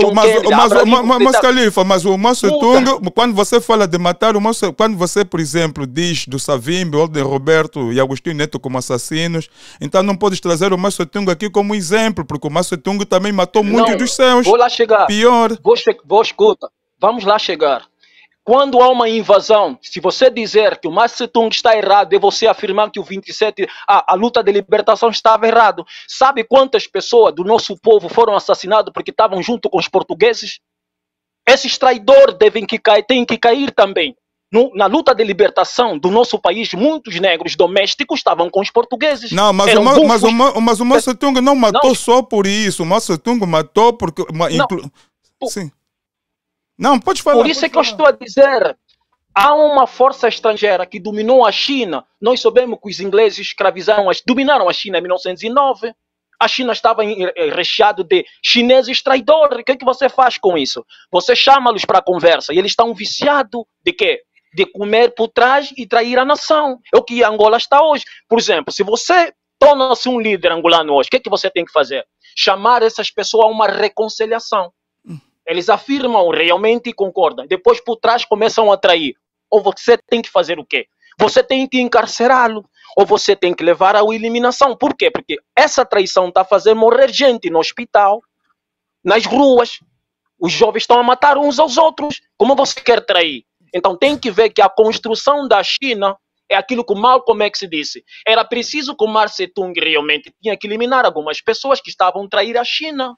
Mas Califa, mas o Mao Tse-tung, quando você fala de matar, quando você, por exemplo, diz do Savimbi, Holden Roberto e Agostinho Neto como assassinos, então não podes trazer o Mao Tse-tung aqui como exemplo, porque o Mao Tse-tung também matou muitos dos seus. Vou lá chegar. Pior. Escuta. Vamos lá chegar. Quando há uma invasão, se você dizer que o Mao Tse-tung está errado, é você afirmar que o 27, a luta de libertação estava errado. Sabe quantas pessoas do nosso povo foram assassinadas porque estavam junto com os portugueses? Esses traidores têm que cair também. Na luta de libertação do nosso país, muitos negros domésticos estavam com os portugueses. Não, mas o Mao Tse-tung não matou só por isso. O Mao Tse-tung matou porque... Sim. Não, pode falar. Por isso é que eu estou a dizer, há uma força estrangeira que dominou a China. Nós sabemos que os ingleses dominaram a China em 1909. A China estava recheada de chineses traidores. O que é que você faz com isso? Você chama-los para a conversa e eles estão viciados de quê? De comer por trás e trair a nação. É o que Angola está hoje. Por exemplo, se você torna-se um líder angolano hoje, o que é que você tem que fazer? Chamar essas pessoas a uma reconciliação. Eles afirmam realmente e concordam. Depois, por trás, começam a trair. Ou você tem que fazer o quê? Você tem que encarcerá-lo. Ou você tem que levar à eliminação. Por quê? Porque essa traição está a fazer morrer gente no hospital, nas ruas. Os jovens estão a matar uns aos outros. Como você quer trair? Então tem que ver que a construção da China é aquilo que o Malcolm X disse. Era preciso que o Mao Tse-tung realmente tinha que eliminar algumas pessoas que estavam a trair a China.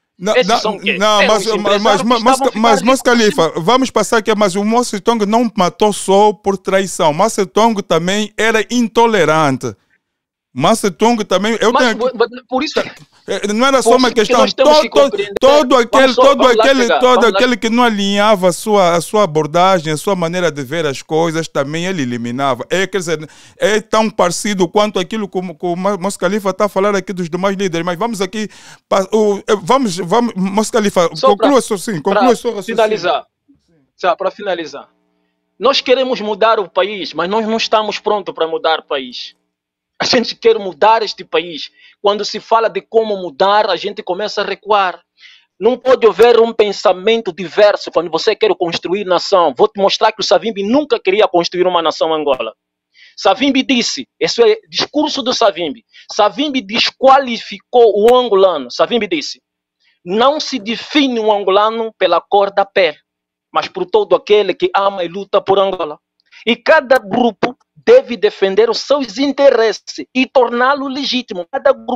Mas Califa, vamos passar aqui, mas o Mao Tse-tung não matou só por traição. Mao Tse-tung também era intolerante. Mao Tse-tung também... Por isso... Não era só uma questão, todo aquele que não alinhava a sua abordagem, a sua maneira de ver as coisas, também ele eliminava. Quer dizer, é tão parecido quanto aquilo que o Mos Califa está a falar aqui dos demais líderes. Mas vamos aqui, vamos Mos Califa, conclua só finalizar. Para finalizar, nós queremos mudar o país, mas nós não estamos prontos para mudar o país. A gente quer mudar este país. Quando se fala de como mudar, a gente começa a recuar. Não pode haver um pensamento diverso quando você quer construir nação. Vou te mostrar que o Savimbi nunca queria construir uma nação Angola. Savimbi disse, esse é o discurso do Savimbi. Savimbi desqualificou o angolano. Savimbi disse, não se define um angolano pela cor da pele, mas por todo aquele que ama e luta por Angola. E cada grupo deve defender os seus interesses e torná-lo legítimo. Cada grupo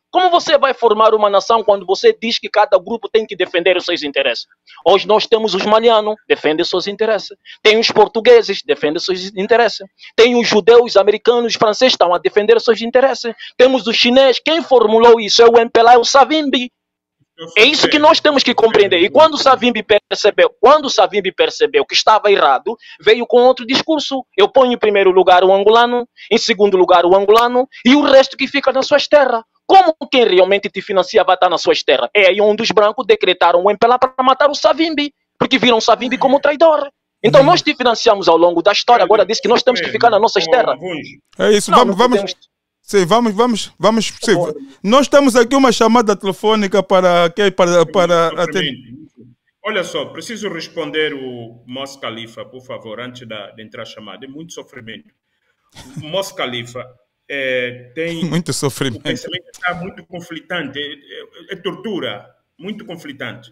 Como você vai formar uma nação quando você diz que cada grupo tem que defender os seus interesses? Hoje nós temos os malianos, defendem os seus interesses. Tem os portugueses, defendem os seus interesses. Tem os judeus, americanos, franceses, estão a defender os seus interesses. Temos os chineses. Quem formulou isso é o MPLA, é o Savimbi. É isso que nós temos que compreender. E quando o Savimbi percebeu que estava errado, veio com outro discurso. Eu ponho em primeiro lugar o angolano, em segundo lugar o angolano, e o resto que fica nas suas terras. Como quem realmente te financia vai estar nas suas terras? É aí onde os brancos decretaram o MPLA para matar o Savimbi, porque viram o Savimbi como traidor. Então nós te financiamos ao longo da história, agora diz que nós temos que ficar nas nossas terras. É isso, Não, vamos. Sim, vamos. Sim. Nós temos aqui uma chamada telefônica para atender. Olha só, preciso responder o Mos Khalifa, por favor, antes de entrar a chamada. É muito sofrimento. O Mos Khalifa tem... Muito sofrimento. O pensamento está muito conflitante. É tortura, muito conflitante.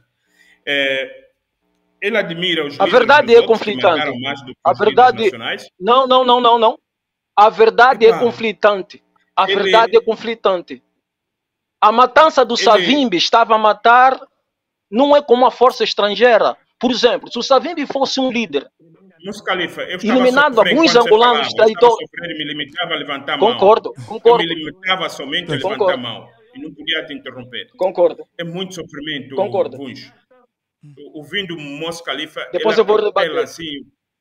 Ele admira os líderes. A verdade é conflitante. A verdade... Não. A verdade é conflitante. A verdade é conflitante. A matança do Savimbi estava a matar, não é como uma força estrangeira. Por exemplo, se o Savimbi fosse um líder, iluminado alguns angolanos traidores. Me limitava a levantar a mão. Concordo. Eu me limitava somente a levantar a mão. E não podia te interromper. Concordo. É muito sofrimento. Concordo. Ouvindo o Mos Khalifa, depois eu vou rebater. Assim,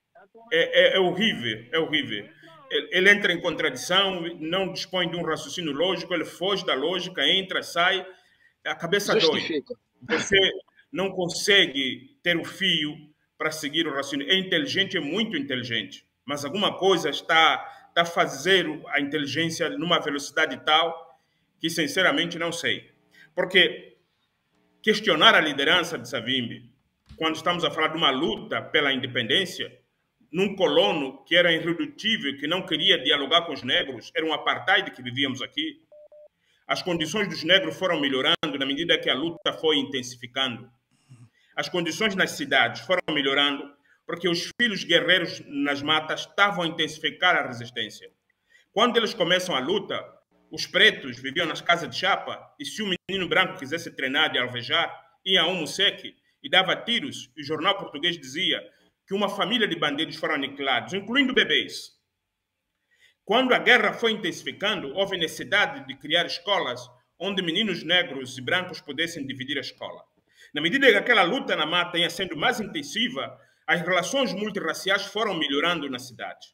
é horrível, é horrível. Ele entra em contradição, não dispõe de um raciocínio lógico, ele foge da lógica, entra, sai, a cabeça dói. Você não consegue ter o fio para seguir o raciocínio. É inteligente, é muito inteligente, mas alguma coisa está a fazer a inteligência numa velocidade tal que, sinceramente, não sei. Porque questionar a liderança de Savimbi, quando estamos a falar de uma luta pela independência, num colono que era irredutível, que não queria dialogar com os negros, era um apartheid que vivíamos aqui. As condições dos negros foram melhorando na medida que a luta foi intensificando. As condições nas cidades foram melhorando porque os filhos guerreiros nas matas estavam a intensificar a resistência. Quando eles começam a luta, os pretos viviam nas casas de chapa e se um menino branco quisesse treinar de alvejar, ia a um museque e dava tiros, e o jornal português dizia que uma família de bandidos foram aniquilados, incluindo bebês. Quando a guerra foi intensificando, houve necessidade de criar escolas onde meninos negros e brancos pudessem dividir a escola. Na medida que aquela luta na mata ia sendo mais intensiva, as relações multirraciais foram melhorando na cidade.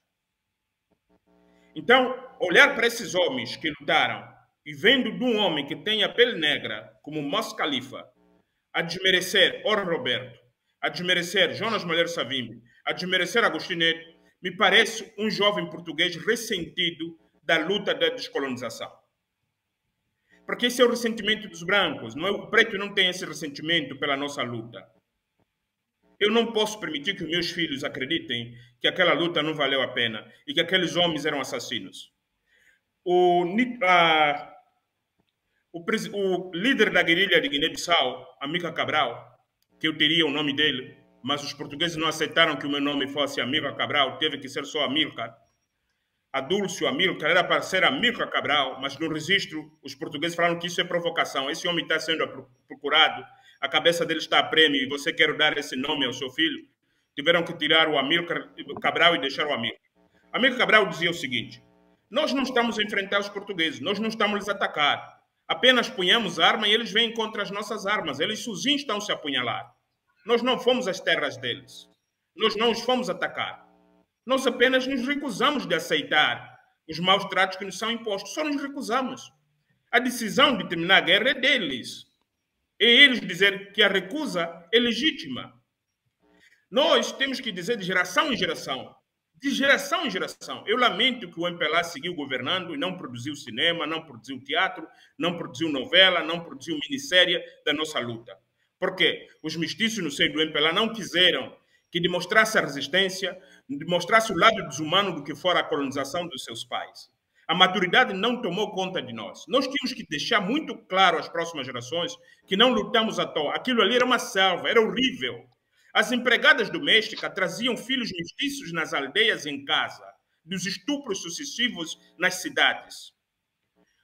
Então, olhar para esses homens que lutaram e vendo de um homem que tem a pele negra, como Mos Khalifa, a desmerecer Oro Roberto, a desmerecer Jonas Malheiro Savimbi, a desmerecer Agostinho Neto, me parece um jovem português ressentido da luta da descolonização. Porque esse é o ressentimento dos brancos, não é? O preto não tem esse ressentimento pela nossa luta. Eu não posso permitir que os meus filhos acreditem que aquela luta não valeu a pena e que aqueles homens eram assassinos. O líder da guerrilha de Guiné-Bissau, Amílcar Cabral, que eu teria o nome dele, mas os portugueses não aceitaram que o meu nome fosse Amílcar Cabral, teve que ser só Amílcar. Adúlcio Amílcar era para ser Amílcar Cabral, mas no registro os portugueses falaram que isso é provocação. Esse homem está sendo procurado, a cabeça dele está a prêmio e você quer dar esse nome ao seu filho? Tiveram que tirar o Amílcar Cabral e deixar o Amílcar. Amílcar Cabral dizia o seguinte: nós não estamos a enfrentar os portugueses, nós não estamos a atacar. Apenas punhamos arma e eles vêm contra as nossas armas. Eles sozinhos estão se a apunhalar. Nós não fomos às terras deles. Nós não os fomos atacar. Nós apenas nos recusamos de aceitar os maus tratos que nos são impostos. Só nos recusamos. A decisão de terminar a guerra é deles. É eles dizer que a recusa é legítima. Nós temos que dizer de geração em geração. De geração em geração. Eu lamento que o MPLA seguiu governando e não produziu cinema, não produziu teatro, não produziu novela, não produziu minissérie da nossa luta. Porque os mestiços no seio do MPLA não quiseram que demonstrasse a resistência, demonstrasse o lado desumano do que fora a colonização dos seus pais. A maturidade não tomou conta de nós. Nós tínhamos que deixar muito claro às próximas gerações que não lutamos à toa. Aquilo ali era uma selva, era horrível. As empregadas domésticas traziam filhos mestiços nas aldeias em casa, dos estupros sucessivos nas cidades.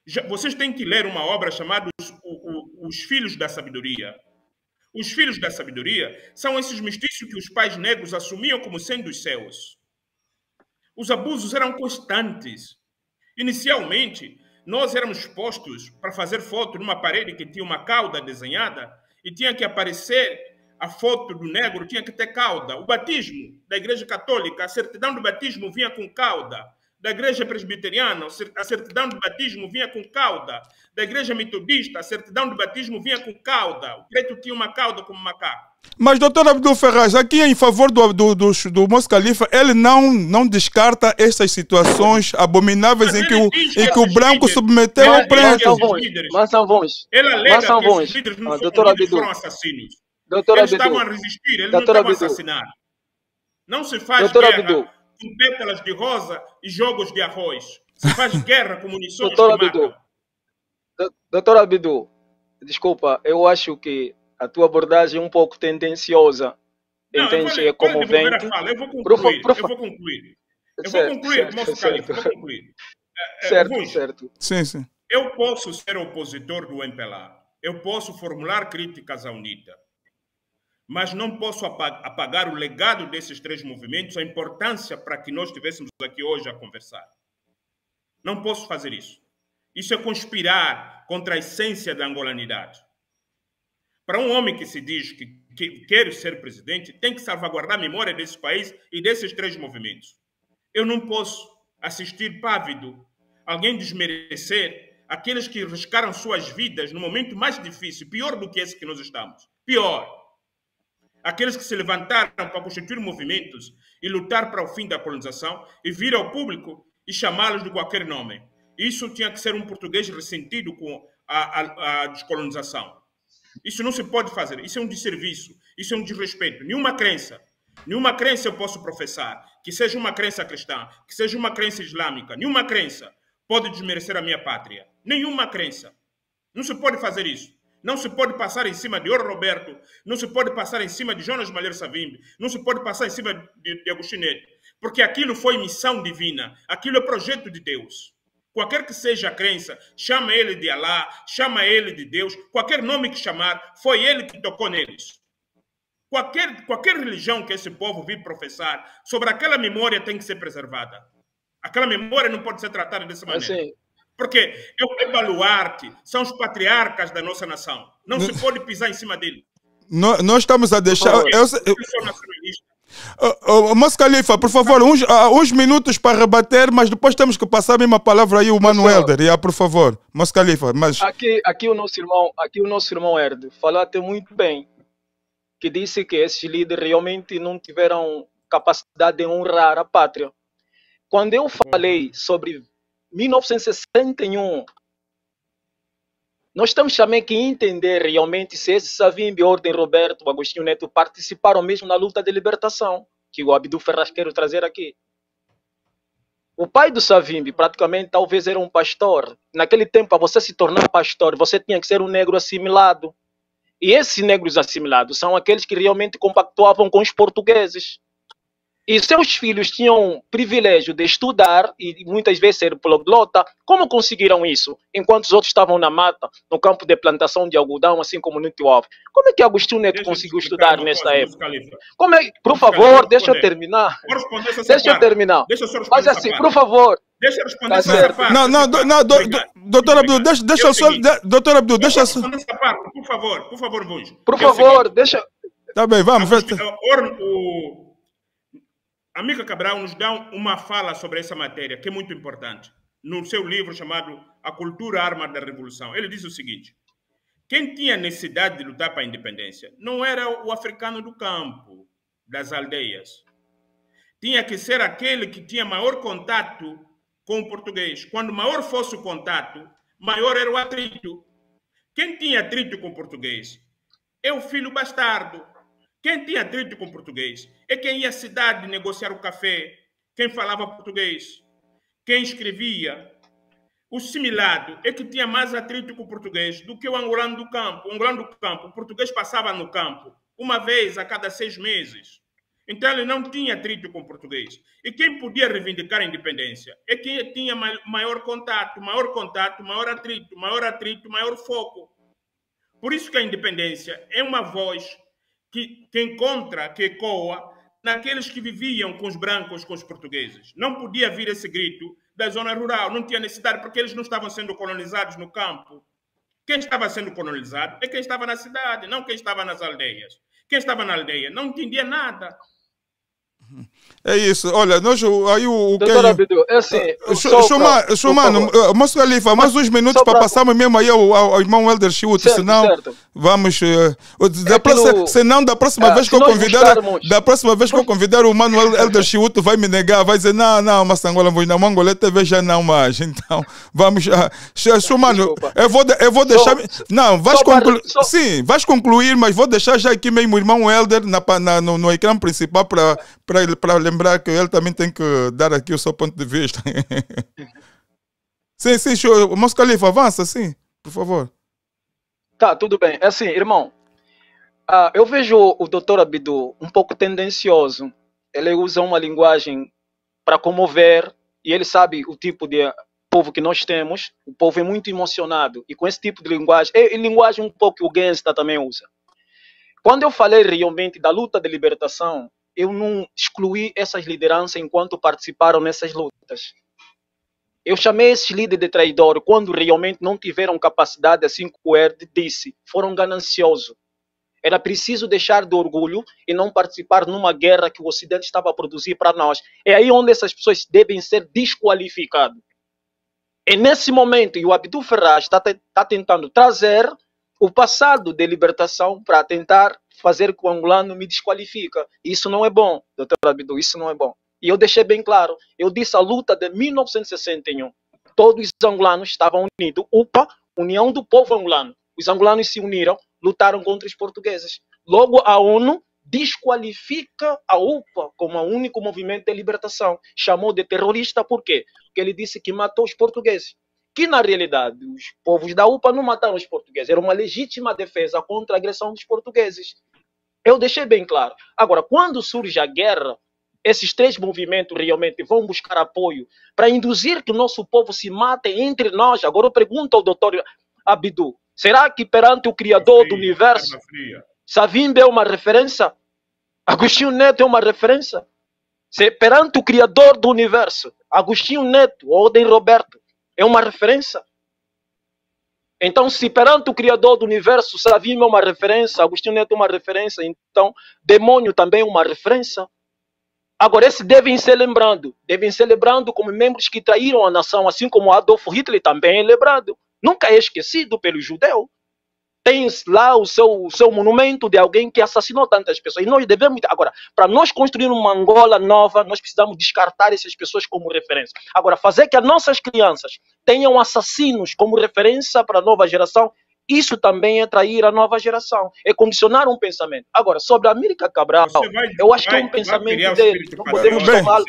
Vocês têm que ler uma obra chamada Os Filhos da Sabedoria. Os filhos da sabedoria são esses mestiços que os pais negros assumiam como sendo os seus. Os abusos eram constantes. Inicialmente, nós éramos postos para fazer foto numa parede que tinha uma cauda desenhada e tinha que aparecer a foto do negro, tinha que ter cauda. O batismo da Igreja Católica, a certidão do batismo vinha com cauda. Da Igreja Presbiteriana, a certidão do batismo vinha com cauda. Da Igreja Metodista, a certidão do batismo vinha com cauda. O preto tinha uma cauda como macaco. Mas, doutor Abdul Ferraz, aqui em favor do Mos Khalifa, ele não descarta estas situações abomináveis em que o branco submeteu ao preto. Mas são bons. Ele alega que os líderes não foram assassinos. Eles estavam a resistir, eles não estavam a assassinar. Não se faz guerra com pétalas de rosa e jogos de arroz. Se faz guerra com munições que matam. Doutor Abdu, desculpa, eu acho que a tua abordagem é um pouco tendenciosa. Entende? É comovente. Eu vou concluir. Eu vou concluir, Moço Khalifa, vou concluir. Certo. Sim. Eu posso ser opositor do MPLA. Eu posso formular críticas à UNITA. Mas não posso apagar o legado desses três movimentos, a importância para que nós estivéssemos aqui hoje a conversar. Não posso fazer isso. Isso é conspirar contra a essência da angolanidade. Para um homem que se diz que quer ser presidente, tem que salvaguardar a memória desse país e desses três movimentos. Eu não posso assistir pávido alguém desmerecer aqueles que arriscaram suas vidas no momento mais difícil, pior do que esse que nós estamos. Pior. Aqueles que se levantaram para constituir movimentos e lutar para o fim da colonização e vir ao público e chamá-los de qualquer nome. Isso tinha que ser um português ressentido com a descolonização. Isso não se pode fazer. Isso é um desserviço. Isso é um desrespeito. Nenhuma crença eu posso professar, que seja uma crença cristã, que seja uma crença islâmica, nenhuma crença pode desmerecer a minha pátria. Nenhuma crença. Não se pode fazer isso. Não se pode passar em cima de Ouro Roberto, não se pode passar em cima de Jonas Malheiro Savimbi, não se pode passar em cima de Agostinho Neto, porque aquilo foi missão divina, aquilo é projeto de Deus. Qualquer que seja a crença, chama ele de Alá, chama ele de Deus, qualquer nome que chamar, foi ele que tocou neles. Qualquer religião que esse povo vir professar, sobre aquela memória tem que ser preservada. Aquela memória não pode ser tratada dessa maneira. Assim. Porque é o baluarte, são os patriarcas da nossa nação. Não se pode pisar em cima dele. Nós estamos a deixar... Eu sou nacionalista. Mos Khalifa, por favor, uns minutos para rebater, mas depois temos que passar a mesma palavra aí o Mano Helder. Por favor, Mos Khalifa. Mas... Aqui o nosso irmão Helder falou até muito bem, que disse que esses líderes realmente não tiveram capacidade de honrar a pátria. Quando eu falei sobre 1961, nós temos também que entender realmente se esse Savimbi, Ordem Roberto, Agostinho Neto participaram mesmo na luta de libertação, que o Abdul Ferraz quer trazer aqui. O pai do Savimbi praticamente talvez era um pastor. Naquele tempo, para você se tornar pastor, você tinha que ser um negro assimilado. E esses negros assimilados são aqueles que realmente compactuavam com os portugueses. E seus filhos tinham privilégio de estudar e muitas vezes ser poliglota. Como conseguiram isso? Enquanto os outros estavam na mata, no campo de plantação de algodão, assim como no Tioave. Como é que Agostinho Neto conseguiu estudar nesta época? Como é? Por favor, deixa eu terminar. Deixa eu terminar. Mas assim, por favor. Deixa eu responder essa parte. Não, doutor Abdul, deixa só... Doutor Abdul, deixa só... Por favor, Bunge. Por favor, deixa... Tá bem, vamos. A Mica Cabral nos dá uma fala sobre essa matéria, que é muito importante, no seu livro chamado A Cultura Arma da Revolução. Ele diz o seguinte: quem tinha necessidade de lutar para a independência não era o africano do campo, das aldeias. Tinha que ser aquele que tinha maior contato com o português. Quando maior fosse o contato, maior era o atrito. Quem tinha atrito com o português é o filho bastardo. Quem tinha atrito com o português é quem ia à cidade negociar o café, quem falava português, quem escrevia. O similado é que tinha mais atrito com o português do que o angolano do campo. O angolano do campo, o português passava no campo uma vez a cada 6 meses. Então ele não tinha atrito com o português. E quem podia reivindicar a independência é quem tinha maior contato, maior atrito, maior foco. Por isso que a independência é uma voz que encontra, que ecoa naqueles que viviam com os brancos, com os portugueses. Não podia vir esse grito da zona rural, não tinha necessidade, porque eles não estavam sendo colonizados no campo. Quem estava sendo colonizado é quem estava na cidade, não quem estava nas aldeias. Quem estava na aldeia não entendia nada. É isso, olha, nós aí o Doutor Abdu, é assim, Chumano, Moço Khalifa, mais uns minutos para passarmos mesmo aí ao irmão Helder Chute, senão vamos senão da próxima vez que eu convidar o Manuel Helder Chute vai me negar, vai dizer não, mas Angola não, Angola TV já não mais. Então, vamos Chumano, eu vou deixar não, vais concluir, sim, vais concluir, mas vou deixar já aqui mesmo o irmão Helder no ecrã principal para lembrar que ele também tem que dar aqui o seu ponto de vista. Sim, Moço Khalifa, avança, sim, por favor. Tá, tudo bem. É assim, irmão, eu vejo o doutor Abdu um pouco tendencioso. Ele usa uma linguagem para comover e ele sabe o tipo de povo que nós temos. O povo é muito emocionado e com esse tipo de linguagem, e linguagem um pouco que o Gangsta também usa. Quando eu falei realmente da luta de libertação, eu não excluí essas lideranças enquanto participaram nessas lutas. Eu chamei esses líderes de traidor quando realmente não tiveram capacidade, assim como o Erd disse, foram gananciosos. Era preciso deixar de orgulho e não participar numa guerra que o Ocidente estava a produzir para nós. É aí onde essas pessoas devem ser desqualificadas. É nesse momento, e o Abdul Ferraz está tentando trazer o passado de libertação para tentar fazer com que o angolano me desqualifica. Isso não é bom, doutor Abdu, isso não é bom. E eu deixei bem claro, eu disse a luta de 1961. Todos os angolanos estavam unidos. UPA, União do Povo Angolano. Os angolanos se uniram, lutaram contra os portugueses. Logo, a ONU desqualifica a UPA como o único movimento de libertação. Chamou de terrorista, por quê? Porque ele disse que matou os portugueses. Que, na realidade, os povos da UPA não mataram os portugueses. Era uma legítima defesa contra a agressão dos portugueses. Eu deixei bem claro. Agora, quando surge a guerra, esses três movimentos realmente vão buscar apoio para induzir que o nosso povo se mate entre nós. Agora eu pergunto ao doutor Abdu, será que perante o Criador do Universo, Savimbi é uma referência? Agostinho Neto é uma referência? Se perante o Criador do Universo, Agostinho Neto ou Odem Roberto é uma referência? Então, se perante o Criador do Universo, Savimbi é uma referência, Agostinho Neto é uma referência, então demônio também é uma referência. Agora, esses devem ser lembrando como membros que traíram a nação, assim como Adolf Hitler também é lembrado. Nunca é esquecido pelo judeu. Tem lá o seu monumento de alguém que assassinou tantas pessoas. E nós devemos, agora, para nós construir uma Angola nova, nós precisamos descartar essas pessoas como referência. Agora, fazer que as nossas crianças tenham assassinos como referência para a nova geração, isso também é trair a nova geração, é condicionar um pensamento. Agora, sobre a Amílcar Cabral, eu acho que é um pensamento dele. Não podemos tomar.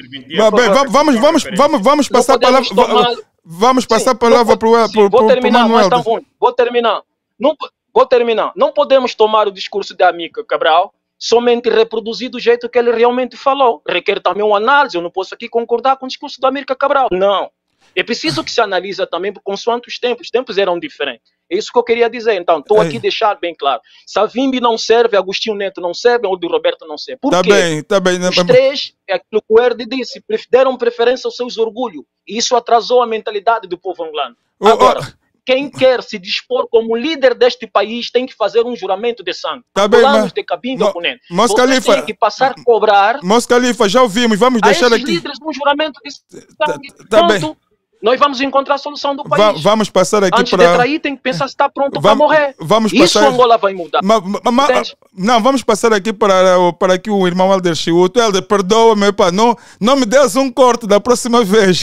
Vamos passar a palavra. Vamos passar a palavra para o Manuel. Vou terminar. Vou terminar. Não podemos tomar o discurso de Amílcar Cabral somente reproduzir do jeito que ele realmente falou. Requer também uma análise. Eu não posso aqui concordar com o discurso do Amílcar Cabral. Não. É preciso que se analise também consoante os tempos. Os tempos eram diferentes. É isso que eu queria dizer. Então, estou aqui a deixar bem claro. Savimbi não serve, Agostinho Neto não serve, ou do Roberto não serve. Por quê? Tá bem. Os três, é aquilo que o Erd disse, deram preferência aos seus orgulhos. E isso atrasou a mentalidade do povo angolano. Agora, quem quer se dispor como líder deste país tem que fazer um juramento de sangue. Planos de Cabinda Ponente. Moço Khalifa, tem que passar a cobrar. Moço Khalifa, já ouvimos, vamos deixar aqui. Líderes um juramento de sangue. Pronto. Nós vamos encontrar a solução do país. Vamos passar aqui Antes de trair, tem que pensar se está pronto para morrer. Isso Angola vai mudar. Não, vamos passar aqui para aqui o irmão Helder Chute. Helder, perdoa-me, não me des um corte da próxima vez.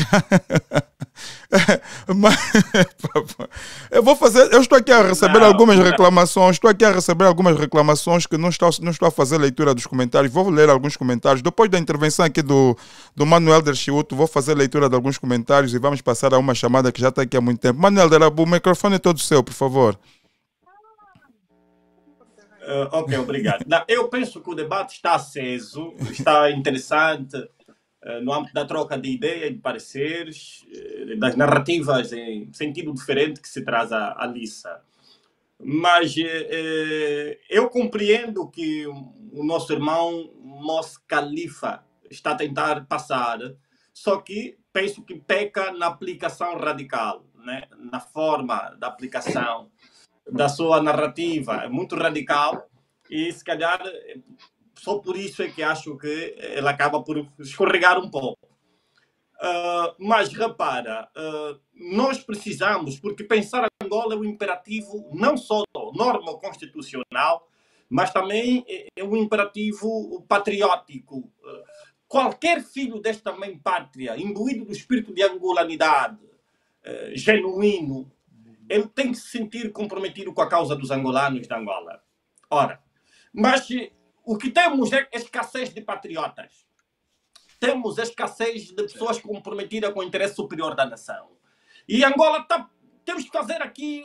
Eu estou aqui a receber algumas reclamações. Que não estou a fazer leitura dos comentários. Vou ler alguns comentários. Depois da intervenção aqui do Manuel Helder Chute, vou fazer leitura de alguns comentários e vamos passar a uma chamada que já está aqui há muito tempo. Manuel, o microfone é todo seu, por favor. Ok, obrigado. Não, eu penso que o debate está aceso, está interessante no âmbito da troca de ideias, de pareceres, das narrativas em sentido diferente que se traz à liça. Mas eu compreendo que o nosso irmão Mos Khalifa está a tentar passar, só que penso que peca na aplicação radical, né? Na forma da aplicação da sua narrativa. É muito radical e, se calhar, só por isso é que acho que ela acaba por escorregar um pouco. Mas, repara, nós precisamos, porque pensar Angola é um imperativo não só norma constitucional, mas também é um imperativo patriótico. Qualquer filho desta mãe pátria, imbuído do espírito de angolanidade, genuíno, ele tem que se sentir comprometido com a causa dos angolanos de Angola. Ora, mas o que temos é escassez de patriotas. Temos a escassez de pessoas comprometidas com o interesse superior da nação. E Angola temos que fazer aqui,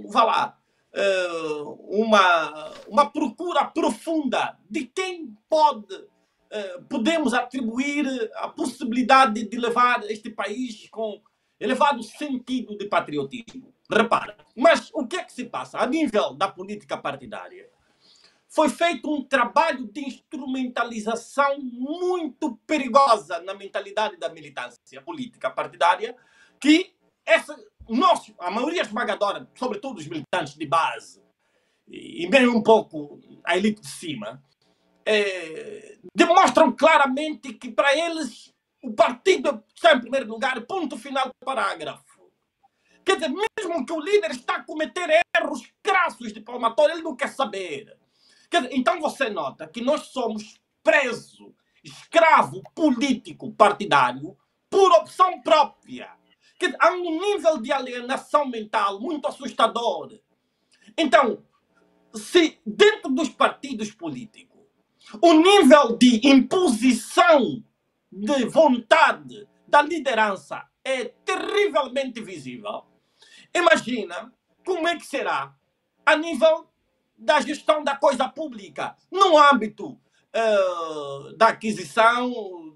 uma procura profunda de quem podemos atribuir a possibilidade de levar este país com elevado sentido de patriotismo. Repara, mas o que é que se passa? A nível da política partidária, foi feito um trabalho de instrumentalização muito perigosa na mentalidade da militância política partidária, que a maioria esmagadora, sobretudo os militantes de base, e mesmo um pouco a elite de cima, demonstram claramente que para eles o partido está em primeiro lugar, ponto final do parágrafo. Quer dizer, mesmo que o líder está a cometer erros crassos de palmatória, ele não quer saber. Quer dizer, então você nota que nós somos preso, escravo político partidário por opção própria. Quer dizer, há um nível de alienação mental muito assustador. Então, se dentro dos partidos políticos o nível de imposição de vontade da liderança é terrivelmente visível, imagina como é que será a nível da gestão da coisa pública, no âmbito da aquisição,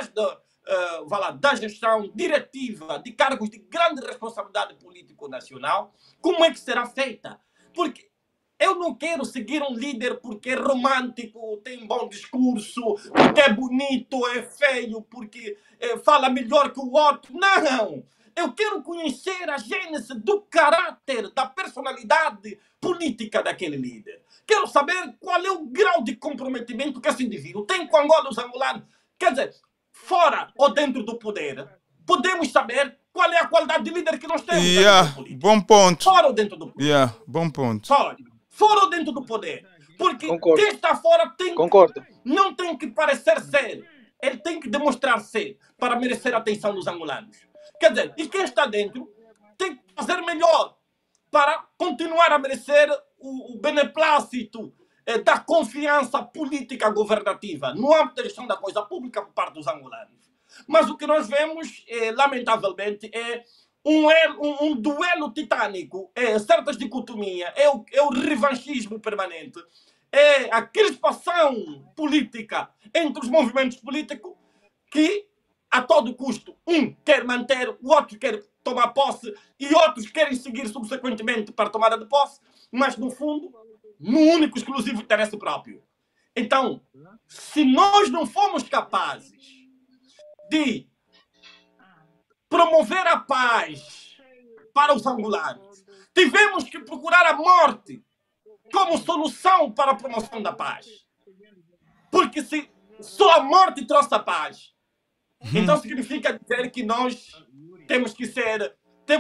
da gestão diretiva de cargos de grande responsabilidade político-nacional, como é que será feita? Porque eu não quero seguir um líder porque é romântico, tem bom discurso, porque é bonito, é feio, porque fala melhor que o outro. Não! Eu quero conhecer a gênese do caráter, da personalidade política daquele líder. Quero saber qual é o grau de comprometimento que esse indivíduo tem com Angola e os angolanos. Quer dizer, fora ou dentro do poder, podemos saber qual é a qualidade de líder que nós temos. Bom ponto. Fora ou dentro do poder. Bom ponto. Fora ou dentro do poder. Porque quem está fora não tem que parecer ser. Ele tem que demonstrar ser para merecer a atenção dos angolanos. Quer dizer, e quem está dentro tem que fazer melhor para continuar a merecer o beneplácito da confiança política governativa no âmbito da gestão da coisa pública por parte dos angolanos. Mas o que nós vemos, lamentavelmente, é um duelo titânico, certas dicotomias, é o revanchismo permanente, é a crispação política entre os movimentos políticos que, a todo custo, um quer manter, o outro quer tomar posse e outros querem seguir subsequentemente para a tomada de posse, mas, no fundo, no único exclusivo interesse próprio. Então, se nós não formos capazes de promover a paz para os angolanos, tivemos que procurar a morte como solução para a promoção da paz. Porque se só a morte trouxe a paz, então significa dizer que nós temos que ser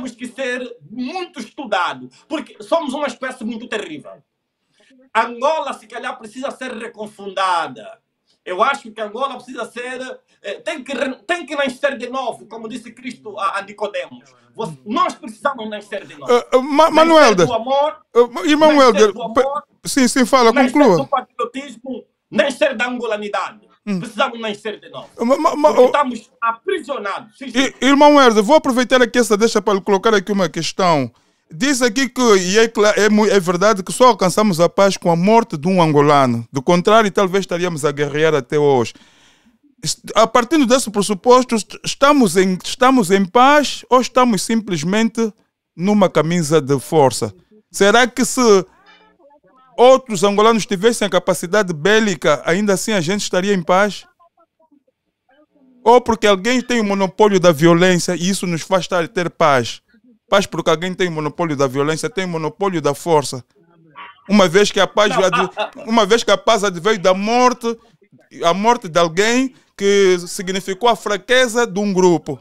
muito estudados, porque somos uma espécie muito terrível. Angola, se calhar, precisa ser reconfundada. Eu acho que Angola precisa ser... Tem que nascer de novo, como disse Cristo a Nicodemos. Nós precisamos nascer de novo. Manuel, do amor, irmão Helder, sim, fala, conclua. Nascer do patriotismo, nascer da angolanidade. Precisamos nascer de novo. Porque estamos aprisionados. Sim. Irmão Helder, vou aproveitar aqui essa deixa para lhe colocar aqui uma questão. Diz aqui que é verdade que só alcançamos a paz com a morte de um angolano. Do contrário, talvez estaríamos a guerrear até hoje. A partir desse pressuposto, estamos em paz ou estamos simplesmente numa camisa de força? Será que se outros angolanos tivessem a capacidade bélica, ainda assim a gente estaria em paz? Ou porque alguém tem o monopólio da violência e isso nos faz ter paz? Paz porque alguém tem o monopólio da violência, tem o monopólio da força. Uma vez que a paz adveio da morte, a morte de alguém que significou a fraqueza de um grupo.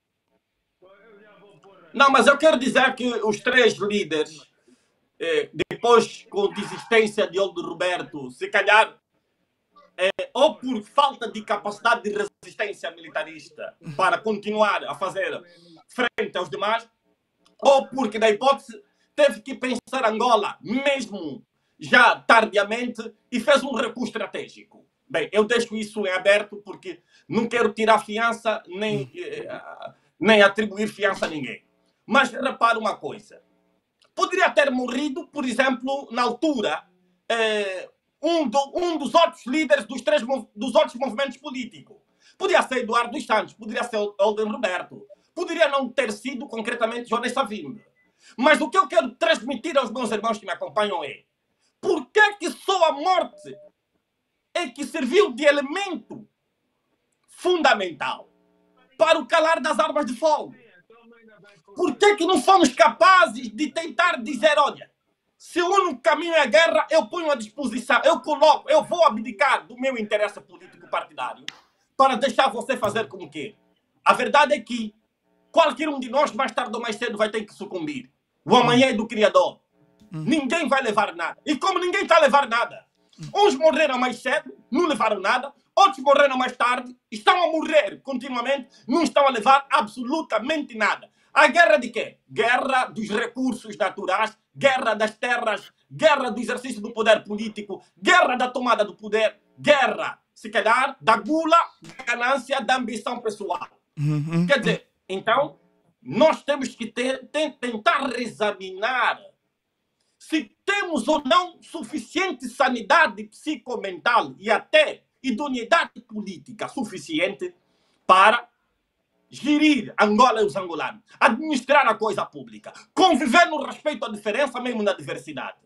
Não, mas eu quero dizer que os três líderes, depois com a desistência de Oldo Roberto, se calhar, ou por falta de capacidade de resistência militarista para continuar a fazer frente aos demais, ou porque, na hipótese, teve que pensar Angola, mesmo já tardiamente, e fez um recuo estratégico. Bem, eu deixo isso em aberto porque não quero tirar fiança nem atribuir fiança a ninguém. Mas repara uma coisa. Poderia ter morrido, por exemplo, na altura, um dos outros líderes dos outros movimentos políticos. Podia ser Eduardo dos Santos, poderia ser Olden Roberto, poderia não ter sido concretamente Jonas Savimbi. Mas o que eu quero transmitir aos meus irmãos que me acompanham é: por que só a morte é que serviu de elemento fundamental para o calar das armas de fogo? Por que não fomos capazes de tentar dizer, olha, se o único caminho é a guerra, eu ponho à disposição, eu vou abdicar do meu interesse político partidário para deixar você fazer como quer. A verdade é que qualquer um de nós, mais tarde ou mais cedo, vai ter que sucumbir. O amanhã é do Criador. Ninguém vai levar nada. E como ninguém está a levar nada, uns morreram mais cedo, não levaram nada, outros morreram mais tarde, estão a morrer continuamente, não estão a levar absolutamente nada. A guerra de quê? Guerra dos recursos naturais, guerra das terras, guerra do exercício do poder político, guerra da tomada do poder, guerra, se calhar, da gula, da ganância, da ambição pessoal. Quer dizer, então, nós temos que tentar reexaminar se temos ou não suficiente sanidade psicomental e até idoneidade política suficiente para gerir Angola e os angolanos, administrar a coisa pública, conviver no respeito à diferença, mesmo na diversidade.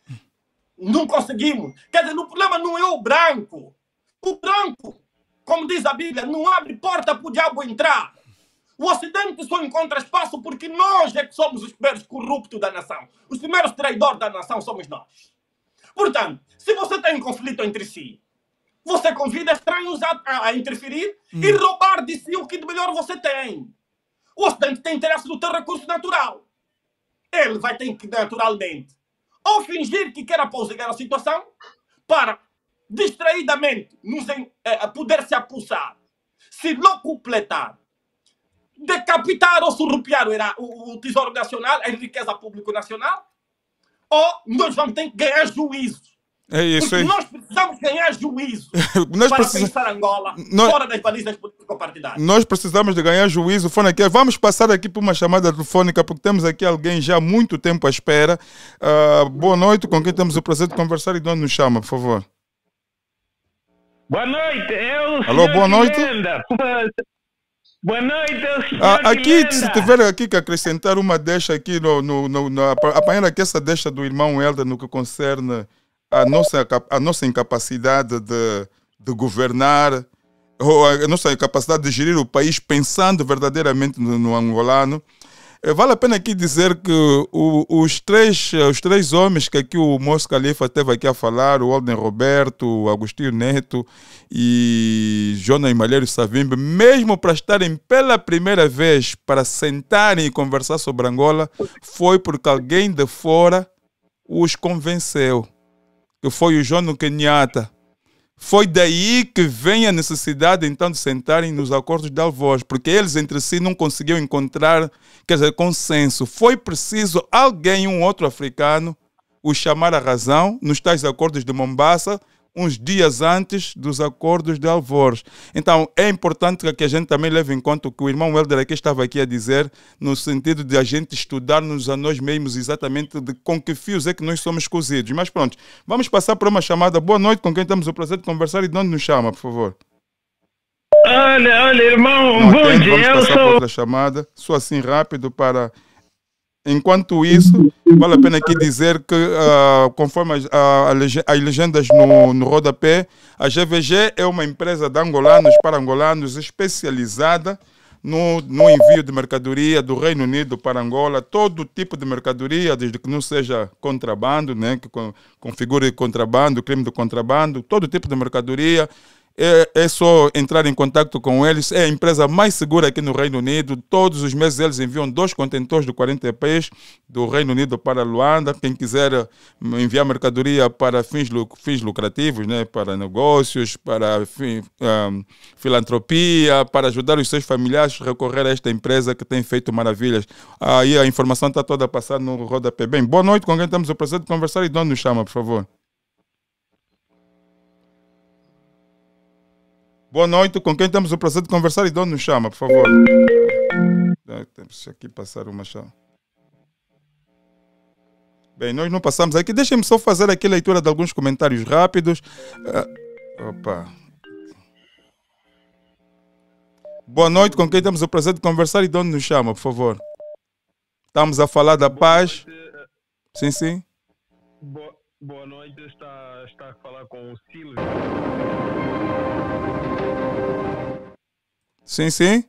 Não conseguimos. Quer dizer, o problema não é o branco. O branco, como diz a Bíblia, não abre porta para o diabo entrar. O Ocidente só encontra espaço porque nós é que somos os primeiros corruptos da nação. Os primeiros traidores da nação somos nós. Portanto, se você tem um conflito entre si, você convida estranhos a interferir e roubar de si o que de melhor você tem. O Ocidente tem interesse no teu recurso natural. Ele vai ter que, naturalmente, ou fingir que quer apousegar a situação para, distraidamente, poder se apossar, se locupletar, decapitar ou surrupiar o Tesouro Nacional, a riqueza pública nacional, ou nós vamos ter que ganhar juízo. É isso aí. Nós precisamos ganhar juízo para pensar Angola fora das balizas político-partidárias. Nós precisamos de ganhar juízo. Vamos passar aqui por uma chamada telefônica, porque temos aqui alguém já há muito tempo à espera. Boa noite, com quem temos o prazer de conversar e de onde nos chama, por favor. Boa noite, Alô, boa noite. Boa noite, aqui, se tiver aqui que acrescentar uma deixa aqui, apanhar aqui essa deixa do irmão Helder no que concerne a nossa incapacidade de governar, ou a nossa incapacidade de gerir o país pensando verdadeiramente no angolano. Vale a pena aqui dizer que os três homens que aqui o Moço Califa esteve aqui a falar, o Olden Roberto, o Agostinho Neto e Jonas Malheiro Savimbi, mesmo para estarem pela primeira vez para sentarem e conversar sobre Angola, foi porque alguém de fora os convenceu, que foi o Jomo Kenyatta. Foi daí que vem a necessidade, então, de sentarem nos acordos de Alvos, porque eles entre si não conseguiam encontrar, consenso. Foi preciso alguém, um outro africano, os chamar à razão nos tais acordos de Mombasa, uns dias antes dos acordos de Alvores. Então, é importante que a gente também leve em conta o que o irmão Helder aqui estava aqui a dizer, no sentido de a gente estudar-nos a nós mesmos exatamente de com que fios é que nós somos cozidos. Mas pronto, vamos passar para uma chamada. Boa noite, com quem temos o prazer de conversar e de onde nos chama, por favor. Olha, irmão, Não bom atende, dia, vamos eu passar para sou... outra chamada. Só assim rápido para... Enquanto isso, vale a pena aqui dizer que, conforme as legendas no rodapé, a GVG é uma empresa de angolanos para angolanos especializada no envio de mercadoria do Reino Unido para Angola, todo tipo de mercadoria, desde que não seja contrabando, né, que configure contrabando, crime de contrabando, todo tipo de mercadoria. É só entrar em contato com eles. É a empresa mais segura aqui no Reino Unido. Todos os meses eles enviam 2 contentores de 40 pés do Reino Unido para Luanda. Quem quiser enviar mercadoria para fins lucrativos, né, para negócios, para filantropia, para ajudar os seus familiares, recorrer a esta empresa que tem feito maravilhas. Aí a informação está toda passada no rodapé. Bem, boa noite, com quem temos o prazer de conversar e de onde nos chama, por favor. Boa noite, com quem temos o prazer de conversar e de onde nos chama, por favor. Temos aqui passar uma chama. Bem, nós não passamos aqui. Deixem-me só fazer aqui a leitura de alguns comentários rápidos. Opa. Boa noite, com quem temos o prazer de conversar e de onde nos chama, por favor. Estamos a falar da paz. Sim, sim. Boa noite, está a falar com o Silvio. Sim, sim.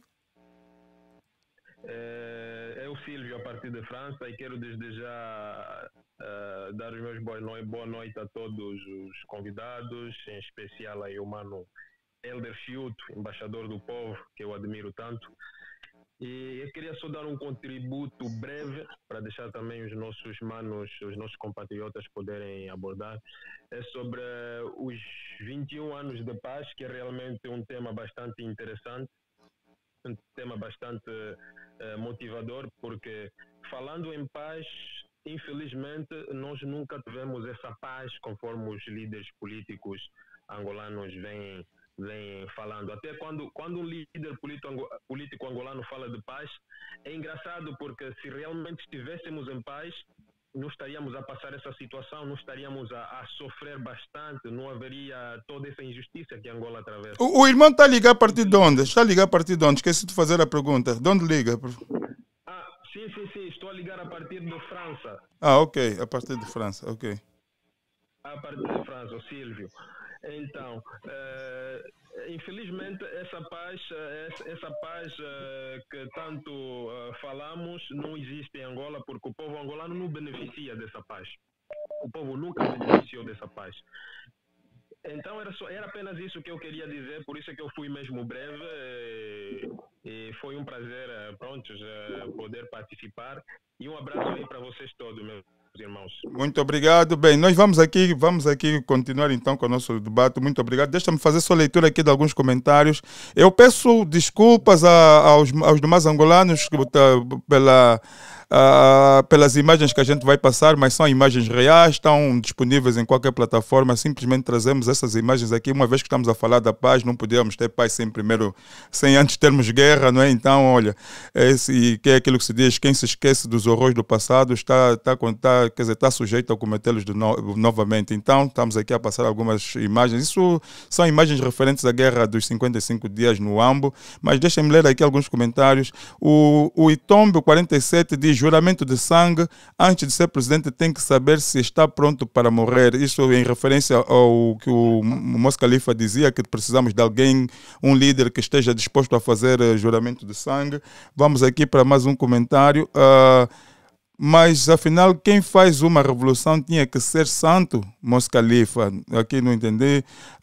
É o Silvio, a partir de França, e quero desde já dar os meus boa noite a todos os convidados, em especial aí o mano Helder Fiuto, embaixador do povo, que eu admiro tanto. E eu queria só dar um contributo breve para deixar também os nossos manos, os nossos compatriotas poderem abordar. É sobre os 21 anos de paz, que é realmente um tema bastante interessante, um tema bastante motivador, porque falando em paz, infelizmente, nós nunca tivemos essa paz conforme os líderes políticos angolanos vêm falando. Até quando um líder político angolano fala de paz, é engraçado porque se realmente estivéssemos em paz, não estaríamos a passar essa situação, não estaríamos a sofrer bastante, não haveria toda essa injustiça que Angola atravessa. O irmão está a ligar a partir de onde? Está a ligar a partir de onde? Esqueci de fazer a pergunta. De onde liga? Sim, estou a ligar a partir de França. Ok, a partir de França, ok. A partir de França, o Silvio. Então, infelizmente, essa paz que tanto falamos não existe em Angola, porque o povo angolano não beneficia dessa paz. O povo nunca beneficiou dessa paz. Então, era apenas isso que eu queria dizer, por isso é que eu fui mesmo breve. E foi um prazer, poder participar. E um abraço aí para vocês todos, meus irmãos. Muito obrigado. Bem, nós vamos aqui continuar então com o nosso debate. Muito obrigado. Deixa-me fazer só leitura aqui de alguns comentários. Eu peço desculpas aos demais angolanos pelas imagens que a gente vai passar, mas são imagens reais, estão disponíveis em qualquer plataforma. Simplesmente trazemos essas imagens aqui, uma vez que estamos a falar da paz, não podíamos ter paz sem antes termos guerra, não é? Então, olha, que é aquilo que se diz, quem se esquece dos horrores do passado está sujeito a cometê-los novamente. Então, estamos aqui a passar algumas imagens. Isso são imagens referentes à guerra dos 55 dias no Ambo, mas deixem-me ler aqui alguns comentários. O Itombe 47 diz: juramento de sangue, antes de ser presidente tem que saber se está pronto para morrer. Isso em referência ao que o Mos Khalifa dizia, que precisamos de alguém, um líder que esteja disposto a fazer juramento de sangue. Vamos aqui para mais um comentário. Mas afinal, quem faz uma revolução tinha que ser santo, Mos Khalifa. Aqui não entendi.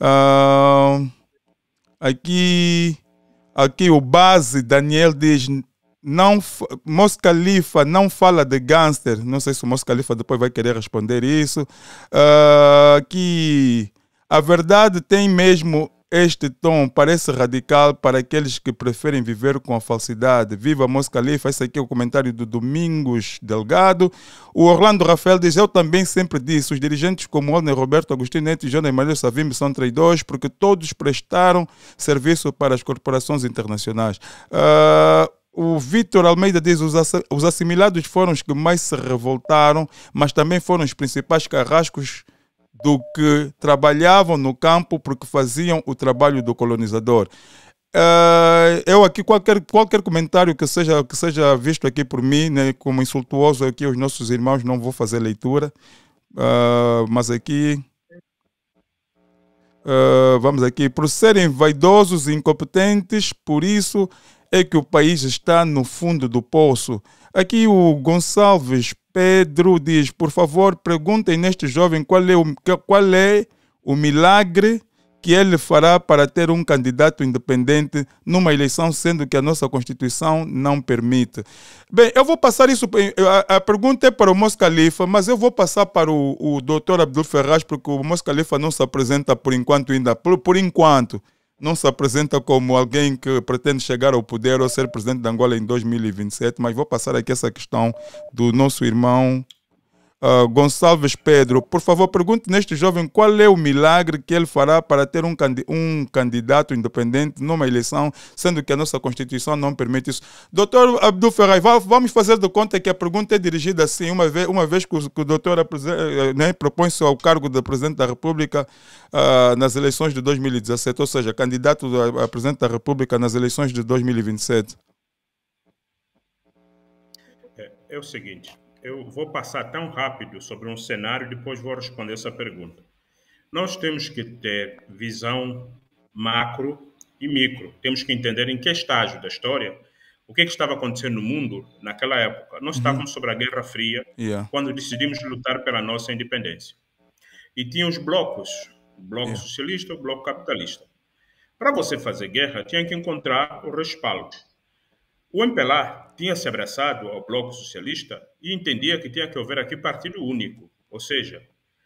Aqui o base, Daniel diz: Mos Khalifa não fala de gangster. Não sei se o Mos Khalifa depois vai querer responder isso. Que a verdade tem mesmo este tom parece radical para aqueles que preferem viver com a falsidade. Viva Mos Khalifa. Esse aqui é o comentário do Domingos Delgado. O Orlando Rafael diz: eu também sempre disse, os dirigentes como Olner, Roberto Agostinho Neto e João Emanuel Savimbi são traidores porque todos prestaram serviço para as corporações internacionais. O Vitor Almeida diz: os assimilados foram os que mais se revoltaram, mas também foram os principais carrascos do que trabalhavam no campo porque faziam o trabalho do colonizador. Eu aqui, qualquer comentário que seja visto aqui por mim, né, como insultuoso aqui aos nossos irmãos, não vou fazer leitura. Mas aqui... vamos aqui. Por serem vaidosos e incompetentes, por isso é que o país está no fundo do poço. Aqui o Gonçalves Pedro diz: por favor, perguntem neste jovem qual é o milagre que ele fará para ter um candidato independente numa eleição, sendo que a nossa Constituição não permite. Bem, eu vou passar isso, a pergunta é para o Mos Khalifa, mas eu vou passar para o Dr. Abdul Ferraz, porque o Mos Khalifa não se apresenta por enquanto ainda, por enquanto, não se apresenta como alguém que pretende chegar ao poder ou ser presidente de Angola em 2027, mas vou passar aqui essa questão do nosso irmão Gonçalves Pedro. Por favor, pergunte neste jovem qual é o milagre que ele fará para ter um candidato independente numa eleição, sendo que a nossa Constituição não permite isso. Doutor Abdul Ferraz, vamos fazer de conta que a pergunta é dirigida assim, uma vez que o doutor propõe-se ao cargo de Presidente da República nas eleições de 2017, ou seja, candidato a Presidente da República nas eleições de 2027. É o seguinte, eu vou passar tão rápido sobre um cenário e depois vou responder essa pergunta. Nós temos que ter visão macro e micro. Temos que entender em que estágio da história, o que estava acontecendo no mundo naquela época. Nós estávamos sobre a Guerra Fria, quando decidimos lutar pela nossa independência. E tinha os blocos, o bloco socialista e o bloco capitalista. Para você fazer guerra, tinha que encontrar o respaldo. O MPLA tinha se abraçado ao bloco socialista e entendia que tinha que haver aqui partido único, ou seja,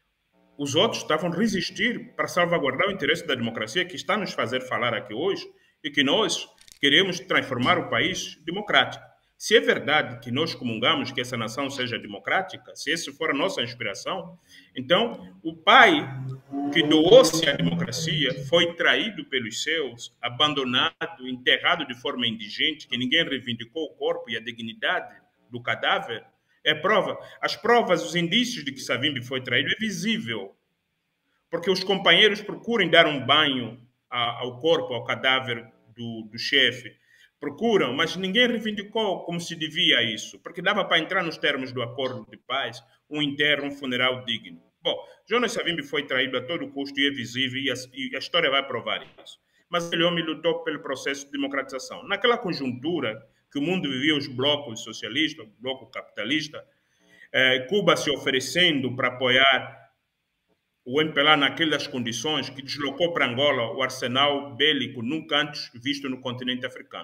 os outros estavam a resistir para salvaguardar o interesse da democracia que está a nos fazer falar aqui hoje e que nós queremos transformar o país democrático. Se é verdade que nós comungamos que essa nação seja democrática, se essa for a nossa inspiração, então o pai que doou-se à democracia foi traído pelos seus, abandonado, enterrado de forma indigente, que ninguém reivindicou o corpo e a dignidade do cadáver. É prova. As provas, os indícios de que Savimbi foi traído é visível, porque os companheiros procuram dar um banho ao corpo, ao cadáver do chefe. Procuram, mas ninguém reivindicou como se devia isso, porque dava para entrar nos termos do acordo de paz, um enterro, um funeral digno. Bom, Jonas Savimbi foi traído a todo custo e é visível, e a história vai provar isso. Mas aquele homem lutou pelo processo de democratização. Naquela conjuntura que o mundo vivia os blocos socialistas, o bloco capitalista, Cuba se oferecendo para apoiar o MPLA naquelas condições, que deslocou para Angola o arsenal bélico nunca antes visto no continente africano.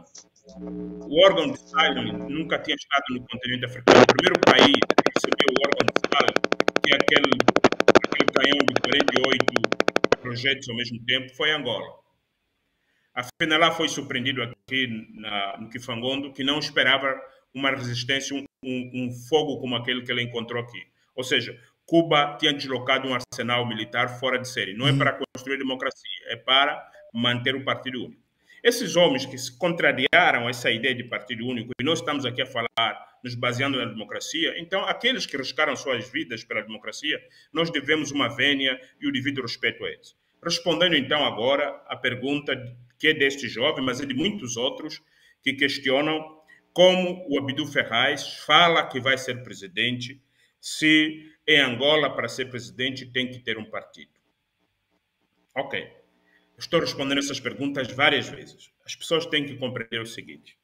O órgão de Silent nunca tinha estado no continente africano. O primeiro país que recebeu o órgão de Silent, que é aquele canhão de 48 projetos ao mesmo tempo, foi Angola. A FENALA foi surpreendido aqui no Kifangondo, que não esperava uma resistência, um fogo como aquele que ele encontrou aqui. Ou seja, Cuba tinha deslocado um arsenal militar fora de série. Não é para construir democracia, é para manter o Partido Único. Esses homens que se contrariaram essa ideia de Partido Único, e nós estamos aqui a falar, nos baseando na democracia, então aqueles que riscaram suas vidas pela democracia, nós devemos uma vênia e o devido respeito a eles. Respondendo então agora à pergunta que é deste jovem, mas é de muitos outros que questionam como o Abdul Ferraz fala que vai ser presidente, se em Angola, para ser presidente, tem que ter um partido. Ok. Estou respondendo essas perguntas várias vezes. As pessoas têm que compreender o seguinte.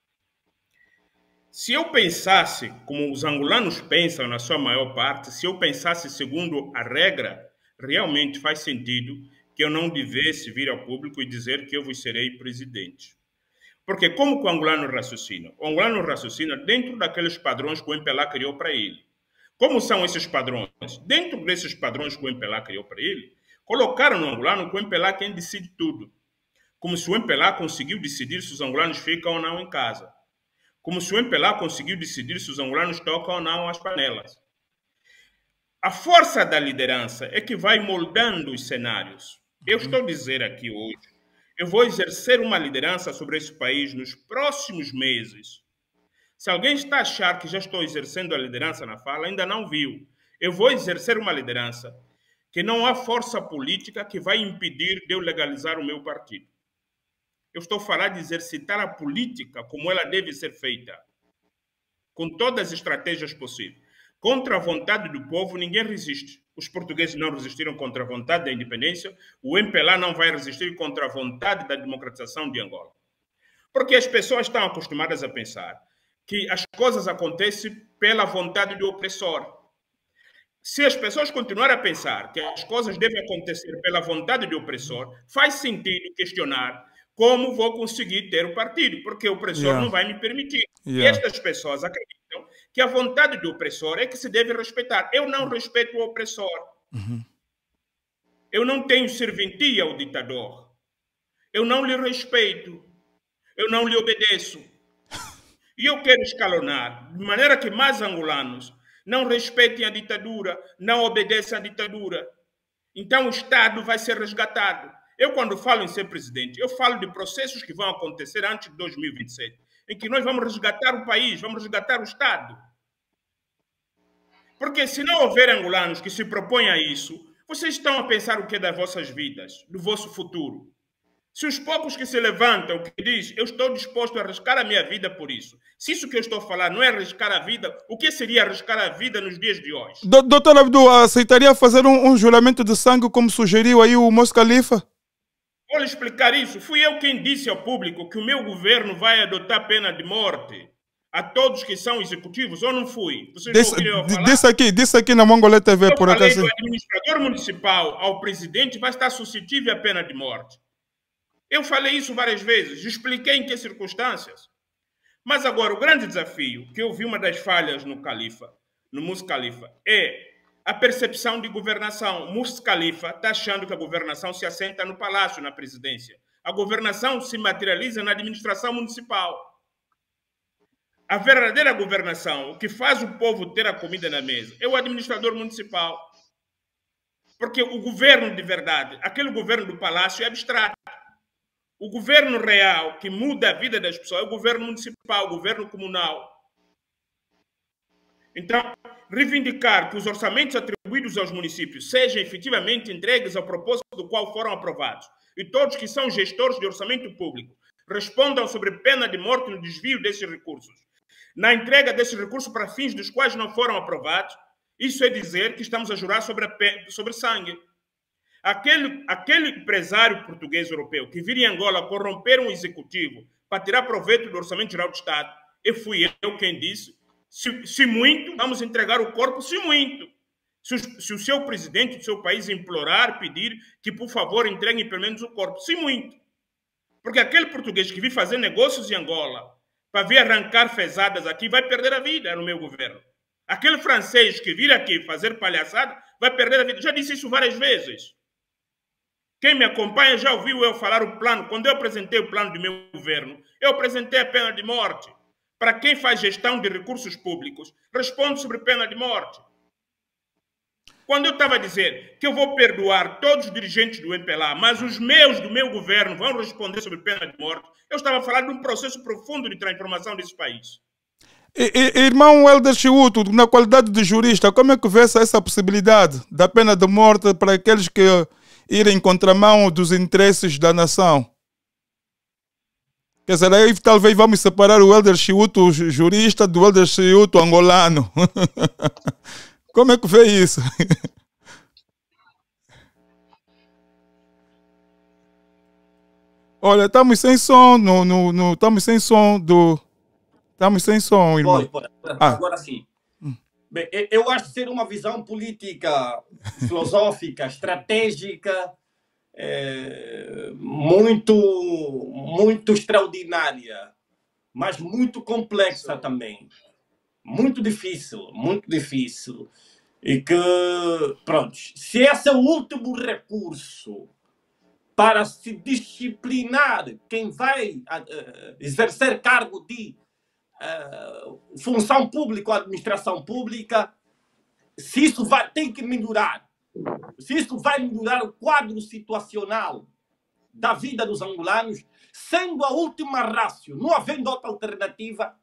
Se eu pensasse, como os angolanos pensam na sua maior parte, se eu pensasse segundo a regra, realmente faz sentido que eu não devesse vir ao público e dizer que eu vos serei presidente. Porque como que o angolano raciocina? O angolano raciocina dentro daqueles padrões que o MPLA criou para ele. Como são esses padrões? Dentro desses padrões que o MPLA criou para ele, Colocaram no angolano que o MPLA é quem decide tudo. Como se o MPLA conseguiu decidir se os angolanos ficam ou não em casa. Como se o MPLA conseguiu decidir se os angolanos tocam ou não as panelas. A força da liderança é que vai moldando os cenários. Eu estou a dizer aqui hoje, eu vou exercer uma liderança sobre esse país nos próximos meses. Se alguém está a achar que já estou exercendo a liderança na fala, ainda não viu. Eu vou exercer uma liderança que não há força política que vai impedir de eu legalizar o meu partido. Eu estou a falar de exercitar a política como ela deve ser feita, com todas as estratégias possíveis. Contra a vontade do povo, ninguém resiste. Os portugueses não resistiram contra a vontade da independência, o MPLA não vai resistir contra a vontade da democratização de Angola. Porque as pessoas estão acostumadas a pensar que as coisas acontecem pela vontade do opressor. Se as pessoas continuarem a pensar que as coisas devem acontecer pela vontade do opressor, faz sentido questionar como vou conseguir ter o partido, porque o opressor não vai me permitir. E estas pessoas acreditam que a vontade do opressor é que se deve respeitar. Eu não respeito o opressor. Eu não tenho serventia ao ditador. Eu não lhe respeito. Eu não lhe obedeço. E eu quero escalonar, de maneira que mais angolanos não respeitem a ditadura, não obedeçam à ditadura. Então o Estado vai ser resgatado. Eu, quando falo em ser presidente, eu falo de processos que vão acontecer antes de 2027, em que nós vamos resgatar o país, vamos resgatar o Estado. Porque se não houver angolanos que se propõem a isso, vocês estão a pensar o que é das vossas vidas, do vosso futuro. Se os poucos que se levantam, que dizem, eu estou disposto a arriscar a minha vida por isso, se isso que eu estou a falar não é arriscar a vida, o que seria arriscar a vida nos dias de hoje? Doutor Abdu, aceitaria fazer um juramento de sangue como sugeriu aí o Moço Califa? Vou lhe explicar isso. Fui eu quem disse ao público que o meu governo vai adotar pena de morte a todos que são executivos, ou não fui? Vocês ouviram eu falar? Disse aqui na Mongolé TV, eu por acaso. Do administrador municipal ao presidente vai estar suscetível à pena de morte. Eu falei isso várias vezes, expliquei em que circunstâncias. Mas agora, o grande desafio, que eu vi uma das falhas no Califa, no Moço Califa, é a percepção de governação. Moço Califa está achando que a governação se assenta no palácio, na presidência. A governação se materializa na administração municipal. A verdadeira governação, o que faz o povo ter a comida na mesa, é o administrador municipal. Porque o governo de verdade, aquele governo do palácio é abstrato. O governo real, que muda a vida das pessoas, é o governo municipal, o governo comunal. Então, reivindicar que os orçamentos atribuídos aos municípios sejam efetivamente entregues ao propósito do qual foram aprovados e todos que são gestores de orçamento público respondam sobre pena de morte no desvio desses recursos, na entrega desses recursos para fins dos quais não foram aprovados, isso é dizer que estamos a jurar sobre sangue. Aquele empresário português europeu que vir em Angola corromper um executivo para tirar proveito do Orçamento Geral do Estado, e fui eu quem disse, se muito, vamos entregar o corpo, se muito. Se o seu presidente do seu país implorar, pedir que, por favor, entreguem pelo menos o corpo, se muito. Porque aquele português que vir fazer negócios em Angola, para vir arrancar fezadas aqui, vai perder a vida no meu governo. Aquele francês que vir aqui fazer palhaçada, vai perder a vida. Já disse isso várias vezes. Quem me acompanha já ouviu eu falar o plano. Quando eu apresentei o plano do meu governo, eu apresentei a pena de morte. Para quem faz gestão de recursos públicos, responde sobre pena de morte. Quando eu estava a dizer que eu vou perdoar todos os dirigentes do MPLA, mas os meus do meu governo vão responder sobre pena de morte, eu estava a falar de um processo profundo de transformação desse país. Irmão Helder Chiuto, na qualidade de jurista, como é que vê essa possibilidade da pena de morte para aqueles que irem em contramão dos interesses da nação? Quer dizer, aí talvez vamos separar o Helder Chiuto jurista do Helder Chiuto angolano. Como é que vê isso? Olha, estamos sem som, estamos sem som do... Estamos sem som, irmão. Agora sim. Bem, eu acho ser uma visão política, filosófica, estratégica, muito extraordinária, mas muito complexa também. Muito difícil, muito difícil. E que, pronto, se esse é o último recurso para se disciplinar quem vai exercer cargo de função pública ou administração pública, se isso tem que melhorar, se isso vai melhorar o quadro situacional da vida dos angolanos, sendo a última rácio, não havendo outra alternativa,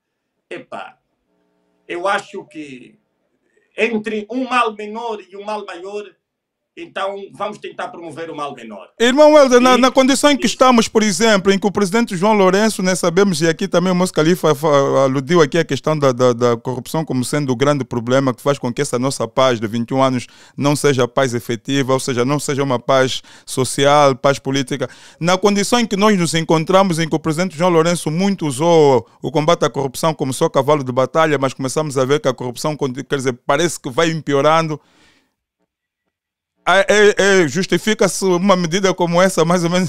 eu acho que entre um mal menor e um mal maior, então vamos tentar promover o mal menor. Irmão Helder, na condição em que estamos, por exemplo, em que o presidente João Lourenço, né, sabemos, e aqui também o Moço Califa aludiu aqui a questão da corrupção como sendo o grande problema que faz com que essa nossa paz de 21 anos não seja paz efetiva, ou seja, não seja uma paz social, paz política. Na condição em que nós nos encontramos, em que o presidente João Lourenço muito usou o combate à corrupção como seu cavalo de batalha, mas começamos a ver que a corrupção, quer dizer, parece que vai empeorando. Justifica-se uma medida como essa, mais ou menos?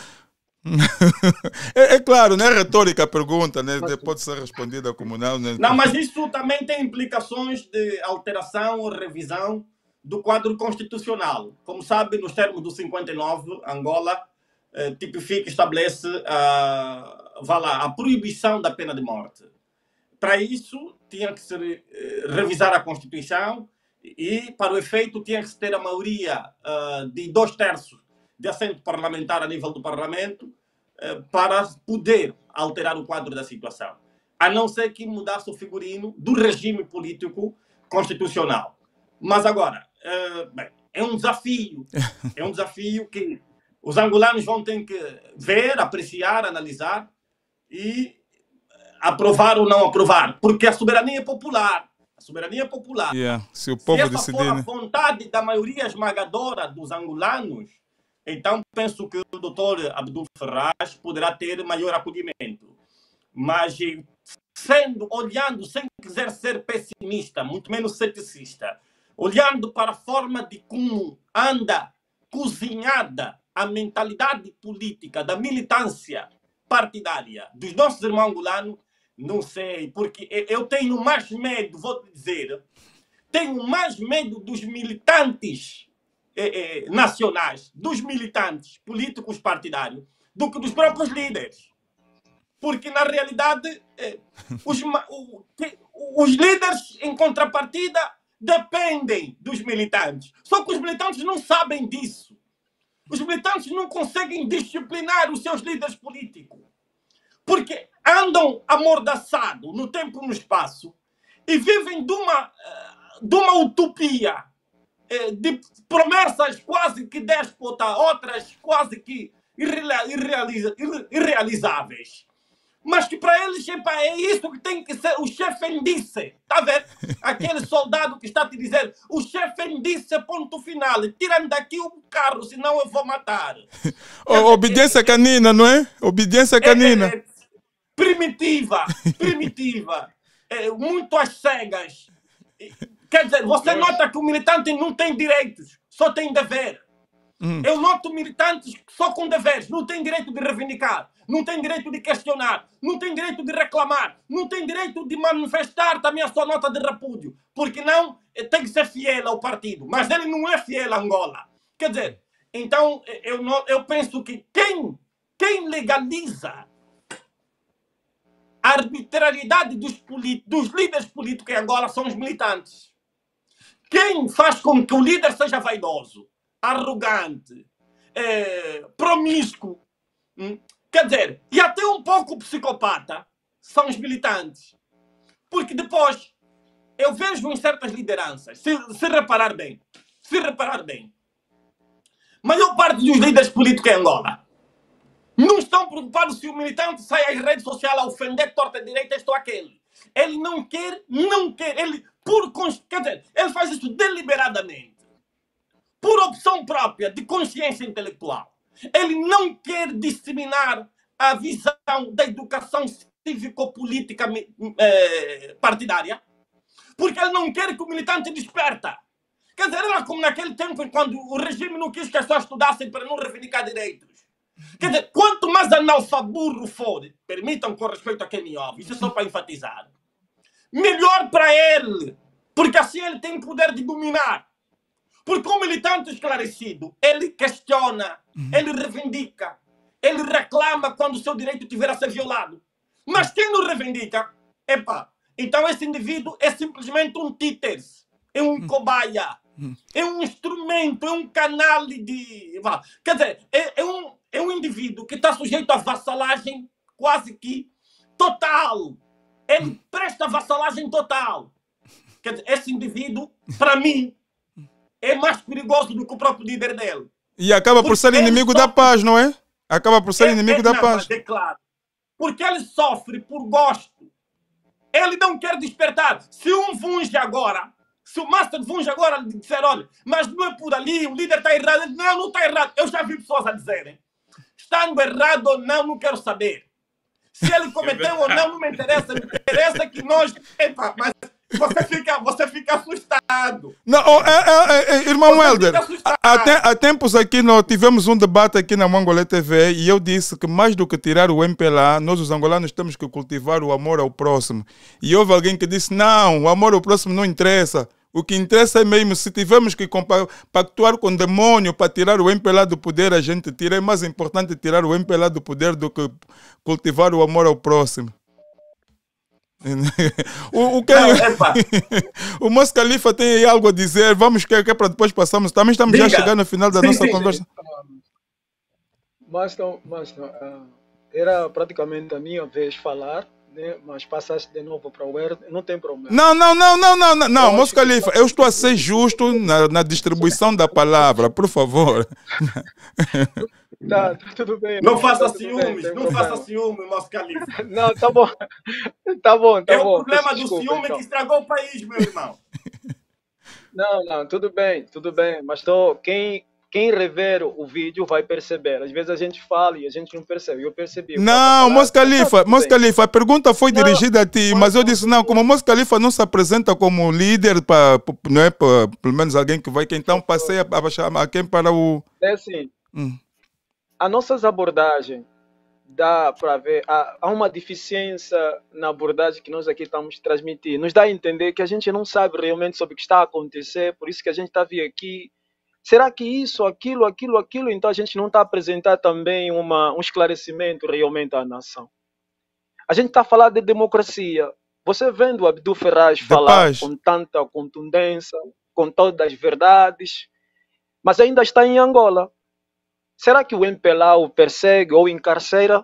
É claro, não é retórica a pergunta, né? Pode ser respondida como não. Né? Não, mas isso também tem implicações de alteração ou revisão do quadro constitucional. Como sabe, nos termos do 59, Angola tipifica e estabelece a proibição da pena de morte. Para isso, tinha que se revisar a Constituição. E, para o efeito, tinha que se ter a maioria de 2/3 de assento parlamentar a nível do Parlamento para poder alterar o quadro da situação. A não ser que mudasse o figurino do regime político constitucional. Mas agora, bem, é um desafio. É um desafio que os angolanos vão ter que ver, apreciar, analisar e aprovar ou não aprovar. Porque a soberania é popular. A soberania popular. Se o povo decidir, for a vontade da maioria esmagadora dos angolanos, então penso que o doutor Abdul Ferraz poderá ter maior acolhimento. Mas olhando, sem quiser ser pessimista, muito menos ceticista, olhando para a forma de como anda cozinhada a mentalidade política da militância partidária dos nossos irmãos angolanos, não sei, porque eu tenho mais medo, vou te dizer, tenho mais medo dos militantes nacionais, dos militantes políticos partidários, do que dos próprios líderes. Porque, na realidade, os líderes, em contrapartida, dependem dos militantes. Só que os militantes não sabem disso. Os militantes não conseguem disciplinar os seus líderes políticos. Porque andam amordaçados no tempo e no espaço e vivem de uma utopia de promessas quase que déspotas, outras quase que irrealizáveis. Mas que para eles é isso que tem que ser o chefe disse. Está a ver? Aquele soldado que está a te dizer o chefe disse, ponto final. Tira-me daqui o carro, senão eu vou matar. Obediência canina, não é? Obediência canina. Primitiva, muito às cegas. Quer dizer, você nota que o militante não tem direitos, só tem dever. Eu noto militantes só com deveres, não tem direito de reivindicar, não tem direito de questionar, não tem direito de reclamar, não tem direito de manifestar também a sua nota de repúdio, porque não tem que ser fiel ao partido, mas ele não é fiel a Angola. Quer dizer, então eu penso que quem legaliza a arbitrariedade dos líderes políticos em Angola são os militantes. Quem faz com que o líder seja vaidoso, arrogante, promíscuo, quer dizer, e até um pouco psicopata, são os militantes. Porque depois, eu vejo em certas lideranças, se reparar bem, a maior parte dos líderes políticos em Angola não estão preocupados se o militante sai às redes sociais a ofender torta direita, isto ou aquele. Ele não quer, ele quer dizer, ele faz isso deliberadamente, por opção própria, de consciência intelectual. Ele não quer disseminar a visão da educação cívico-política partidária, porque ele não quer que o militante desperta. Quer dizer, era como naquele tempo, quando o regime não quis que as pessoas estudassem para não reivindicar direitos. Quer dizer, quanto mais analfaburro for, permitam com respeito a quem me ouve, isso é só para enfatizar, melhor para ele. Porque assim ele tem poder de dominar. Porque um militante esclarecido, ele questiona, ele reivindica, ele reclama quando o seu direito tiver a ser violado. Mas quem não reivindica, epa, então esse indivíduo é simplesmente um títere, é um cobaia, é um instrumento, é um canal de... Quer dizer, é um indivíduo que está sujeito a vassalagem quase que total. Ele presta vassalagem total. Quer dizer, esse indivíduo, para mim, é mais perigoso do que o próprio líder dele. E acaba por ser inimigo da paz, não é? Acaba por ser inimigo da paz. É claro. Porque ele sofre por gosto. Ele não quer despertar. Se um Funge agora, se o Master Funge agora disser, olha, mas não é por ali, o líder está errado. Ele, não está errado. Eu já vi pessoas a dizerem. Estando errado ou não, não quero saber. Se ele cometeu ou não, não me interessa. Me interessa que nós... Epa, mas você fica assustado. Não, irmão Helder, há tempos aqui nós tivemos um debate aqui na Mangolé TV e eu disse que mais do que tirar o MPLA, nós os angolanos temos que cultivar o amor ao próximo. E houve alguém que disse, não, o amor ao próximo não interessa. O que interessa é mesmo, se tivermos que pactuar com o demônio para tirar o MPLA do poder, a gente tira. É mais importante tirar o MPLA do poder do que cultivar o amor ao próximo. O Moço Califa tem aí algo a dizer. Vamos que é para depois passarmos. Também estamos já chegando ao final da nossa conversa. Mas era praticamente a minha vez falar, né? Mas passaste de novo para o Herder, não tem problema. Não, Moço Califa, eu estou a ser justo na distribuição da palavra, por favor. Tá tudo bem. Não faça ciúmes, não faça ciúmes, Moço Califa. Não, tá bom. Tá bom. É o problema do ciúme então, que estragou o país, meu irmão. Não, tudo bem. Mas quem rever o vídeo vai perceber. Às vezes a gente fala e a gente não percebe. Eu percebi. Não, Moço Califa, a pergunta foi dirigida a ti, mas eu disse, não, como o Moço Califa não se apresenta como líder, não é pelo menos alguém que vai, que então passei a chamar a quem para o... É assim, as nossas abordagens, dá para ver, há uma deficiência na abordagem que nós aqui estamos transmitindo. Nos dá a entender que a gente não sabe realmente sobre o que está a acontecer, por isso que a gente está vindo aqui. Será que isso, aquilo, então a gente não está a apresentar também um esclarecimento realmente à nação? A gente está a falar de democracia. Você vendo o Abdul Ferraz falar com tanta contundência, com todas as verdades, mas ainda está em Angola. Será que o MPLA o persegue ou encarcera?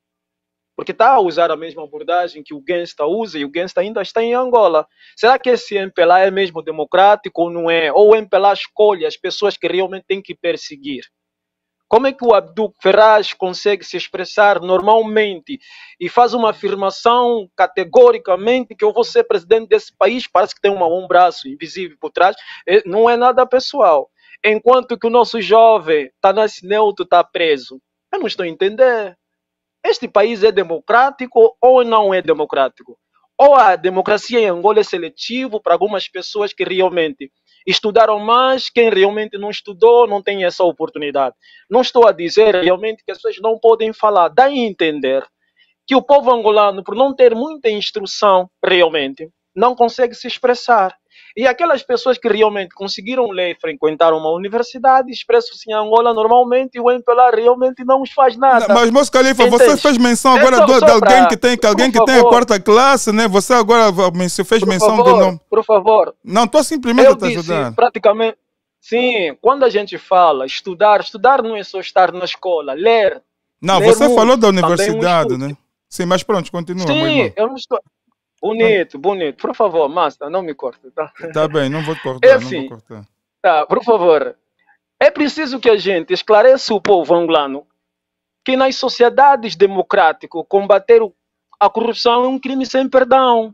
Porque está a usar a mesma abordagem que o Gangsta usa e o Gangsta ainda está em Angola. Será que esse MPLA é mesmo democrático ou não é? Ou o MPLA escolhe as pessoas que realmente tem que perseguir? Como é que o Abdul Ferraz consegue se expressar normalmente e faz uma afirmação categoricamente que eu vou ser presidente desse país? Parece que tem um braço invisível por trás. Não é nada pessoal. Enquanto que o nosso jovem está nesse neutro, está preso. Eu não estou a entender. Este país é democrático ou não é democrático? Ou a democracia em Angola é seletivo para algumas pessoas que realmente estudaram mais, quem realmente não estudou não tem essa oportunidade. Não estou a dizer realmente que as pessoas não podem falar. Dá a entender que o povo angolano, por não ter muita instrução realmente, não consegue se expressar. E aquelas pessoas que realmente conseguiram ler e frequentar uma universidade expressam-se em Angola normalmente e o MPLA realmente não os faz nada. Mas, Moço Califa, você fez menção agora de alguém que tem a quarta classe, né? Você agora fez menção do nome. Por favor. Não, estou simplesmente a te ajudar. Praticamente, sim, quando a gente fala estudar não é só estar na escola, ler. Não, ler você falou da universidade, né? Sim, mas pronto, continua. Sim, eu não estou... Bonito. Por favor, Master, não me corte, tá? Tá bem, não vou te cortar, assim, não vou cortar. Tá, por favor. É preciso que a gente esclareça o povo angolano que nas sociedades democráticas combater a corrupção é um crime sem perdão.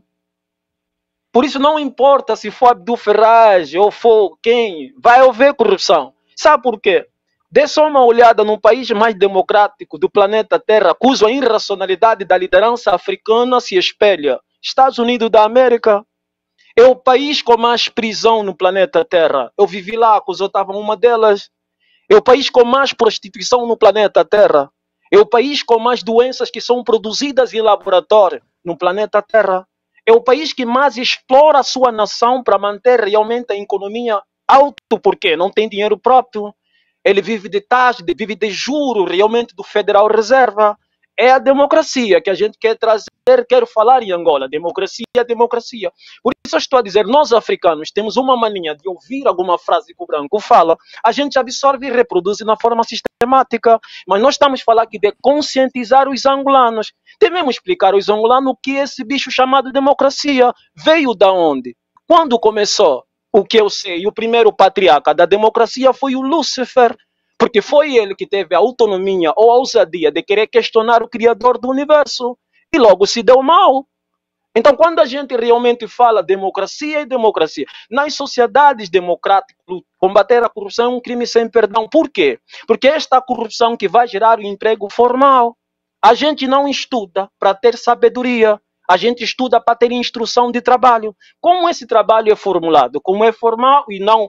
Por isso não importa se for Abdul Ferraz ou for quem, vai haver corrupção. Sabe por quê? Dê só uma olhada no país mais democrático do planeta Terra, cuja irracionalidade da liderança africana se espelha. Estados Unidos da América é o país com mais prisão no planeta Terra. Eu vivi lá, eu estava uma delas. É o país com mais prostituição no planeta Terra. É o país com mais doenças que são produzidas em laboratório no planeta Terra. É o país que mais explora a sua nação para manter realmente a economia alto, porque não tem dinheiro próprio. Ele vive de taxa, vive de juro realmente do Federal Reserva. É a democracia que a gente quer trazer, quero falar em Angola. Democracia, democracia. Por isso eu estou a dizer, nós africanos temos uma mania de ouvir alguma frase que o branco fala, a gente absorve e reproduz na forma sistemática. Mas nós estamos a falar aqui de conscientizar os angolanos. Devemos explicar aos angolanos o que é esse bicho chamado democracia. Veio da onde? Quando começou? O que eu sei, o primeiro patriarca da democracia foi o Lúcifer. Porque foi ele que teve a autonomia ou a ousadia de querer questionar o Criador do universo. E logo se deu mal. Então, quando a gente realmente fala democracia e democracia, nas sociedades democráticas, combater a corrupção é um crime sem perdão. Por quê? Porque é esta corrupção que vai gerar o emprego formal. A gente não estuda para ter sabedoria. A gente estuda para ter instrução de trabalho. Como esse trabalho é formulado? Como é formal e não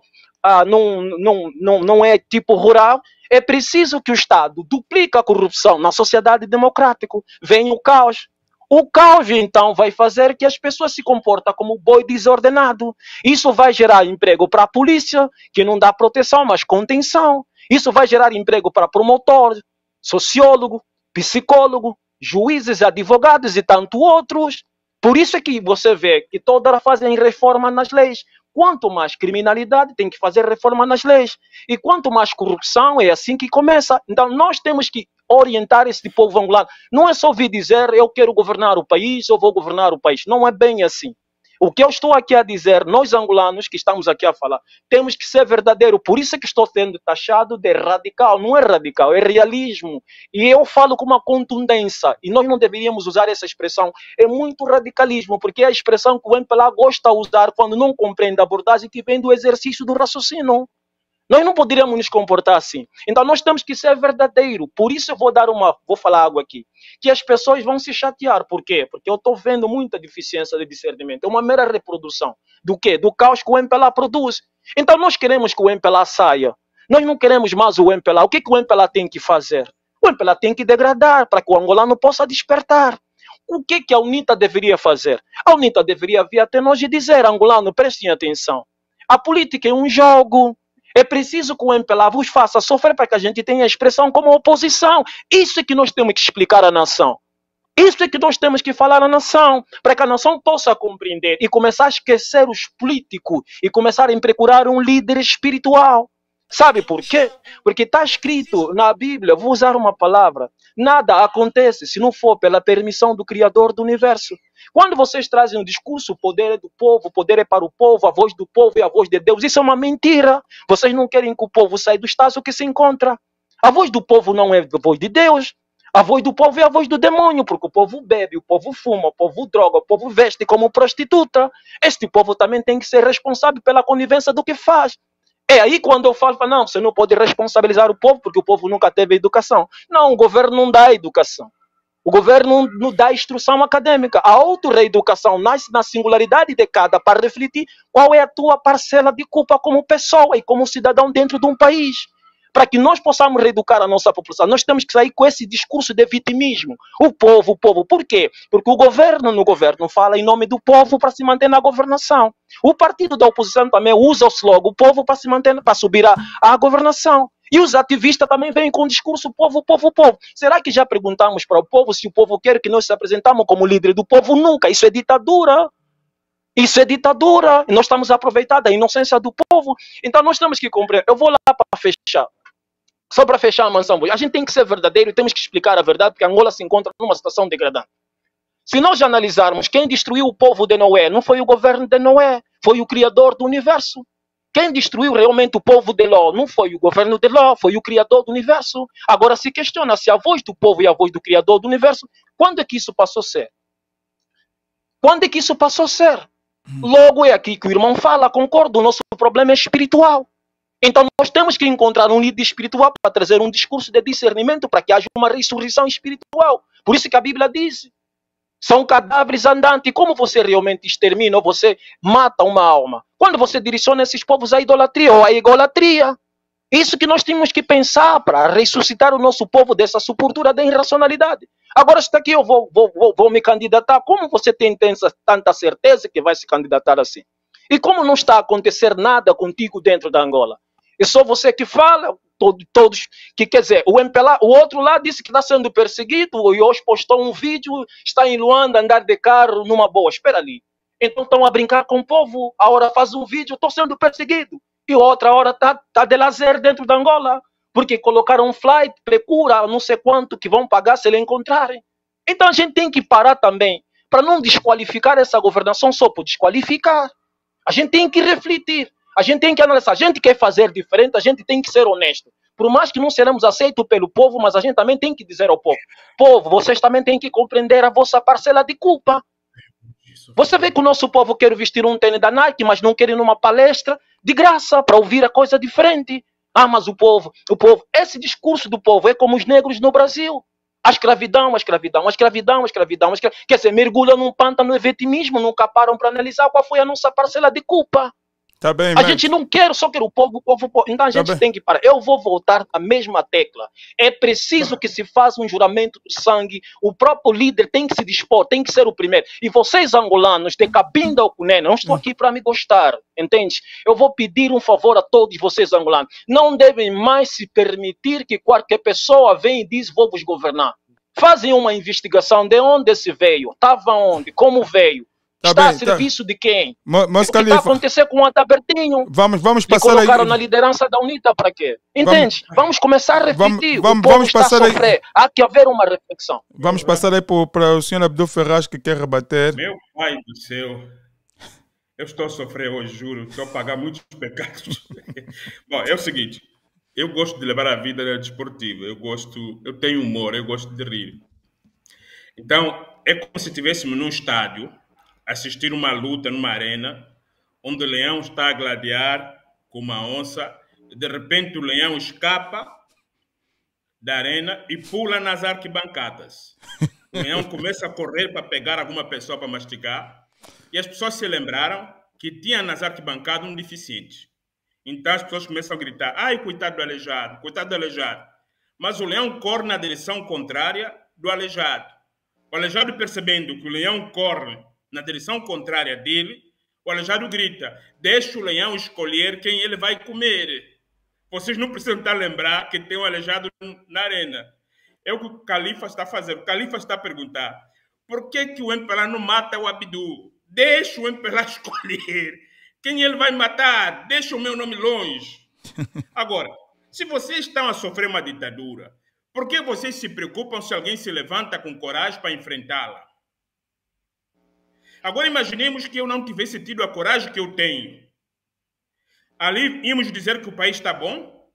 é tipo rural, é preciso que o Estado duplique a corrupção na sociedade democrática. Vem o caos. O caos, então, vai fazer que as pessoas se comportem como boi desordenado. Isso vai gerar emprego para a polícia, que não dá proteção, mas contenção. Isso vai gerar emprego para promotor, sociólogo, psicólogo, juízes, advogados e tanto outros. Por isso é que você vê que todas fazem reforma nas leis. Quanto mais criminalidade, tem que fazer reforma nas leis. E quanto mais corrupção, é assim que começa. Então, nós temos que orientar esse povo angolano. Não é só ouvir dizer, eu quero governar o país, eu vou governar o país. Não é bem assim. O que eu estou aqui a dizer, nós angolanos que estamos aqui a falar, temos que ser verdadeiro. Por isso é que estou sendo taxado de radical. Não é radical, é realismo. E eu falo com uma contundência. E nós não deveríamos usar essa expressão. É muito radicalismo, porque é a expressão que o MPLA gosta de usar quando não compreende a abordagem que vem do exercício do raciocínio. Nós não poderíamos nos comportar assim. Então nós temos que ser verdadeiro. Por isso eu vou falar algo aqui. Que as pessoas vão se chatear. Por quê? Porque eu estou vendo muita deficiência de discernimento. É uma mera reprodução. Do quê? Do caos que o MPLA produz. Então nós queremos que o MPLA saia. Nós não queremos mais o MPLA. O que o MPLA tem que fazer? O MPLA tem que degradar para que o angolano possa despertar. O que a UNITA deveria fazer? A UNITA deveria vir até nós e dizer, angolano, prestem atenção. A política é um jogo. É preciso que o MPLA vos faça sofrer para que a gente tenha a expressão como oposição. Isso é que nós temos que explicar à nação. Isso é que nós temos que falar à nação, para que a nação possa compreender e começar a esquecer os políticos e começar a procurar um líder espiritual. Sabe por quê? Porque está escrito na Bíblia, vou usar uma palavra, nada acontece se não for pela permissão do Criador do Universo. Quando vocês trazem o discurso, o poder é do povo, o poder é para o povo, a voz do povo é a voz de Deus, isso é uma mentira. Vocês não querem que o povo saia do estágio que se encontra. A voz do povo não é a voz de Deus. A voz do povo é a voz do demônio, porque o povo bebe, o povo fuma, o povo droga, o povo veste como prostituta. Este povo também tem que ser responsável pela conivência do que faz. É aí quando eu falo, não, você não pode responsabilizar o povo, porque o povo nunca teve educação. Não, o governo não dá educação. O governo não dá instrução acadêmica. A auto-reeducação nasce na singularidade de cada para refletir qual é a tua parcela de culpa como pessoa e como cidadão dentro de um país. Para que nós possamos reeducar a nossa população, nós temos que sair com esse discurso de vitimismo. O povo. Por quê? Porque o governo no governo fala em nome do povo para se manter na governação. O partido da oposição também usa o slogan o povo para se manter, para subir à governação. E os ativistas também vêm com o discurso povo. Será que já perguntamos para o povo se o povo quer que nós se apresentamos como líder do povo? Nunca. Isso é ditadura. Isso é ditadura. E nós estamos aproveitando a inocência do povo. Então nós temos que compreender. Eu vou lá para fechar. Só para fechar a mansão. A gente tem que ser verdadeiro e temos que explicar a verdade, porque Angola se encontra numa situação degradante. Se nós analisarmos quem destruiu o povo de Noé, não foi o governo de Noé, foi o Criador do Universo. Quem destruiu realmente o povo de Ló não foi o governo de Ló, foi o Criador do Universo. Agora se questiona se a voz do povo e a voz do Criador do Universo, quando é que isso passou a ser? Quando é que isso passou a ser? Logo é aqui que o irmão fala, concordo, o nosso problema é espiritual. Então nós temos que encontrar um líder espiritual para trazer um discurso de discernimento para que haja uma ressurreição espiritual. Por isso que a Bíblia diz, são cadáveres andantes. Como você realmente extermina ou você mata uma alma? Quando você direciona esses povos à idolatria ou à idolatria. Isso que nós temos que pensar para ressuscitar o nosso povo dessa sepultura da irracionalidade. Agora está aqui, eu vou me candidatar. Como você tem tanta certeza que vai se candidatar assim? E como não está a acontecer nada contigo dentro da Angola? É só você que fala, todos, que quer dizer, o MPLA, o outro lá disse que está sendo perseguido, e hoje postou um vídeo, está em Luanda, andar de carro numa boa. Espera ali. Então estão a brincar com o povo, a hora faz um vídeo, estou sendo perseguido. E outra hora tá de lazer dentro da Angola, porque colocaram um flight, procura não sei quanto que vão pagar se ele encontrarem. Então a gente tem que parar também, para não desqualificar essa governação só por desqualificar. A gente tem que refletir, a gente tem que analisar, a gente quer fazer diferente, a gente tem que ser honesto. Por mais que não seremos aceitos pelo povo, mas a gente também tem que dizer ao povo, povo, vocês também têm que compreender a vossa parcela de culpa. Você vê que o nosso povo quer vestir um tênis da Nike, mas não quer ir numa palestra de graça para ouvir a coisa diferente. Ah, mas o povo, esse discurso do povo é como os negros no Brasil. A escravidão, a escravidão, a escravidão, a escravidão, a escravidão. Quer dizer, mergulham num pântano de vitimismo, nunca param para analisar qual foi a nossa parcela de culpa. Tá bem, a gente não quer, só quer o povo, o povo, o povo. Então a gente tem que parar. Eu vou voltar na mesma tecla. É preciso que se faça um juramento do sangue. O próprio líder tem que se dispor, tem que ser o primeiro. E vocês, angolanos, de Cabinda ou Cunene, não estou aqui para me gostar, entende? Eu vou pedir um favor a todos vocês, angolanos. Não devem mais se permitir que qualquer pessoa venha e diz, vou vos governar. Fazem uma investigação de onde esse veio, estava onde, como veio. Está a serviço de quem? Mas o que está a acontecer com o Atabertinho? Vamos passar aí. Colocaram na liderança da UNITA para quê? Entende? Vamos começar a refletir. O povo está a sofrer. Há que haver uma reflexão. Vamos passar aí para o senhor Abdul Ferraz, que quer rebater. Meu pai do céu. Eu estou a sofrer hoje, juro. Estou a pagar muitos pecados. Bom, é o seguinte. Eu gosto de levar a vida desportiva. Eu tenho humor, eu gosto de rir. Então, é como se estivéssemos num estádio, assistir uma luta numa arena, onde o leão está a gladiar com uma onça, e de repente o leão escapa da arena e pula nas arquibancadas. O leão começa a correr para pegar alguma pessoa para mastigar, e as pessoas se lembraram que tinha nas arquibancadas um deficiente. Então as pessoas começam a gritar, ai, coitado do aleijado, coitado do aleijado. Mas o leão corre na direção contrária do aleijado. O aleijado, percebendo que o leão corre na direção contrária dele, o aleijado grita, deixa o leão escolher quem ele vai comer. Vocês não precisam estar a lembrar que tem um aleijado na arena. É o que o Califa está fazendo. O Califa está a perguntar, por que o MPLA não mata o Abdu? Deixa o MPLA escolher quem ele vai matar. Deixa o meu nome longe. Agora, se vocês estão a sofrer uma ditadura, por que vocês se preocupam se alguém se levanta com coragem para enfrentá-la? Agora imaginemos que eu não tivesse tido a coragem que eu tenho. Ali íamos dizer que o país está bom?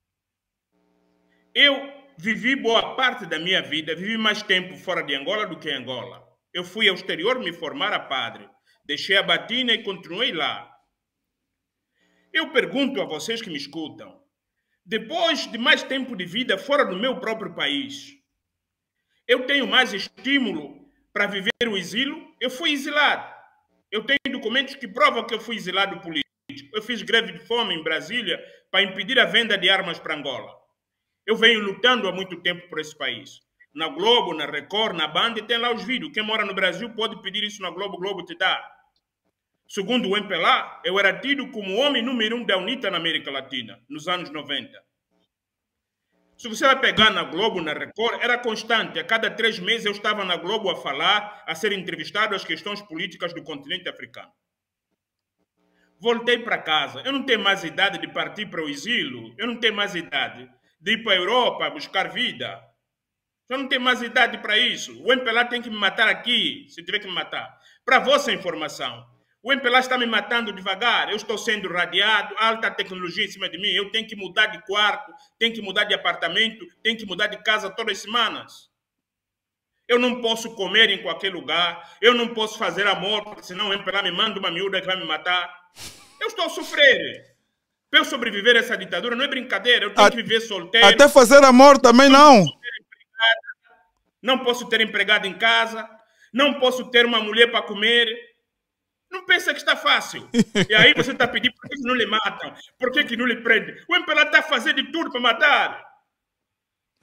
Eu vivi boa parte da minha vida, vivi mais tempo fora de Angola do que em Angola. Eu fui ao exterior me formar a padre. Deixei a batina e continuei lá. Eu pergunto a vocês que me escutam, depois de mais tempo de vida fora do meu próprio país, eu tenho mais estímulo para viver o exílio? Eu fui exilado. Eu tenho documentos que provam que eu fui exilado político. Eu fiz greve de fome em Brasília para impedir a venda de armas para Angola. Eu venho lutando há muito tempo por esse país. Na Globo, na Record, na Band, tem lá os vídeos. Quem mora no Brasil pode pedir isso na Globo, Globo te dá. Segundo o MPLA, eu era tido como o homem número 1 da UNITA na América Latina, nos anos 90. Se você vai pegar na Globo, na Record, era constante. A cada 3 meses eu estava na Globo a falar, a ser entrevistado às questões políticas do continente africano. Voltei para casa. Eu não tenho mais idade de partir para o exílio. Eu não tenho mais idade de ir para a Europa buscar vida. Eu não tenho mais idade para isso. O MPLA tem que me matar aqui, se tiver que me matar. Para vossa informação, o MPLA está me matando devagar. Eu estou sendo radiado, alta tecnologia em cima de mim. Eu tenho que mudar de quarto, tenho que mudar de apartamento, tenho que mudar de casa todas as semanas. Eu não posso comer em qualquer lugar. Eu não posso fazer amor, porque senão o MPLA me manda uma miúda que vai me matar. Eu estou a sofrer. Para eu sobreviver a essa ditadura não é brincadeira. Eu tenho que viver solteiro. Até fazer amor também não. Não posso ter empregado em casa. Não posso ter uma mulher para comer. Não pensa que está fácil. E aí você está pedindo por que não lhe matam? Por que não lhe prendem? O MPLA está a fazer de tudo para matar.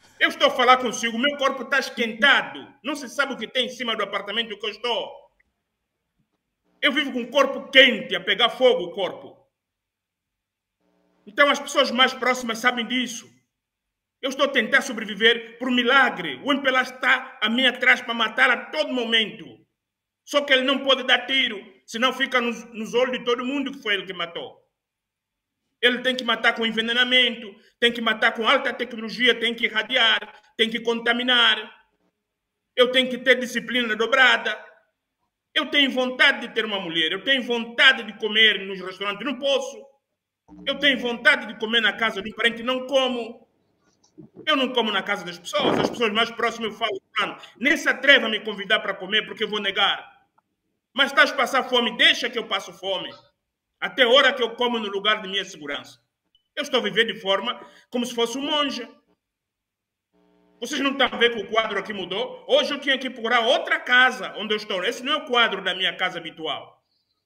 Eu estou a falar consigo, meu corpo está esquentado. Não se sabe o que tem em cima do apartamento que eu estou. Eu vivo com o corpo quente, a pegar fogo o corpo. Então as pessoas mais próximas sabem disso. Eu estou a tentar sobreviver por milagre. O MPLA está a mim atrás para matar a todo momento. Só que ele não pode dar tiro, senão fica nos olhos de todo mundo que foi ele que matou. Ele tem que matar com envenenamento, tem que matar com alta tecnologia, tem que irradiar, tem que contaminar. Eu tenho que ter disciplina dobrada. Eu tenho vontade de ter uma mulher, eu tenho vontade de comer nos restaurantes, não posso. Eu tenho vontade de comer na casa de um parente, não como. Eu não como na casa das pessoas, as pessoas mais próximas eu falo, plano, nem se atreva a me convidar para comer porque eu vou negar. Mas estás a passar fome, deixa que eu passo fome. Até a hora que eu como no lugar de minha segurança. Eu estou a viver de forma como se fosse um monge. Vocês não estão a ver que o quadro aqui mudou? Hoje eu tinha que procurar outra casa onde eu estou. Esse não é o quadro da minha casa habitual.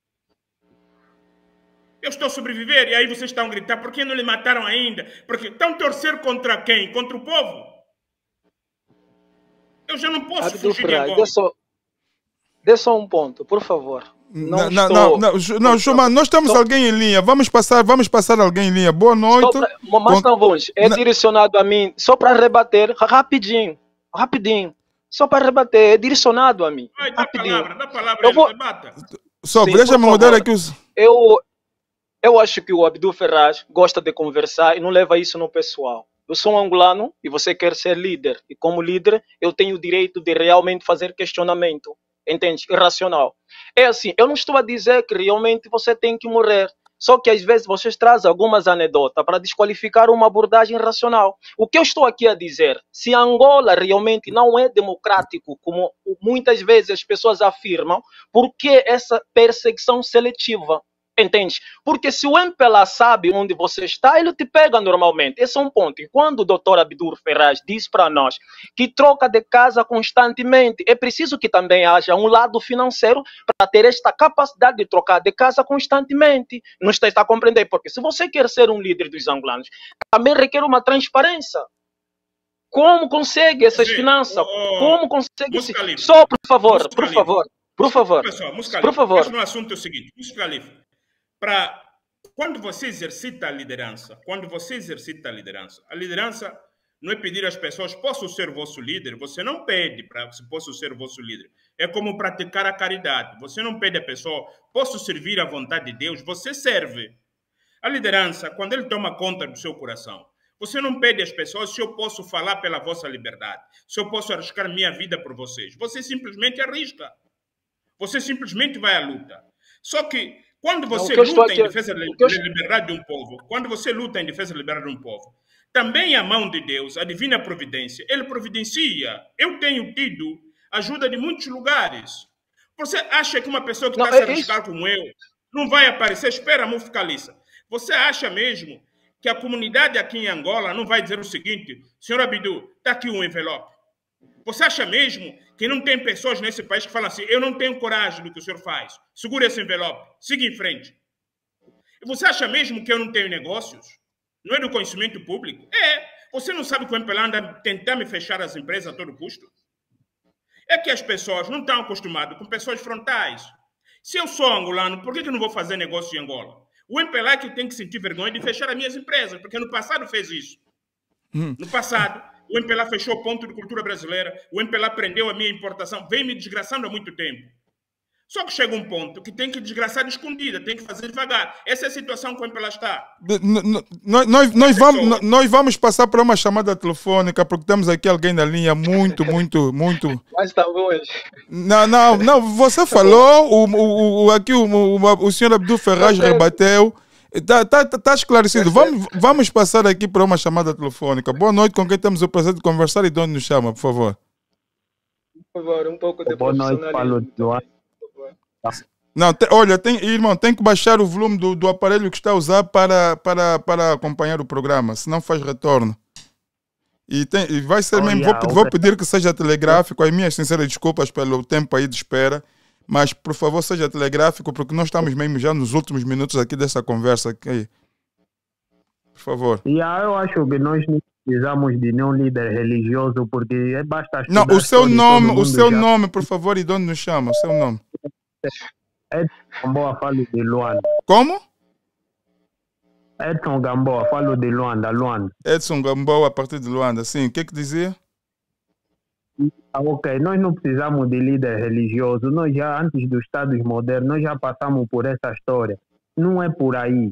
Eu estou a sobreviver e aí vocês estão a gritar, por que não lhe mataram ainda? Porque estão a torcer contra quem? Contra o povo? Eu já não posso Abdul fugir de Ferraz, Angola. dê só um ponto, por favor. Não, Chuma, nós temos alguém em linha. Vamos passar alguém em linha. Boa noite. Mas não vamos. É direcionado a mim, só para rebater, rapidinho. Só para rebater, é direcionado a mim. Vai, dá palavra, Eu vou... debata. Só, Sim, deixa-me mudar aqui os... Eu acho que o Abdul Ferraz gosta de conversar e não leva isso no pessoal. Eu sou um angolano e você quer ser líder. E como líder, eu tenho o direito de realmente fazer questionamento. Entende? Irracional. É assim, eu não estou a dizer que realmente você tem que morrer. Só que às vezes vocês trazem algumas anedotas para desqualificar uma abordagem racional. O que eu estou aqui a dizer, se Angola realmente não é democrático, como muitas vezes as pessoas afirmam, por que essa perseguição seletiva? Entende? Porque se o MPLA sabe onde você está, ele te pega normalmente. Esse é um ponto. E quando o doutor Abdul Ferraz diz para nós que troca de casa constantemente, é preciso que também haja um lado financeiro para ter esta capacidade de trocar de casa constantemente. Não está a compreender? Porque se você quer ser um líder dos angolanos, também requer uma transparência. Como consegue essas finanças? Como consegue... Só, por favor. Pessoal, mas no assunto é o seguinte, quando você exercita a liderança, a liderança não é pedir às pessoas, posso ser vosso líder? Você não pede para se posso ser vosso líder. É como praticar a caridade. Você não pede à pessoa, posso servir à vontade de Deus? Você serve. A liderança, quando ele toma conta do seu coração, você não pede às pessoas se eu posso falar pela vossa liberdade, se eu posso arriscar minha vida por vocês. Você simplesmente arrisca. Você simplesmente vai à luta. Só que quando você luta em defesa da liberdade de um povo, também a mão de Deus, a divina providência, ele providencia. Eu tenho tido ajuda de muitos lugares. Você acha que uma pessoa que está se arriscar como eu não vai aparecer? Espera, Mufcalissa. Você acha mesmo que a comunidade aqui em Angola não vai dizer o seguinte, senhor Abdul, está aqui um envelope. Você acha mesmo que não tem pessoas nesse país que falam assim, eu não tenho coragem do que o senhor faz, segura esse envelope, siga em frente. E você acha mesmo que eu não tenho negócios? Não é do conhecimento público? Você não sabe que o MPLA anda a tentar me fechar as empresas a todo custo? É que as pessoas não estão acostumadas com pessoas frontais. Se eu sou angolano, por que eu não vou fazer negócio em Angola? O MPLA é que tem que sentir vergonha de fechar as minhas empresas, porque no passado fez isso. No passado, o MPLA fechou o ponto de cultura brasileira, o MPLA prendeu a minha importação, vem me desgraçando há muito tempo. Só que chega um ponto que tem que desgraçar de escondida, tem que fazer devagar. Essa é a situação que o MPLA está. Nós vamos passar para uma chamada telefônica, porque temos aqui alguém na linha muito. Mas está hoje. Não, você falou, aqui o senhor Abdul Ferraz rebateu. Está esclarecido. Vamos passar aqui para uma chamada telefônica. Boa noite, com quem temos o prazer de conversar e de onde nos chama, por favor. Por favor, um pouco de boa noite, Paulo. Não, olha, irmão, tem que baixar o volume do aparelho que está a usar para acompanhar o programa, senão faz retorno. E vai ser mesmo, vou pedir que seja telegráfico, as minhas sinceras desculpas pelo tempo aí de espera, mas por favor seja telegráfico, porque nós estamos mesmo já nos últimos minutos aqui dessa conversa aqui. Por favor. Eu acho que nós precisamos de nenhum líder religioso, porque basta Não, estudar o seu história e nome, todo o mundo seu já... nome, por favor, e de onde nos chama? O seu nome. Edson Gamboa, falo de Luanda. Como? Edson Gamboa, falo de Luanda, Luanda. Edson Gamboa, a partir de Luanda. Sim, o que dizia? Ok, nós não precisamos de líder religioso. Nós já, antes dos Estados modernos, nós já passamos por essa história. Não é por aí.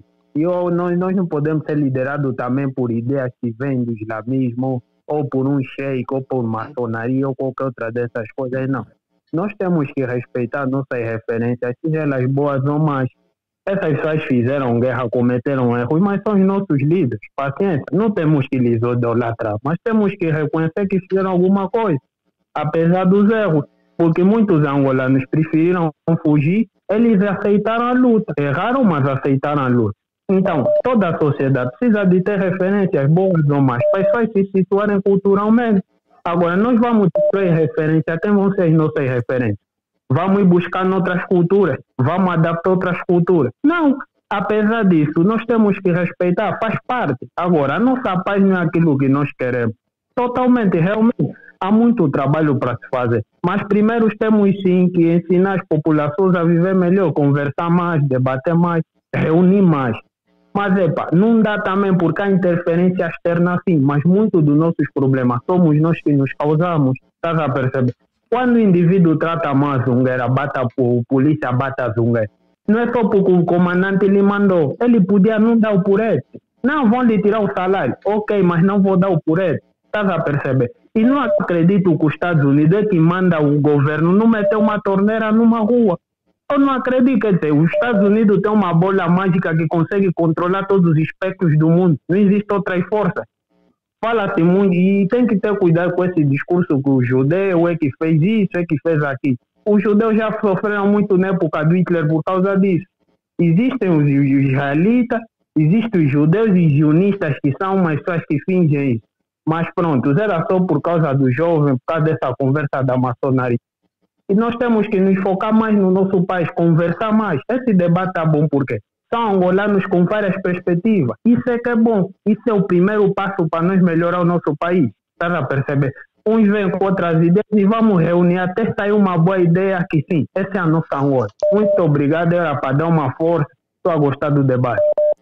Nós não podemos ser liderados também por ideias que vêm do islamismo, ou por um sheik, ou por maçonaria, ou qualquer outra dessas coisas, não. Nós temos que respeitar nossas referências, sejam elas boas ou más. Essas pessoas fizeram guerra, cometeram erros, mas são os nossos líderes. Paciência, não temos que lhes idolatrar, mas temos que reconhecer que fizeram alguma coisa, apesar dos erros. Porque muitos angolanos preferiram fugir, eles aceitaram a luta. Erraram, mas aceitaram a luta. Então, toda a sociedade precisa de ter referências boas ou más, para as pessoas se situarem culturalmente. Agora, nós vamos ter referências, quem vão ser as nossas referências? Vamos ir buscar noutras culturas? Vamos adaptar outras culturas? Não. Apesar disso, nós temos que respeitar, faz parte. Agora, a nossa paz não é aquilo que nós queremos. Totalmente, realmente. Há muito trabalho para se fazer. Mas primeiro temos sim que ensinar as populações a viver melhor, conversar mais, debater mais, reunir mais. Mas, não dá também porque há interferência externa assim, mas muito dos nossos problemas somos nós que nos causamos, estás a perceber? Quando o indivíduo trata mal a zungueira, bata a polícia, bata a zungueira, não é só porque o comandante lhe mandou, ele podia não dar o purete. Não, vão lhe tirar o salário, ok, mas não vou dar o purete, estás a perceber? E não acredito que os Estados Unidos é que manda o governo não meter uma torneira numa rua. Eu não acredito, quer dizer, os Estados Unidos têm uma bola mágica que consegue controlar todos os espectros do mundo. Não existe outras forças. Fala-se muito e tem que ter cuidado com esse discurso que o judeu é que fez isso, é que fez aquilo. Os judeus já sofreram muito na época do Hitler por causa disso. Existem os israelitas, existem os judeus e sionistas que são umas pessoas que fingem isso. Mas pronto, era só por causa do jovem, por causa dessa conversa da maçonaria. E nós temos que nos focar mais no nosso país, conversar mais. Esse debate está bom porque são angolanos com várias perspectivas. Isso é que é bom. Isso é o primeiro passo para nós melhorar o nosso país. Estás a perceber? Uns vêm com outras ideias e vamos reunir até sair uma boa ideia que sim, essa é a nossa Angola. Muito obrigado, era para dar uma força. Estou a gostar do debate.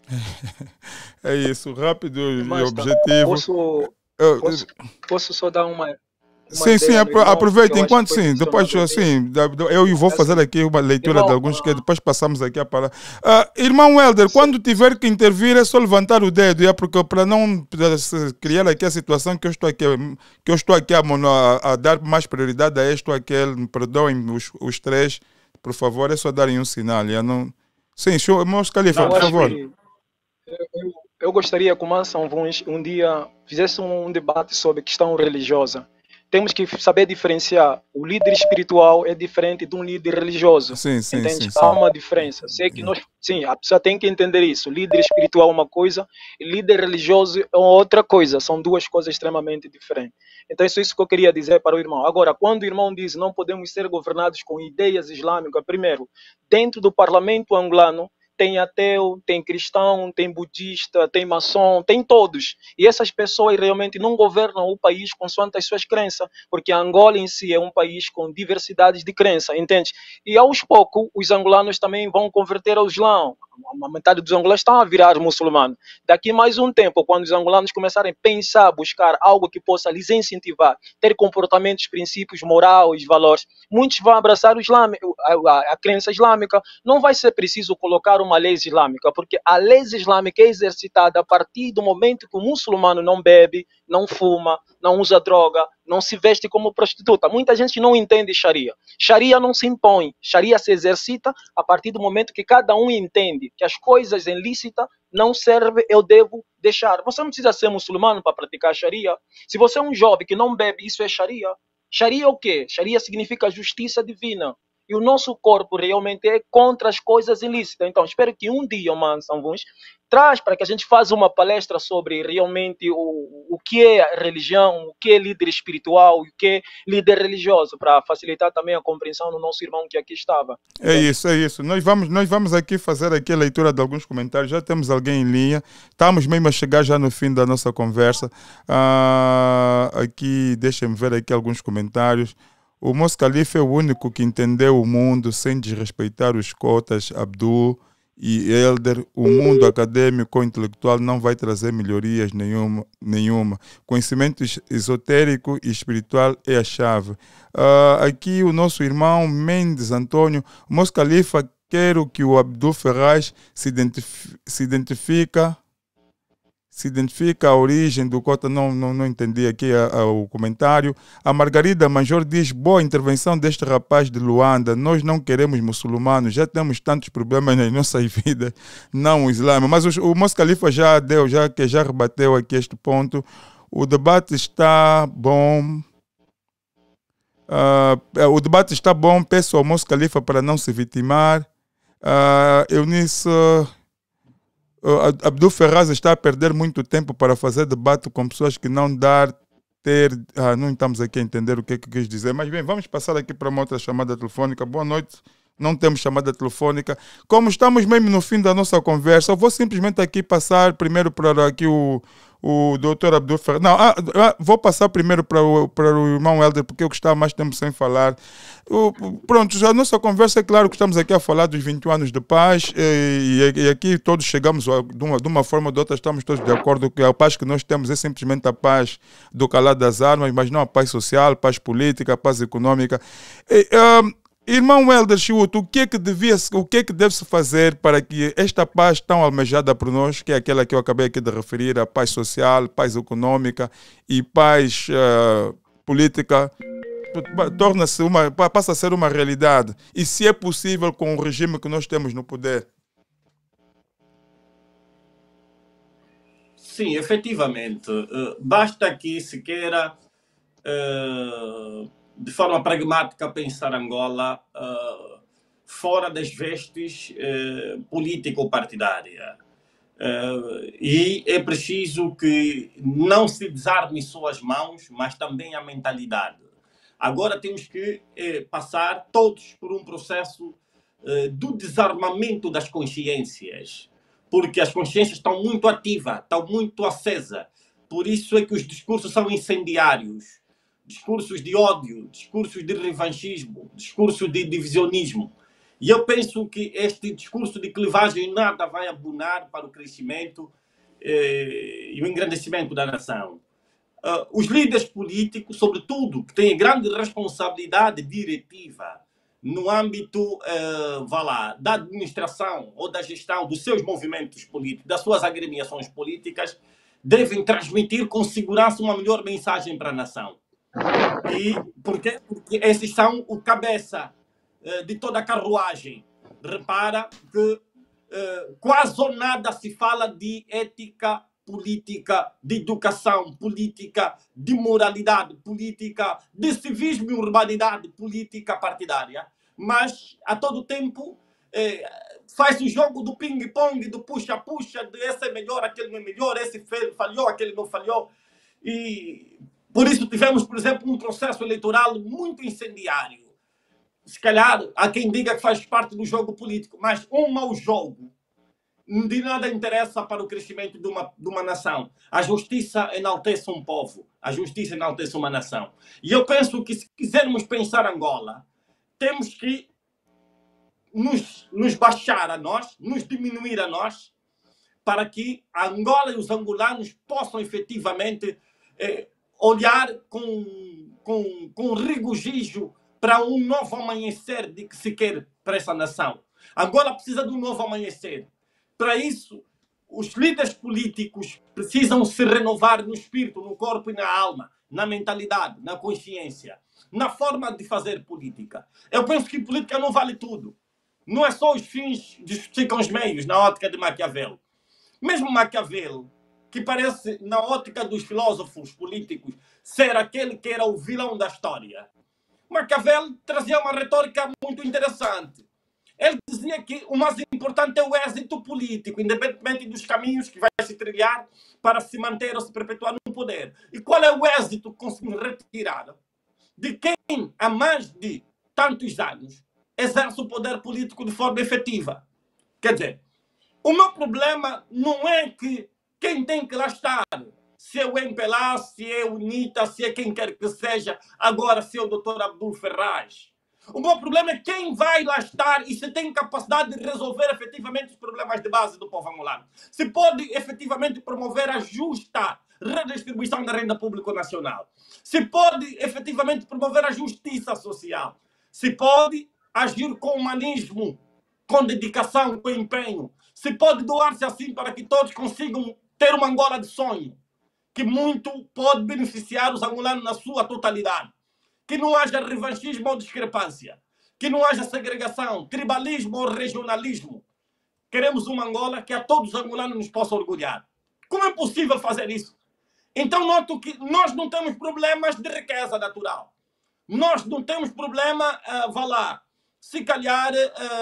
É isso, rápido e objetivo. Posso só dar uma sim, sim, aproveita, enquanto sim, depois sim, eu vou fazer aqui uma leitura irmão, de alguns que depois passamos aqui a palavra. Irmão Helder, quando tiver que intervir é só levantar o dedo, porque para não criar aqui a situação que eu estou aqui a dar mais prioridade a este ou aquele, me perdoem os três, por favor, é só darem um sinal. Não... Sim, Moço Califa, por favor. Eu gostaria que o Manson um dia fizesse um debate sobre questão religiosa. Temos que saber diferenciar. O líder espiritual é diferente de um líder religioso. Sim, entende? Há uma diferença. Sei que a pessoa tem que entender isso. O líder espiritual é uma coisa e líder religioso é outra coisa. São duas coisas extremamente diferentes. Então, isso que eu queria dizer para o irmão. Agora, quando o irmão diz não podemos ser governados com ideias islâmicas, primeiro, dentro do parlamento angolano, tem ateu, tem cristão, tem budista, tem maçom, tem todos. E essas pessoas realmente não governam o país consoante as suas crenças, porque a Angola em si é um país com diversidades de crença, entende? E aos poucos, os angolanos também vão converter ao Islã. A metade dos angolanos estão a virar muçulmanos. Daqui mais um tempo, quando os angolanos começarem a pensar, buscar algo que possa lhes incentivar, ter comportamentos, princípios, morais, valores, muitos vão abraçar o a crença islâmica. Não vai ser preciso colocar uma lei islâmica, porque a lei islâmica é exercitada a partir do momento que o muçulmano não bebe, não fuma, não usa droga, não se veste como prostituta. Muita gente não entende Sharia. Sharia não se impõe. Sharia se exercita a partir do momento que cada um entende que as coisas ilícitas não servem, eu devo deixar. Você não precisa ser muçulmano para praticar Sharia. Se você é um jovem que não bebe, isso é Sharia. Sharia é o quê? Sharia significa justiça divina. E o nosso corpo realmente é contra as coisas ilícitas. Então, espero que um dia, mano, Sanvuns, traz para que a gente faça uma palestra sobre realmente o que é religião, o que é líder espiritual, o que é líder religioso, para facilitar também a compreensão do nosso irmão que aqui estava. É isso, é isso. Nós vamos aqui fazer aqui a leitura de alguns comentários. Já temos alguém em linha. Estamos mesmo a chegar já no fim da nossa conversa. Aqui, deixem-me ver aqui alguns comentários. O Mos Khalifa é o único que entendeu o mundo sem desrespeitar os cotas, Abdul e Elder. O mundo acadêmico ou intelectual não vai trazer melhorias nenhuma. Conhecimento esotérico e espiritual é a chave. Aqui o nosso irmão Mendes Antônio, o Mos Khalifa, quero que o Abdul Ferraz se identifica a origem do cota. Não entendi aqui o comentário. A Margarida Major diz: boa intervenção deste rapaz de Luanda. Nós não queremos muçulmanos, já temos tantos problemas nas nossas vidas, não o Islã. Mas o Mos Khalifa já rebateu aqui este ponto. O debate está bom. O debate está bom. Peço ao Mos Khalifa para não se vitimar. Eunice Abdul Ferraz está a perder muito tempo para fazer debate com pessoas que não não estamos aqui a entender o que quis dizer. Mas bem, vamos passar aqui para uma outra chamada telefônica. Boa noite. Não temos chamada telefônica. Como estamos mesmo no fim da nossa conversa, eu vou simplesmente aqui passar primeiro para aqui o doutor Abdul Ferraz. Não, vou passar primeiro para o irmão Elder, porque eu gostava mais tempo sem falar. Pronto, já a nossa conversa é claro que estamos aqui a falar dos 21 anos de paz e aqui todos chegamos de uma forma ou de outra, estamos todos de acordo que a paz que nós temos é simplesmente a paz do calar das armas, mas não a paz social, paz política, paz econômica. Irmão Elder Chiuto, o que é que deve-se fazer para que esta paz tão almejada por nós, que é aquela que eu acabei aqui de referir, a paz social, paz econômica e paz política, passa a ser uma realidade? E se é possível com o regime que nós temos no poder? Sim, efetivamente. Basta que se queira de forma pragmática pensar Angola fora das vestes político-partidária. E é preciso que não se desarme só as mãos, mas também a mentalidade. Agora temos que passar todos por um processo do desarmamento das consciências, porque as consciências estão muito ativas, estão muito acesas. Por isso é que os discursos são incendiários. Discursos de ódio, discursos de revanchismo, discursos de divisionismo. E eu penso que este discurso de clivagem nada vai abonar para o crescimento e o engrandecimento da nação. Os líderes políticos, sobretudo, que têm grande responsabilidade diretiva no âmbito da administração ou da gestão dos seus movimentos políticos, das suas agremiações políticas, devem transmitir com segurança uma melhor mensagem para a nação. E porque esses são o cabeça de toda a carruagem. Repara que quase ou nada se fala de ética política, de educação política, de moralidade política, de civismo e urbanidade política partidária. Mas a todo tempo faz o jogo do ping-pong, do puxa-puxa, de esse é melhor, aquele não é melhor, esse falhou, aquele não falhou. E por isso tivemos, por exemplo, um processo eleitoral muito incendiário. Se calhar há quem diga que faz parte do jogo político, mas um mau jogo de nada interessa para o crescimento de uma nação. A justiça enaltece um povo, a justiça enaltece uma nação. E eu penso que se quisermos pensar Angola, temos que nos baixar a nós, nos diminuir a nós, para que a Angola e os angolanos possam efetivamente olhar com regozijo para um novo amanhecer de que se quer para essa nação. Angola precisa de um novo amanhecer. Para isso, os líderes políticos precisam se renovar no espírito, no corpo e na alma, na mentalidade, na consciência, na forma de fazer política. Eu penso que política não vale tudo. Não é só os fins justificam os meios, na ótica de Maquiavel. Mesmo Maquiavel, que parece, na ótica dos filósofos políticos, ser aquele que era o vilão da história. Maquiavel trazia uma retórica muito muito interessante. Ele dizia que o mais importante é o êxito político, independentemente dos caminhos que vai se trilhar para se manter ou se perpetuar no poder. E qual é o êxito que conseguimos retirar de quem, há mais de tantos anos, exerce o poder político de forma efetiva? Quer dizer, o meu problema não é que quem tem que lá estar, se é o MPLA, se é o UNITA, se é quem quer que seja, agora se é o Dr. Abdul Ferraz. O meu problema é quem vai lá estar e se tem capacidade de resolver efetivamente os problemas de base do povo angolano. Se pode efetivamente promover a justa redistribuição da renda pública nacional. Se pode efetivamente promover a justiça social. Se pode agir com humanismo, com dedicação, com empenho. Se pode doar-se assim para que todos consigam ter uma Angola de sonho, que muito pode beneficiar os angolanos na sua totalidade. Que não haja revanchismo ou discrepância. Que não haja segregação, tribalismo ou regionalismo. Queremos uma Angola que a todos os angolanos nos possa orgulhar. Como é possível fazer isso? Então noto que nós não temos problemas de riqueza natural. Nós não temos problema, vá lá, se calhar,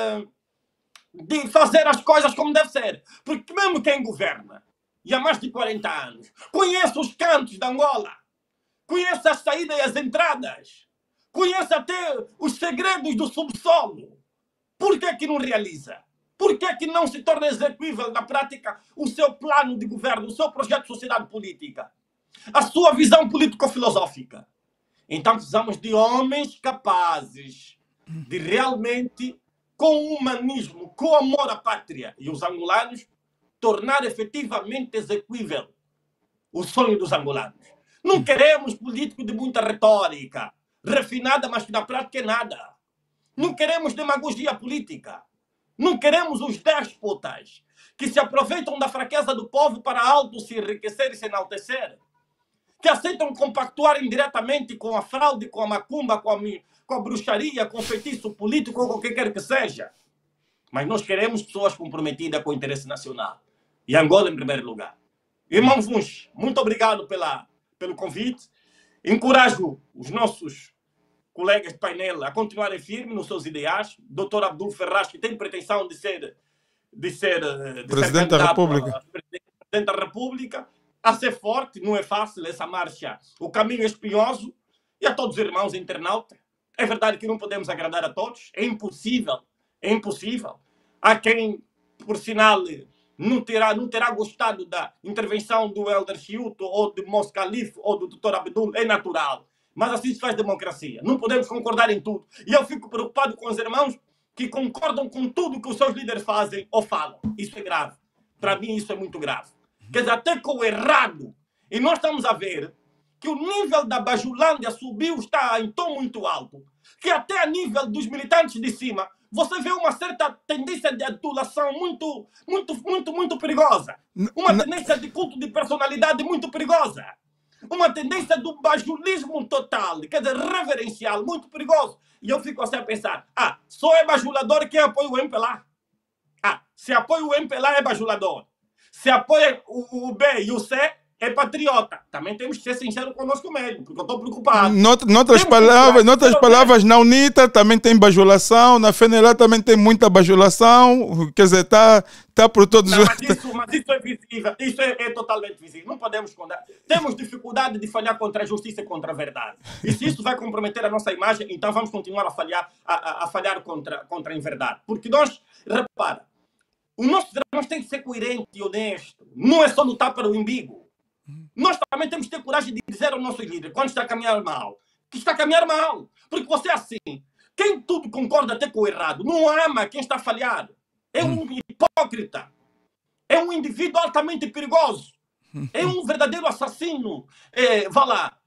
de fazer as coisas como deve ser. Porque mesmo quem governa, e há mais de 40 anos, conhece os cantos da Angola, conhece as saídas e as entradas, conhece até os segredos do subsolo. Por que que não realiza? Por que que não se torna execuível na prática o seu plano de governo, o seu projeto de sociedade política, a sua visão político-filosófica? Então precisamos de homens capazes de realmente, com humanismo, com amor à pátria e os angolanos, tornar efetivamente execuível o sonho dos angolanos. Não queremos políticos de muita retórica, refinada, mas que na prática é nada. Não queremos demagogia política. Não queremos os déspotas que se aproveitam da fraqueza do povo para auto se enriquecer e se enaltecer. Que aceitam compactuar indiretamente com a fraude, com a macumba, com a bruxaria, com o feitiço político ou com o que quer que seja. Mas nós queremos pessoas comprometidas com o interesse nacional. E Angola em primeiro lugar. Irmão Vuns, muito obrigado pelo convite. Encorajo os nossos colegas de painel a continuarem firmes nos seus ideais. Dr. Abdul Ferraz, que tem pretensão de ser Presidente da República. Presidente da República, a ser forte, não é fácil essa marcha, o caminho é espinhoso. E a todos os irmãos internautas, é verdade que não podemos agradar a todos, é impossível, é impossível. Há quem, por sinal, não terá gostado da intervenção do Elder Chiuto ou de Mos Calif ou do Dr. Abdul, é natural. Mas assim se faz democracia. Não podemos concordar em tudo. E eu fico preocupado com os irmãos que concordam com tudo que os seus líderes fazem ou falam. Isso é grave. Para mim, isso é muito grave. Quer dizer, até com o errado. E nós estamos a ver que o nível da Bajulândia subiu, está em tom muito alto. Que até a nível dos militantes de cima, você vê uma certa tendência de adulação muito perigosa. Uma tendência de culto de personalidade muito perigosa. Uma tendência do bajulismo total, quer dizer, reverencial, muito perigoso. E eu fico assim a pensar, só é bajulador quem apoia o MPLA. Se apoia o MPLA é bajulador. Se apoia o B e o C é patriota. Também temos que ser sinceros conosco mesmo, porque eu estou preocupado. Noutras palavras, na UNITA também tem bajulação, na FENELA também tem muita bajulação, quer dizer, tá por todos os... Mas isso é visível, isso é totalmente visível, não podemos condenar. Temos dificuldade de falhar contra a justiça e contra a verdade. E se isso vai comprometer a nossa imagem, então vamos continuar a falhar contra a inverdade. Porque nós, repara, o nosso drama tem que ser coerente e honesto, não é só lutar para o umbigo. Nós também temos que ter coragem de dizer ao nosso líder, quando está a caminhar mal, que está a caminhar mal. Porque você é assim, quem tudo concorda até com o errado, não ama quem está a falhar. É um hipócrita. É um indivíduo altamente perigoso. É um verdadeiro assassino. Vá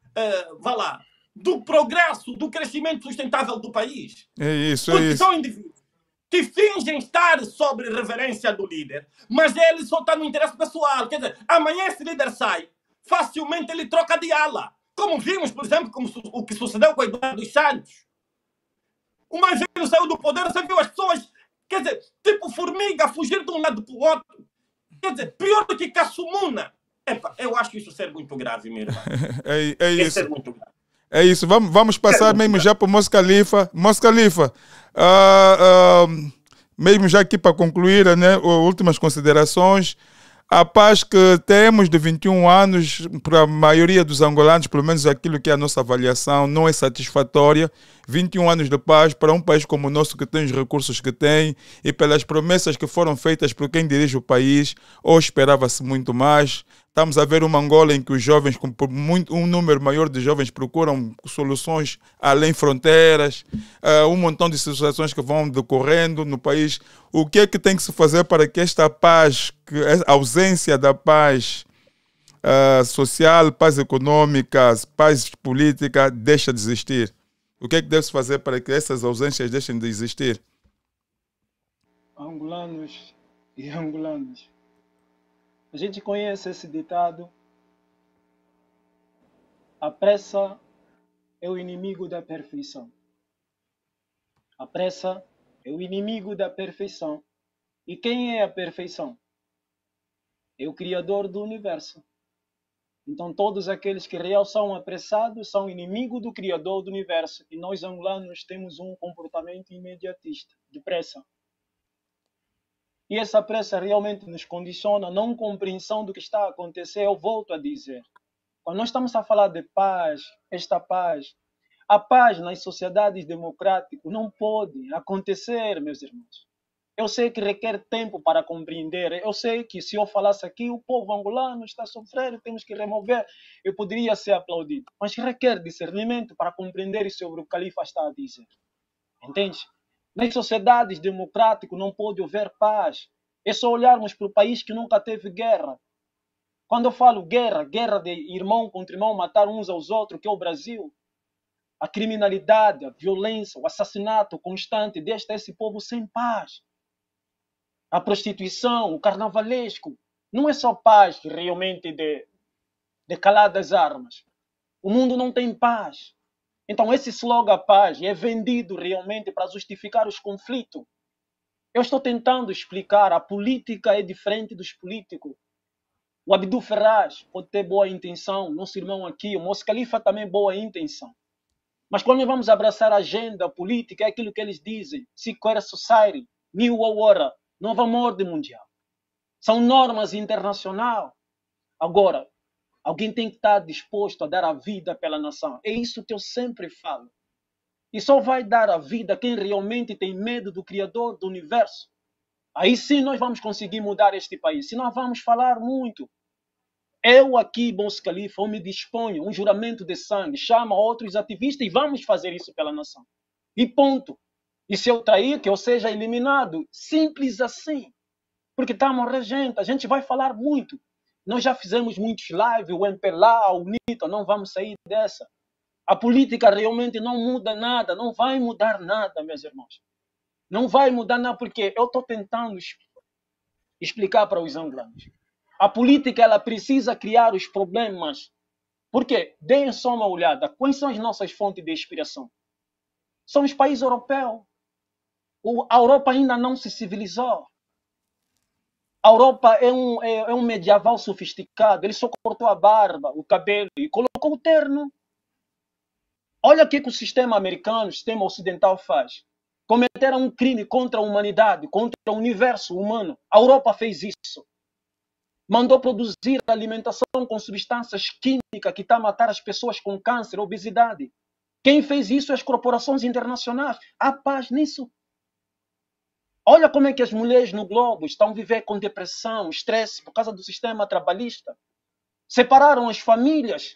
lá. Do progresso, do crescimento sustentável do país. É isso, Porque são indivíduos que fingem estar sob reverência do líder, mas ele só está no interesse pessoal. Quer dizer, amanhã esse líder sai, facilmente ele troca de ala. Como vimos, por exemplo, o que sucedeu com Eduardo dos Santos. O mais velho saiu do poder, você viu as pessoas, quer dizer, tipo formiga, fugir de um lado para o outro. Quer dizer, pior do que Caçumuna. Eu acho isso ser muito grave, meu irmão. É isso. Ser muito grave. É isso, vamos passar mesmo já para o Mos Califa. Mos Califa, Mesmo já aqui para concluir, né, últimas considerações. A paz que temos de 21 anos, para a maioria dos angolanos, pelo menos aquilo que é a nossa avaliação, não é satisfatória. 21 anos de paz para um país como o nosso, que tem os recursos que tem, e pelas promessas que foram feitas por quem dirige o país, ou esperava-se muito mais. Estamos a ver uma Angola em que os jovens, um número maior de jovens, procuram soluções além fronteiras, um montão de situações que vão decorrendo no país. O que é que tem que se fazer para que esta paz, a ausência da paz social, paz econômica, paz política, deixe de existir? O que é que deve-se fazer para que essas ausências deixem de existir? Angolanos e angolanas, a gente conhece esse ditado: a pressa é o inimigo da perfeição. A pressa é o inimigo da perfeição. E quem é a perfeição? É o Criador do universo. Então todos aqueles que real são apressados são inimigos do Criador do universo. E nós angolanos temos um comportamento imediatista, de pressa. E essa pressa realmente nos condiciona a não compreensão do que está a acontecer. Eu volto a dizer, quando nós estamos a falar de paz, a paz nas sociedades democráticas não pode acontecer, meus irmãos. Eu sei que requer tempo para compreender. Eu sei que se eu falasse aqui, o povo angolano está sofrendo, temos que remover, eu poderia ser aplaudido. Mas requer discernimento para compreender sobre o que o Califa está a dizer. Entende? Nas sociedades democráticas não pode haver paz. É só olharmos para o país que nunca teve guerra. Quando eu falo guerra, guerra de irmão contra irmão, matar uns aos outros, que é o Brasil. A criminalidade, a violência, o assassinato constante deixa esse povo sem paz. A prostituição, o carnavalesco. Não é só paz realmente de calar das armas. O mundo não tem paz. Então esse slogan paz é vendido realmente para justificar os conflitos. Eu estou tentando explicar, a política é diferente dos políticos. O Abdul Ferraz pode ter boa intenção, nosso irmão aqui, o Moço Califa também boa intenção. Mas quando nós vamos abraçar a agenda política, é aquilo que eles dizem, Secret Society, New World Order, nova ordem mundial. São normas internacionais. Agora, alguém tem que estar disposto a dar a vida pela nação. É isso que eu sempre falo. E só vai dar a vida quem realmente tem medo do Criador do universo. Aí sim nós vamos conseguir mudar este país. Se nós vamos falar muito. Eu aqui, Moço Califa, eu me disponho, um juramento de sangue, chama outros ativistas e vamos fazer isso pela nação. E ponto. E se eu trair, que eu seja eliminado. Simples assim. Porque está a morrer gente, a gente vai falar muito. Nós já fizemos muitos lives, o MPLA, o UNITA, não vamos sair dessa. A política realmente não muda nada, não vai mudar nada, meus irmãos. Não vai mudar nada, porque eu estou tentando explicar para os angolanos. A política, ela precisa criar os problemas. Porque, deem só uma olhada, quais são as nossas fontes de inspiração? São os países europeus. A Europa ainda não se civilizou. A Europa é um medieval sofisticado. Ele só cortou a barba, o cabelo e colocou o terno. Olha o que o sistema americano, o sistema ocidental faz. Cometeram um crime contra a humanidade, contra o universo humano. A Europa fez isso. Mandou produzir alimentação com substâncias químicas que estão a matar as pessoas com câncer, obesidade. Quem fez isso? As corporações internacionais. Há paz nisso. Olha como é que as mulheres no globo estão a viver com depressão, estresse por causa do sistema trabalhista. Separaram as famílias.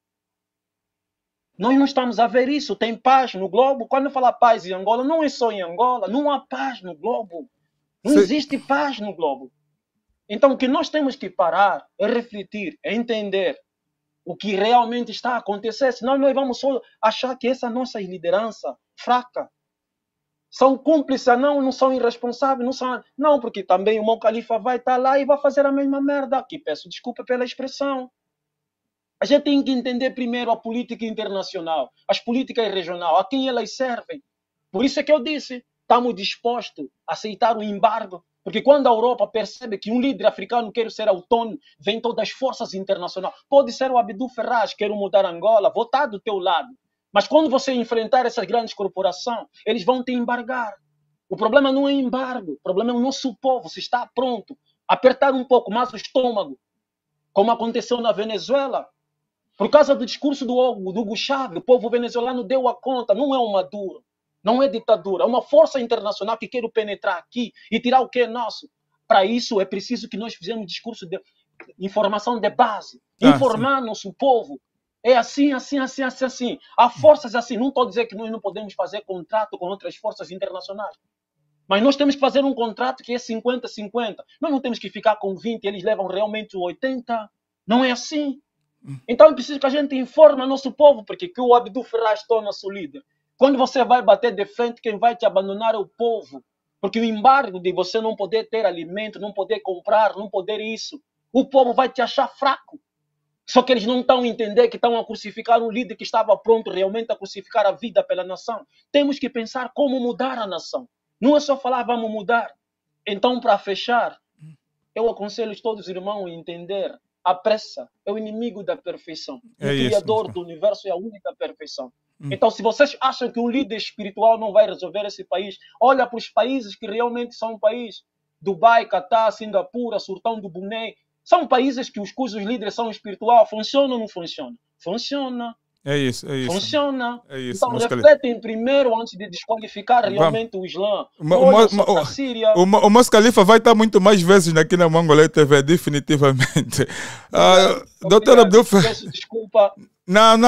Nós não estamos a ver isso. Tem paz no globo. Quando eu falo paz em Angola, não é só em Angola. Não há paz no globo. Não existe paz no globo. Então o que nós temos que parar é refletir, é entender o que realmente está a acontecer. Senão nós vamos só achar que essa nossa liderança fraca. São cúmplices, não são irresponsáveis, não, porque também o Moço Califa vai estar lá e vai fazer a mesma merda. Aqui peço desculpa pela expressão. A gente tem que entender primeiro a política internacional, as políticas regionais, a quem elas servem. Por isso é que eu disse, estamos dispostos a aceitar o embargo, porque quando a Europa percebe que um líder africano quer ser autônomo, vem todas as forças internacionais. Pode ser o Abdul Ferraz, quer mudar Angola, vou estar do teu lado. Mas quando você enfrentar essas grandes corporações, eles vão te embargar. O problema não é embargo, o problema é o nosso povo, se está pronto. Apertar um pouco mais o estômago, como aconteceu na Venezuela. Por causa do discurso do Hugo Chávez, o povo venezuelano deu a conta, não é uma Maduro, não é ditadura, é uma força internacional que quer penetrar aqui e tirar o que é nosso. Para isso é preciso que nós fizemos discurso de informação de base, informar nosso povo. É assim, assim, assim, assim, assim. Há forças assim. Não estou a dizer que nós não podemos fazer contrato com outras forças internacionais. Mas nós temos que fazer um contrato que é 50-50. Nós não temos que ficar com 20 e eles levam realmente 80. Não é assim. Então é preciso que a gente informe nosso povo, porque que o Abdul Ferraz torna-se o líder. Quando você vai bater de frente, quem vai te abandonar é o povo. Porque o embargo de você não poder ter alimento, não poder comprar, não poder isso, o povo vai te achar fraco. Só que eles não estão a entender que estão a crucificar um líder que estava pronto realmente a crucificar a vida pela nação. Temos que pensar como mudar a nação. Não é só falar vamos mudar. Então, para fechar, eu aconselho todos os irmãos a entender: a pressa é o inimigo da perfeição. O Criador do universo é a única perfeição. Então, se vocês acham que um líder espiritual não vai resolver esse país, olha para os países que realmente são um país. Dubai, Catar, Singapura, Sultão do Brunei. São países cujos líderes são espirituais. Funciona ou não funciona? Funciona. É isso. Funciona. É isso, então, refletem primeiro antes de desqualificar realmente o Islã. O Síria. O Mos Khalifa vai estar muito mais vezes aqui na Mongolê TV, definitivamente. Doutor Abdul Ferraz. Desculpa. Não há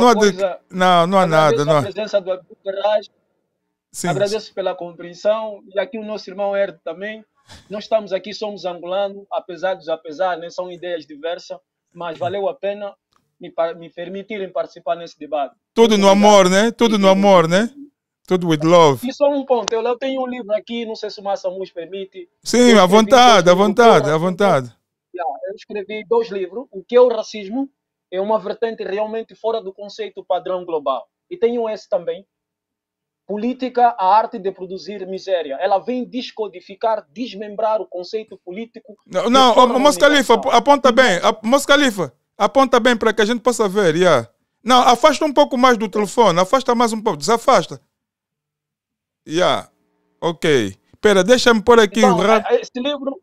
nada. A presença do Abdul Ferraz. Agradeço pela compreensão. E aqui o nosso irmão Herdo também. Nós estamos aqui, somos angolanos, apesar dos apesar, né? São ideias diversas, mas valeu a pena me permitirem participar nesse debate. Tudo no amor, né? Tudo no amor, né? Tudo with love. E só um ponto, eu tenho um livro aqui, não sei se o Massa Mus permite. Sim, à vontade. Eu escrevi 2 livros. O que é o racismo? É uma vertente realmente fora do conceito padrão global. E tenho esse também. Política, a arte de produzir miséria. Ela vem descodificar, desmembrar o conceito político. Mos Khalifa, aponta bem. Mos Khalifa, aponta bem para que a gente possa ver. Não, afasta um pouco mais do telefone. Afasta mais um pouco. Desafasta. Ok. Espera, deixa-me pôr aqui então, esse livro...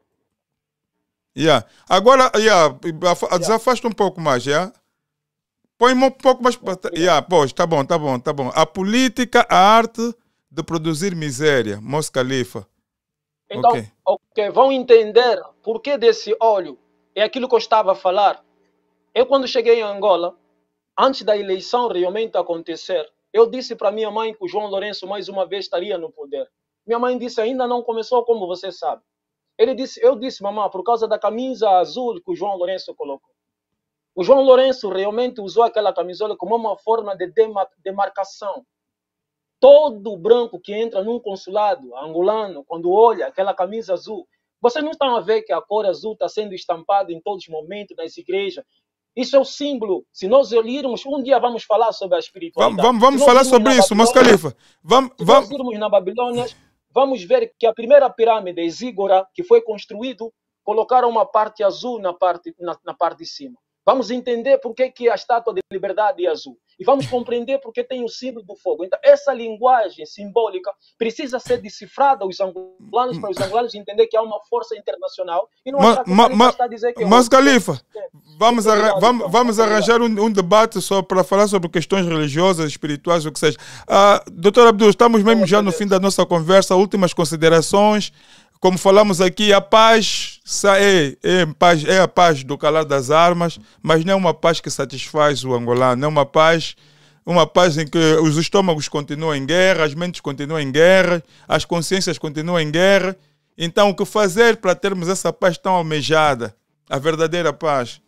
Agora, desafasta um pouco mais, Põe um pouco mais... Pois, tá bom. A política, a arte de produzir miséria. Mos Khalifa. Então, ok, vão entender por que desse óleo. É aquilo que eu estava a falar. Eu, quando cheguei em Angola, antes da eleição realmente acontecer, eu disse para minha mãe que o João Lourenço mais uma vez estaria no poder. Minha mãe disse, ainda não começou, como você sabe. Eu disse, mamãe, por causa da camisa azul que o João Lourenço colocou. O João Lourenço realmente usou aquela camisola como uma forma de demarcação. Todo branco que entra num consulado angolano, quando olha aquela camisa azul, vocês não estão a ver que a cor azul está sendo estampada em todos os momentos nas igrejas? Isso é o símbolo. Se nós olharmos, um dia vamos falar sobre a espiritualidade. Vamos falar sobre isso, Mos Khalifa. Se nós irmos na Babilônia, vamos ver que a primeira pirâmide, Zígora, que foi construído, colocaram uma parte azul na parte de cima. Vamos entender por que a estátua de liberdade é azul. E vamos compreender por que tem o símbolo do fogo. Então, essa linguagem simbólica precisa ser decifrada aos angolanos, para os angolanos entender que há uma força internacional. E não achar que está a dizer que... Mos Khalifa, vamos arranjar um debate só para falar sobre questões religiosas, espirituais, o que seja. Doutor Abdul, estamos mesmo já no fim da nossa conversa. Últimas considerações. Como falamos aqui, a paz é a paz do calar das armas, mas não é uma paz que satisfaz o angolano, é uma paz em que os estômagos continuam em guerra, as mentes continuam em guerra, as consciências continuam em guerra. Então, o que fazer para termos essa paz tão almejada, a verdadeira paz?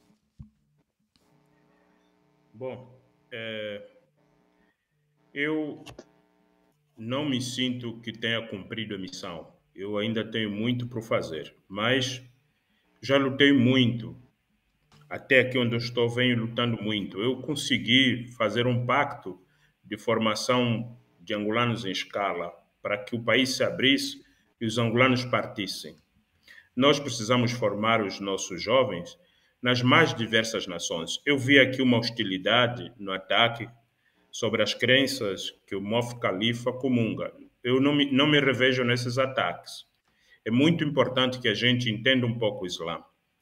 Bom, eu não me sinto que tenha cumprido a missão. Eu ainda tenho muito por fazer, mas já lutei muito. Até aqui onde eu estou, venho lutando muito. Eu consegui fazer um pacto de formação de angolanos em escala para que o país se abrisse e os angolanos partissem. Nós precisamos formar os nossos jovens nas mais diversas nações. Eu vi aqui uma hostilidade no ataque sobre as crenças que o Moff Khalifa comunga. Eu não me revejo nesses ataques. É muito importante que a gente entenda um pouco o Islã.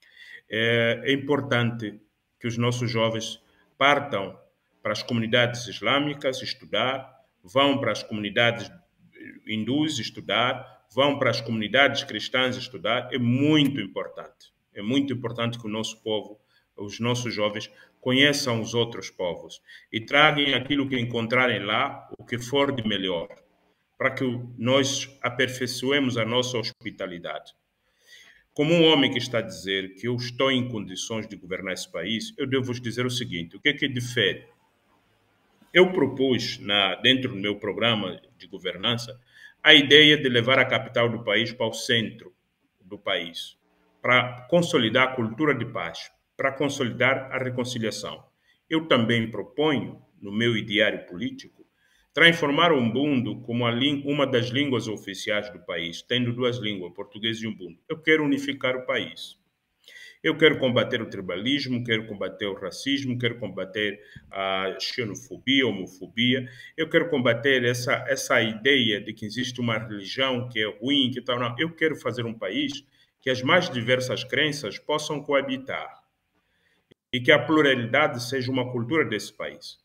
É importante que os nossos jovens partam para as comunidades islâmicas estudar, vão para as comunidades hindus estudar, vão para as comunidades cristãs estudar. É muito importante. É muito importante que o nosso povo, os nossos jovens, conheçam os outros povos e tragam aquilo que encontrarem lá, o que for de melhor, para que nós aperfeiçoemos a nossa hospitalidade. Como um homem que está a dizer que eu estou em condições de governar esse país, eu devo vos dizer o seguinte: o que é que difere? Eu propus, dentro do meu programa de governança, a ideia de levar a capital do país para o centro do país, para consolidar a cultura de paz, para consolidar a reconciliação. Eu também proponho, no meu ideário político, transformar o Ubuntu como uma das línguas oficiais do país, tendo duas línguas, português e Ubuntu. Eu quero unificar o país. Eu quero combater o tribalismo, quero combater o racismo, quero combater a xenofobia, a homofobia. Eu quero combater essa ideia de que existe uma religião que é ruim, que tal. Não. Eu quero fazer um país que as mais diversas crenças possam coabitar e que a pluralidade seja uma cultura desse país.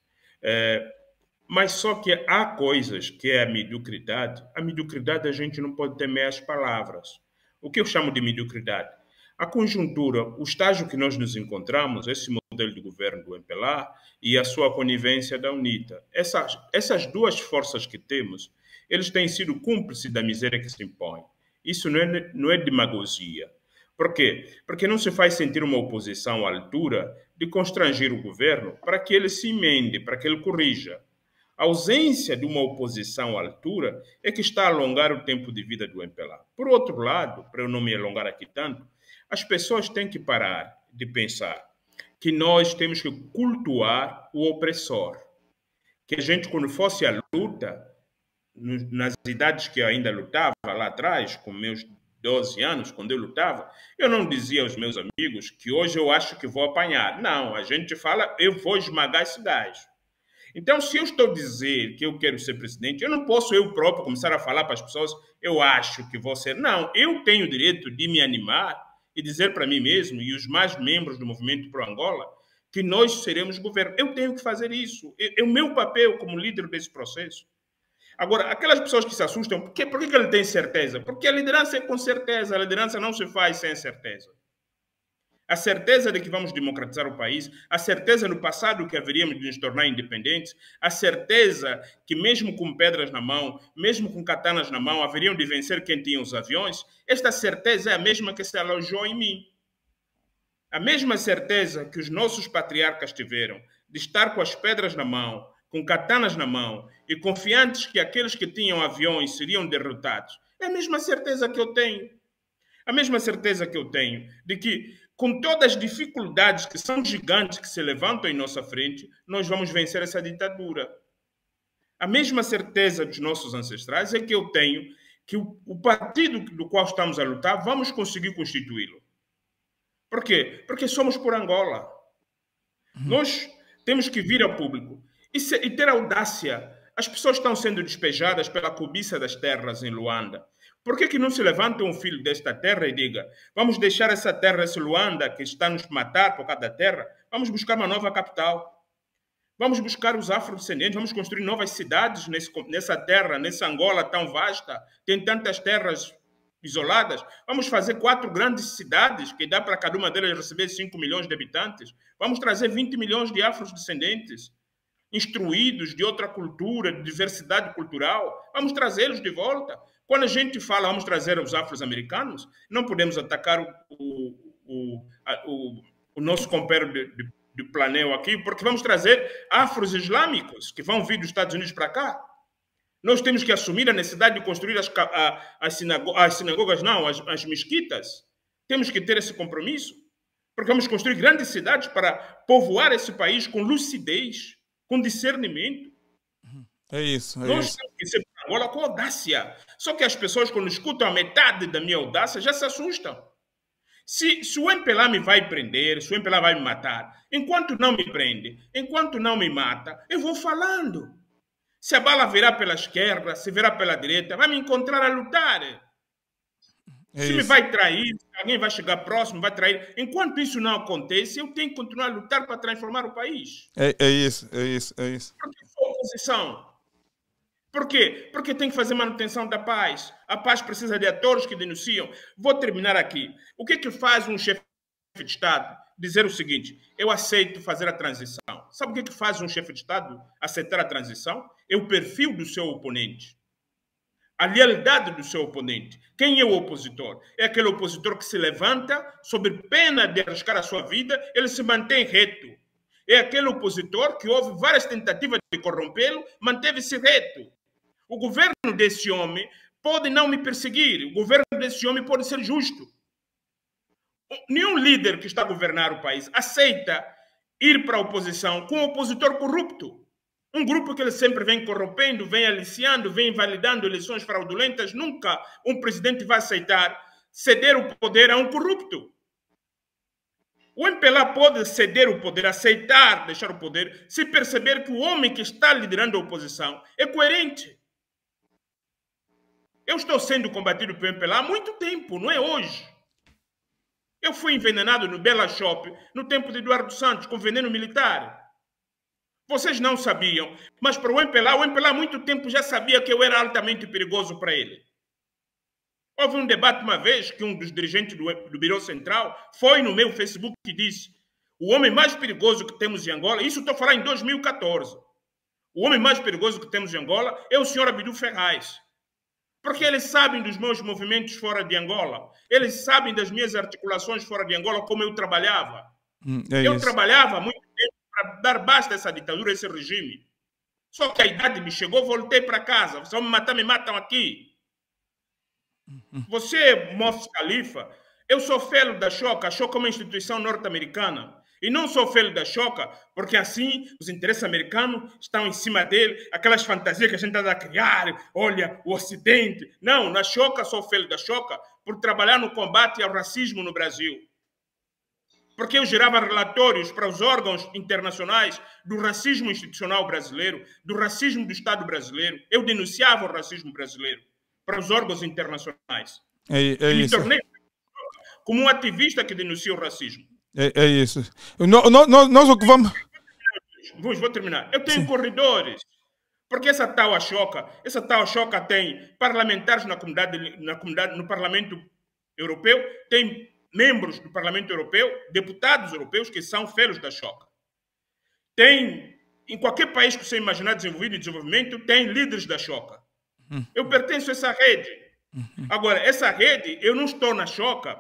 Mas só que há coisas que é a mediocridade a gente não pode ter meias palavras. O que eu chamo de mediocridade? A conjuntura, o estágio que nós nos encontramos, esse modelo de governo do MPLA e a sua conivência da UNITA, essas duas forças que temos, eles têm sido cúmplices da miséria que se impõe. Isso não é demagogia. Por quê? Porque não se faz sentir uma oposição à altura de constranger o governo para que ele se emende, para que ele corrija. A ausência de uma oposição à altura é que está a alongar o tempo de vida do MPLA. Por outro lado, para eu não me alongar aqui tanto, as pessoas têm que parar de pensar que nós temos que cultuar o opressor. Que a gente, quando fosse à luta, nas idades que eu ainda lutava lá atrás, com meus 12 anos, quando eu lutava, eu não dizia aos meus amigos que hoje eu acho que vou apanhar. Não, a gente fala, eu vou esmagar esse gajo. Então, se eu estou a dizer que eu quero ser presidente, eu não posso eu próprio começar a falar para as pessoas, eu acho que vou ser. Não, eu tenho o direito de me animar e dizer para mim mesmo e os mais membros do Movimento Pro Angola que nós seremos governo. Eu tenho que fazer isso. É o meu papel como líder desse processo. Agora, aquelas pessoas que se assustam, por que ele tem certeza? Porque a liderança é com certeza, a liderança não se faz sem certeza. A certeza de que vamos democratizar o país, a certeza no passado que haveríamos de nos tornar independentes, a certeza que mesmo com pedras na mão, mesmo com katanas na mão, haveriam de vencer quem tinha os aviões, esta certeza é a mesma que se alojou em mim. A mesma certeza que os nossos patriarcas tiveram de estar com as pedras na mão, com katanas na mão e confiantes que aqueles que tinham aviões seriam derrotados, é a mesma certeza que eu tenho. A mesma certeza que eu tenho de que, com todas as dificuldades que são gigantes que se levantam em nossa frente, nós vamos vencer essa ditadura. A mesma certeza dos nossos ancestrais é que eu tenho que o partido do qual estamos a lutar, vamos conseguir constituí-lo. Por quê? Porque somos por Angola. Nós temos que vir ao público e ter audácia. As pessoas estão sendo despejadas pela cobiça das terras em Luanda. Por que não se levanta um filho desta terra e diga: vamos deixar essa terra, esse Luanda que está nos matar por causa da terra, vamos buscar uma nova capital. Vamos buscar os afrodescendentes, vamos construir novas cidades nessa terra, nessa Angola tão vasta, tem tantas terras isoladas. Vamos fazer 4 grandes cidades, que dá para cada uma delas receber 5 milhões de habitantes. Vamos trazer 20 milhões de afrodescendentes, instruídos, de outra cultura, de diversidade cultural. Vamos trazê-los de volta. Quando a gente fala vamos trazer os afro-americanos, não podemos atacar o nosso companheiro de planel aqui, porque vamos trazer afros islâmicos que vão vir dos Estados Unidos para cá. Nós temos que assumir a necessidade de construir as sinagogas, não, as mesquitas. Temos que ter esse compromisso, porque vamos construir grandes cidades para povoar esse país com lucidez, com discernimento. É isso. Nós temos que ser para Angola com audácia. Só que as pessoas, quando escutam a metade da minha audácia, já se assustam. Se o MPLA me vai prender, se o MPLA vai me matar, enquanto não me prende, enquanto não me mata, eu vou falando. Se a bala virar pela esquerda, se virar pela direita, vai me encontrar a lutar. Se me vai trair, se alguém vai chegar próximo, vai trair. Enquanto isso não acontece, eu tenho que continuar a lutar para transformar o país. É isso. Porque sou oposição. Por quê? Porque tem que fazer manutenção da paz. A paz precisa de atores que denunciam. Vou terminar aqui. O que faz um chefe de Estado? Dizer o seguinte: eu aceito fazer a transição. Sabe o que faz um chefe de Estado aceitar a transição? É o perfil do seu oponente. A lealdade do seu oponente. Quem é o opositor? É aquele opositor que se levanta sob pena de arriscar a sua vida, ele se mantém reto. É aquele opositor que houve várias tentativas de corrompê-lo, manteve-se reto. O governo desse homem pode não me perseguir, o governo desse homem pode ser justo. Nenhum líder que está a governar o país aceita ir para a oposição com um opositor corrupto. Um grupo que ele sempre vem corrompendo, vem aliciando, vem invalidando eleições fraudulentas. Nunca um presidente vai aceitar ceder o poder a um corrupto. O MPLA pode ceder o poder, aceitar deixar o poder, se perceber que o homem que está liderando a oposição é coerente. Eu estou sendo combatido pelo MPLA há muito tempo, não é hoje. Eu fui envenenado no Bela Shop no tempo de Eduardo Santos, com veneno militar. Vocês não sabiam, mas para o MPLA há muito tempo já sabia que eu era altamente perigoso para ele. Houve um debate uma vez que um dos dirigentes do Biro Central foi no meu Facebook e disse: o homem mais perigoso que temos em Angola, isso estou falando em 2014, o homem mais perigoso que temos em Angola é o senhor Abdu Ferraz. Porque eles sabem dos meus movimentos fora de Angola, eles sabem das minhas articulações fora de Angola, como eu trabalhava. Eu trabalhava há muito tempo para dar basta a essa ditadura, a esse regime. Só que a idade me chegou, voltei para casa. Se vão me matar, me matam aqui. Você, Moço Khalifa, eu sou filho da Choca. A Choca é uma instituição norte-americana. E não sou filho da Choca, porque assim os interesses americanos estão em cima dele, aquelas fantasias que a gente está a criar, olha, o Ocidente. Não, na Choca sou filho da Choca por trabalhar no combate ao racismo no Brasil. Porque eu gerava relatórios para os órgãos internacionais do racismo institucional brasileiro, do racismo do Estado brasileiro. Eu denunciava o racismo brasileiro para os órgãos internacionais. Me tornei como um ativista que denuncia o racismo. É isso. Nós o que vamos... Vou terminar. Eu tenho corredores. Porque essa tal Choca tem parlamentares na comunidade, no Parlamento Europeu, tem membros do Parlamento Europeu, deputados europeus que são filhos da Choca. Tem, em qualquer país que você imaginar desenvolvido e desenvolvimento, tem líderes da Choca. Eu pertenço a essa rede. Agora, essa rede, eu não estou na Choca.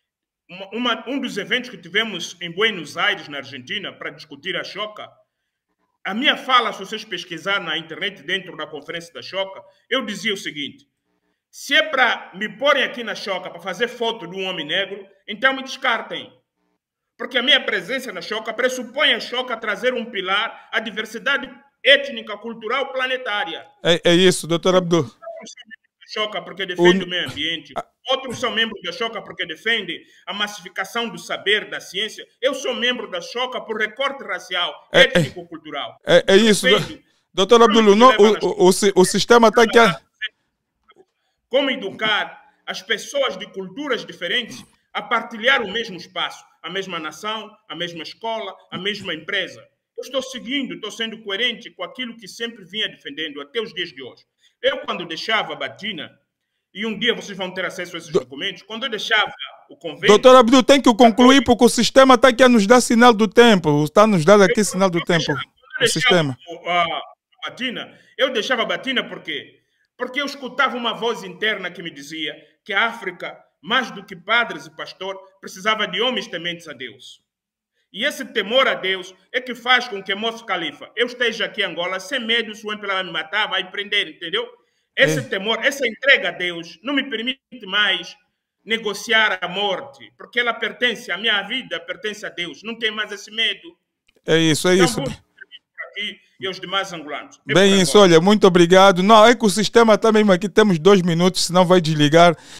Um dos eventos que tivemos em Buenos Aires, na Argentina, para discutir a Choca, a minha fala, se vocês pesquisarem na internet dentro da conferência da Choca, eu dizia o seguinte: se é para me porem aqui na Choca para fazer foto de um homem negro, então me descartem. Porque a minha presença na Choca pressupõe a Choca trazer um pilar à diversidade étnica, cultural, planetária. É isso, doutor Abdu. Outros são membros da Choca porque defendem o meio ambiente. Outros são membros da Choca porque defendem a massificação do saber, da ciência. Eu sou membro da Choca por recorte racial, étnico-cultural. É isso, doutor Abdul. O sistema está aqui. Como educar as pessoas de culturas diferentes a partilhar o mesmo espaço, a mesma nação, a mesma escola, a mesma empresa. Eu estou seguindo, estou sendo coerente com aquilo que sempre vinha defendendo até os dias de hoje. Eu, quando deixava a Batina, e um dia vocês vão ter acesso a esses documentos, quando eu deixava o convênio... Doutor Abdul, tem que concluir porque o sistema está aqui a nos dar sinal do tempo. Está a nos dar aqui sinal do tempo. O sistema. A Batina, eu deixava a Batina por quê? Porque eu escutava uma voz interna que me dizia que a África, mais do que padres e pastor, precisava de homens tementes a Deus. E esse temor a Deus é que faz com que Moço Khalifa, eu esteja aqui em Angola sem medo, se o MPLA me matar, vai prender, entendeu? Esse temor, essa entrega a Deus não me permite mais negociar a morte, porque ela pertence, a minha vida pertence a Deus, não tem mais esse medo. É isso, é isso. E os demais angolanos. Bem isso, olha, muito obrigado. Não, é que o sistema está mesmo aqui, temos 2 minutos, senão vai desligar.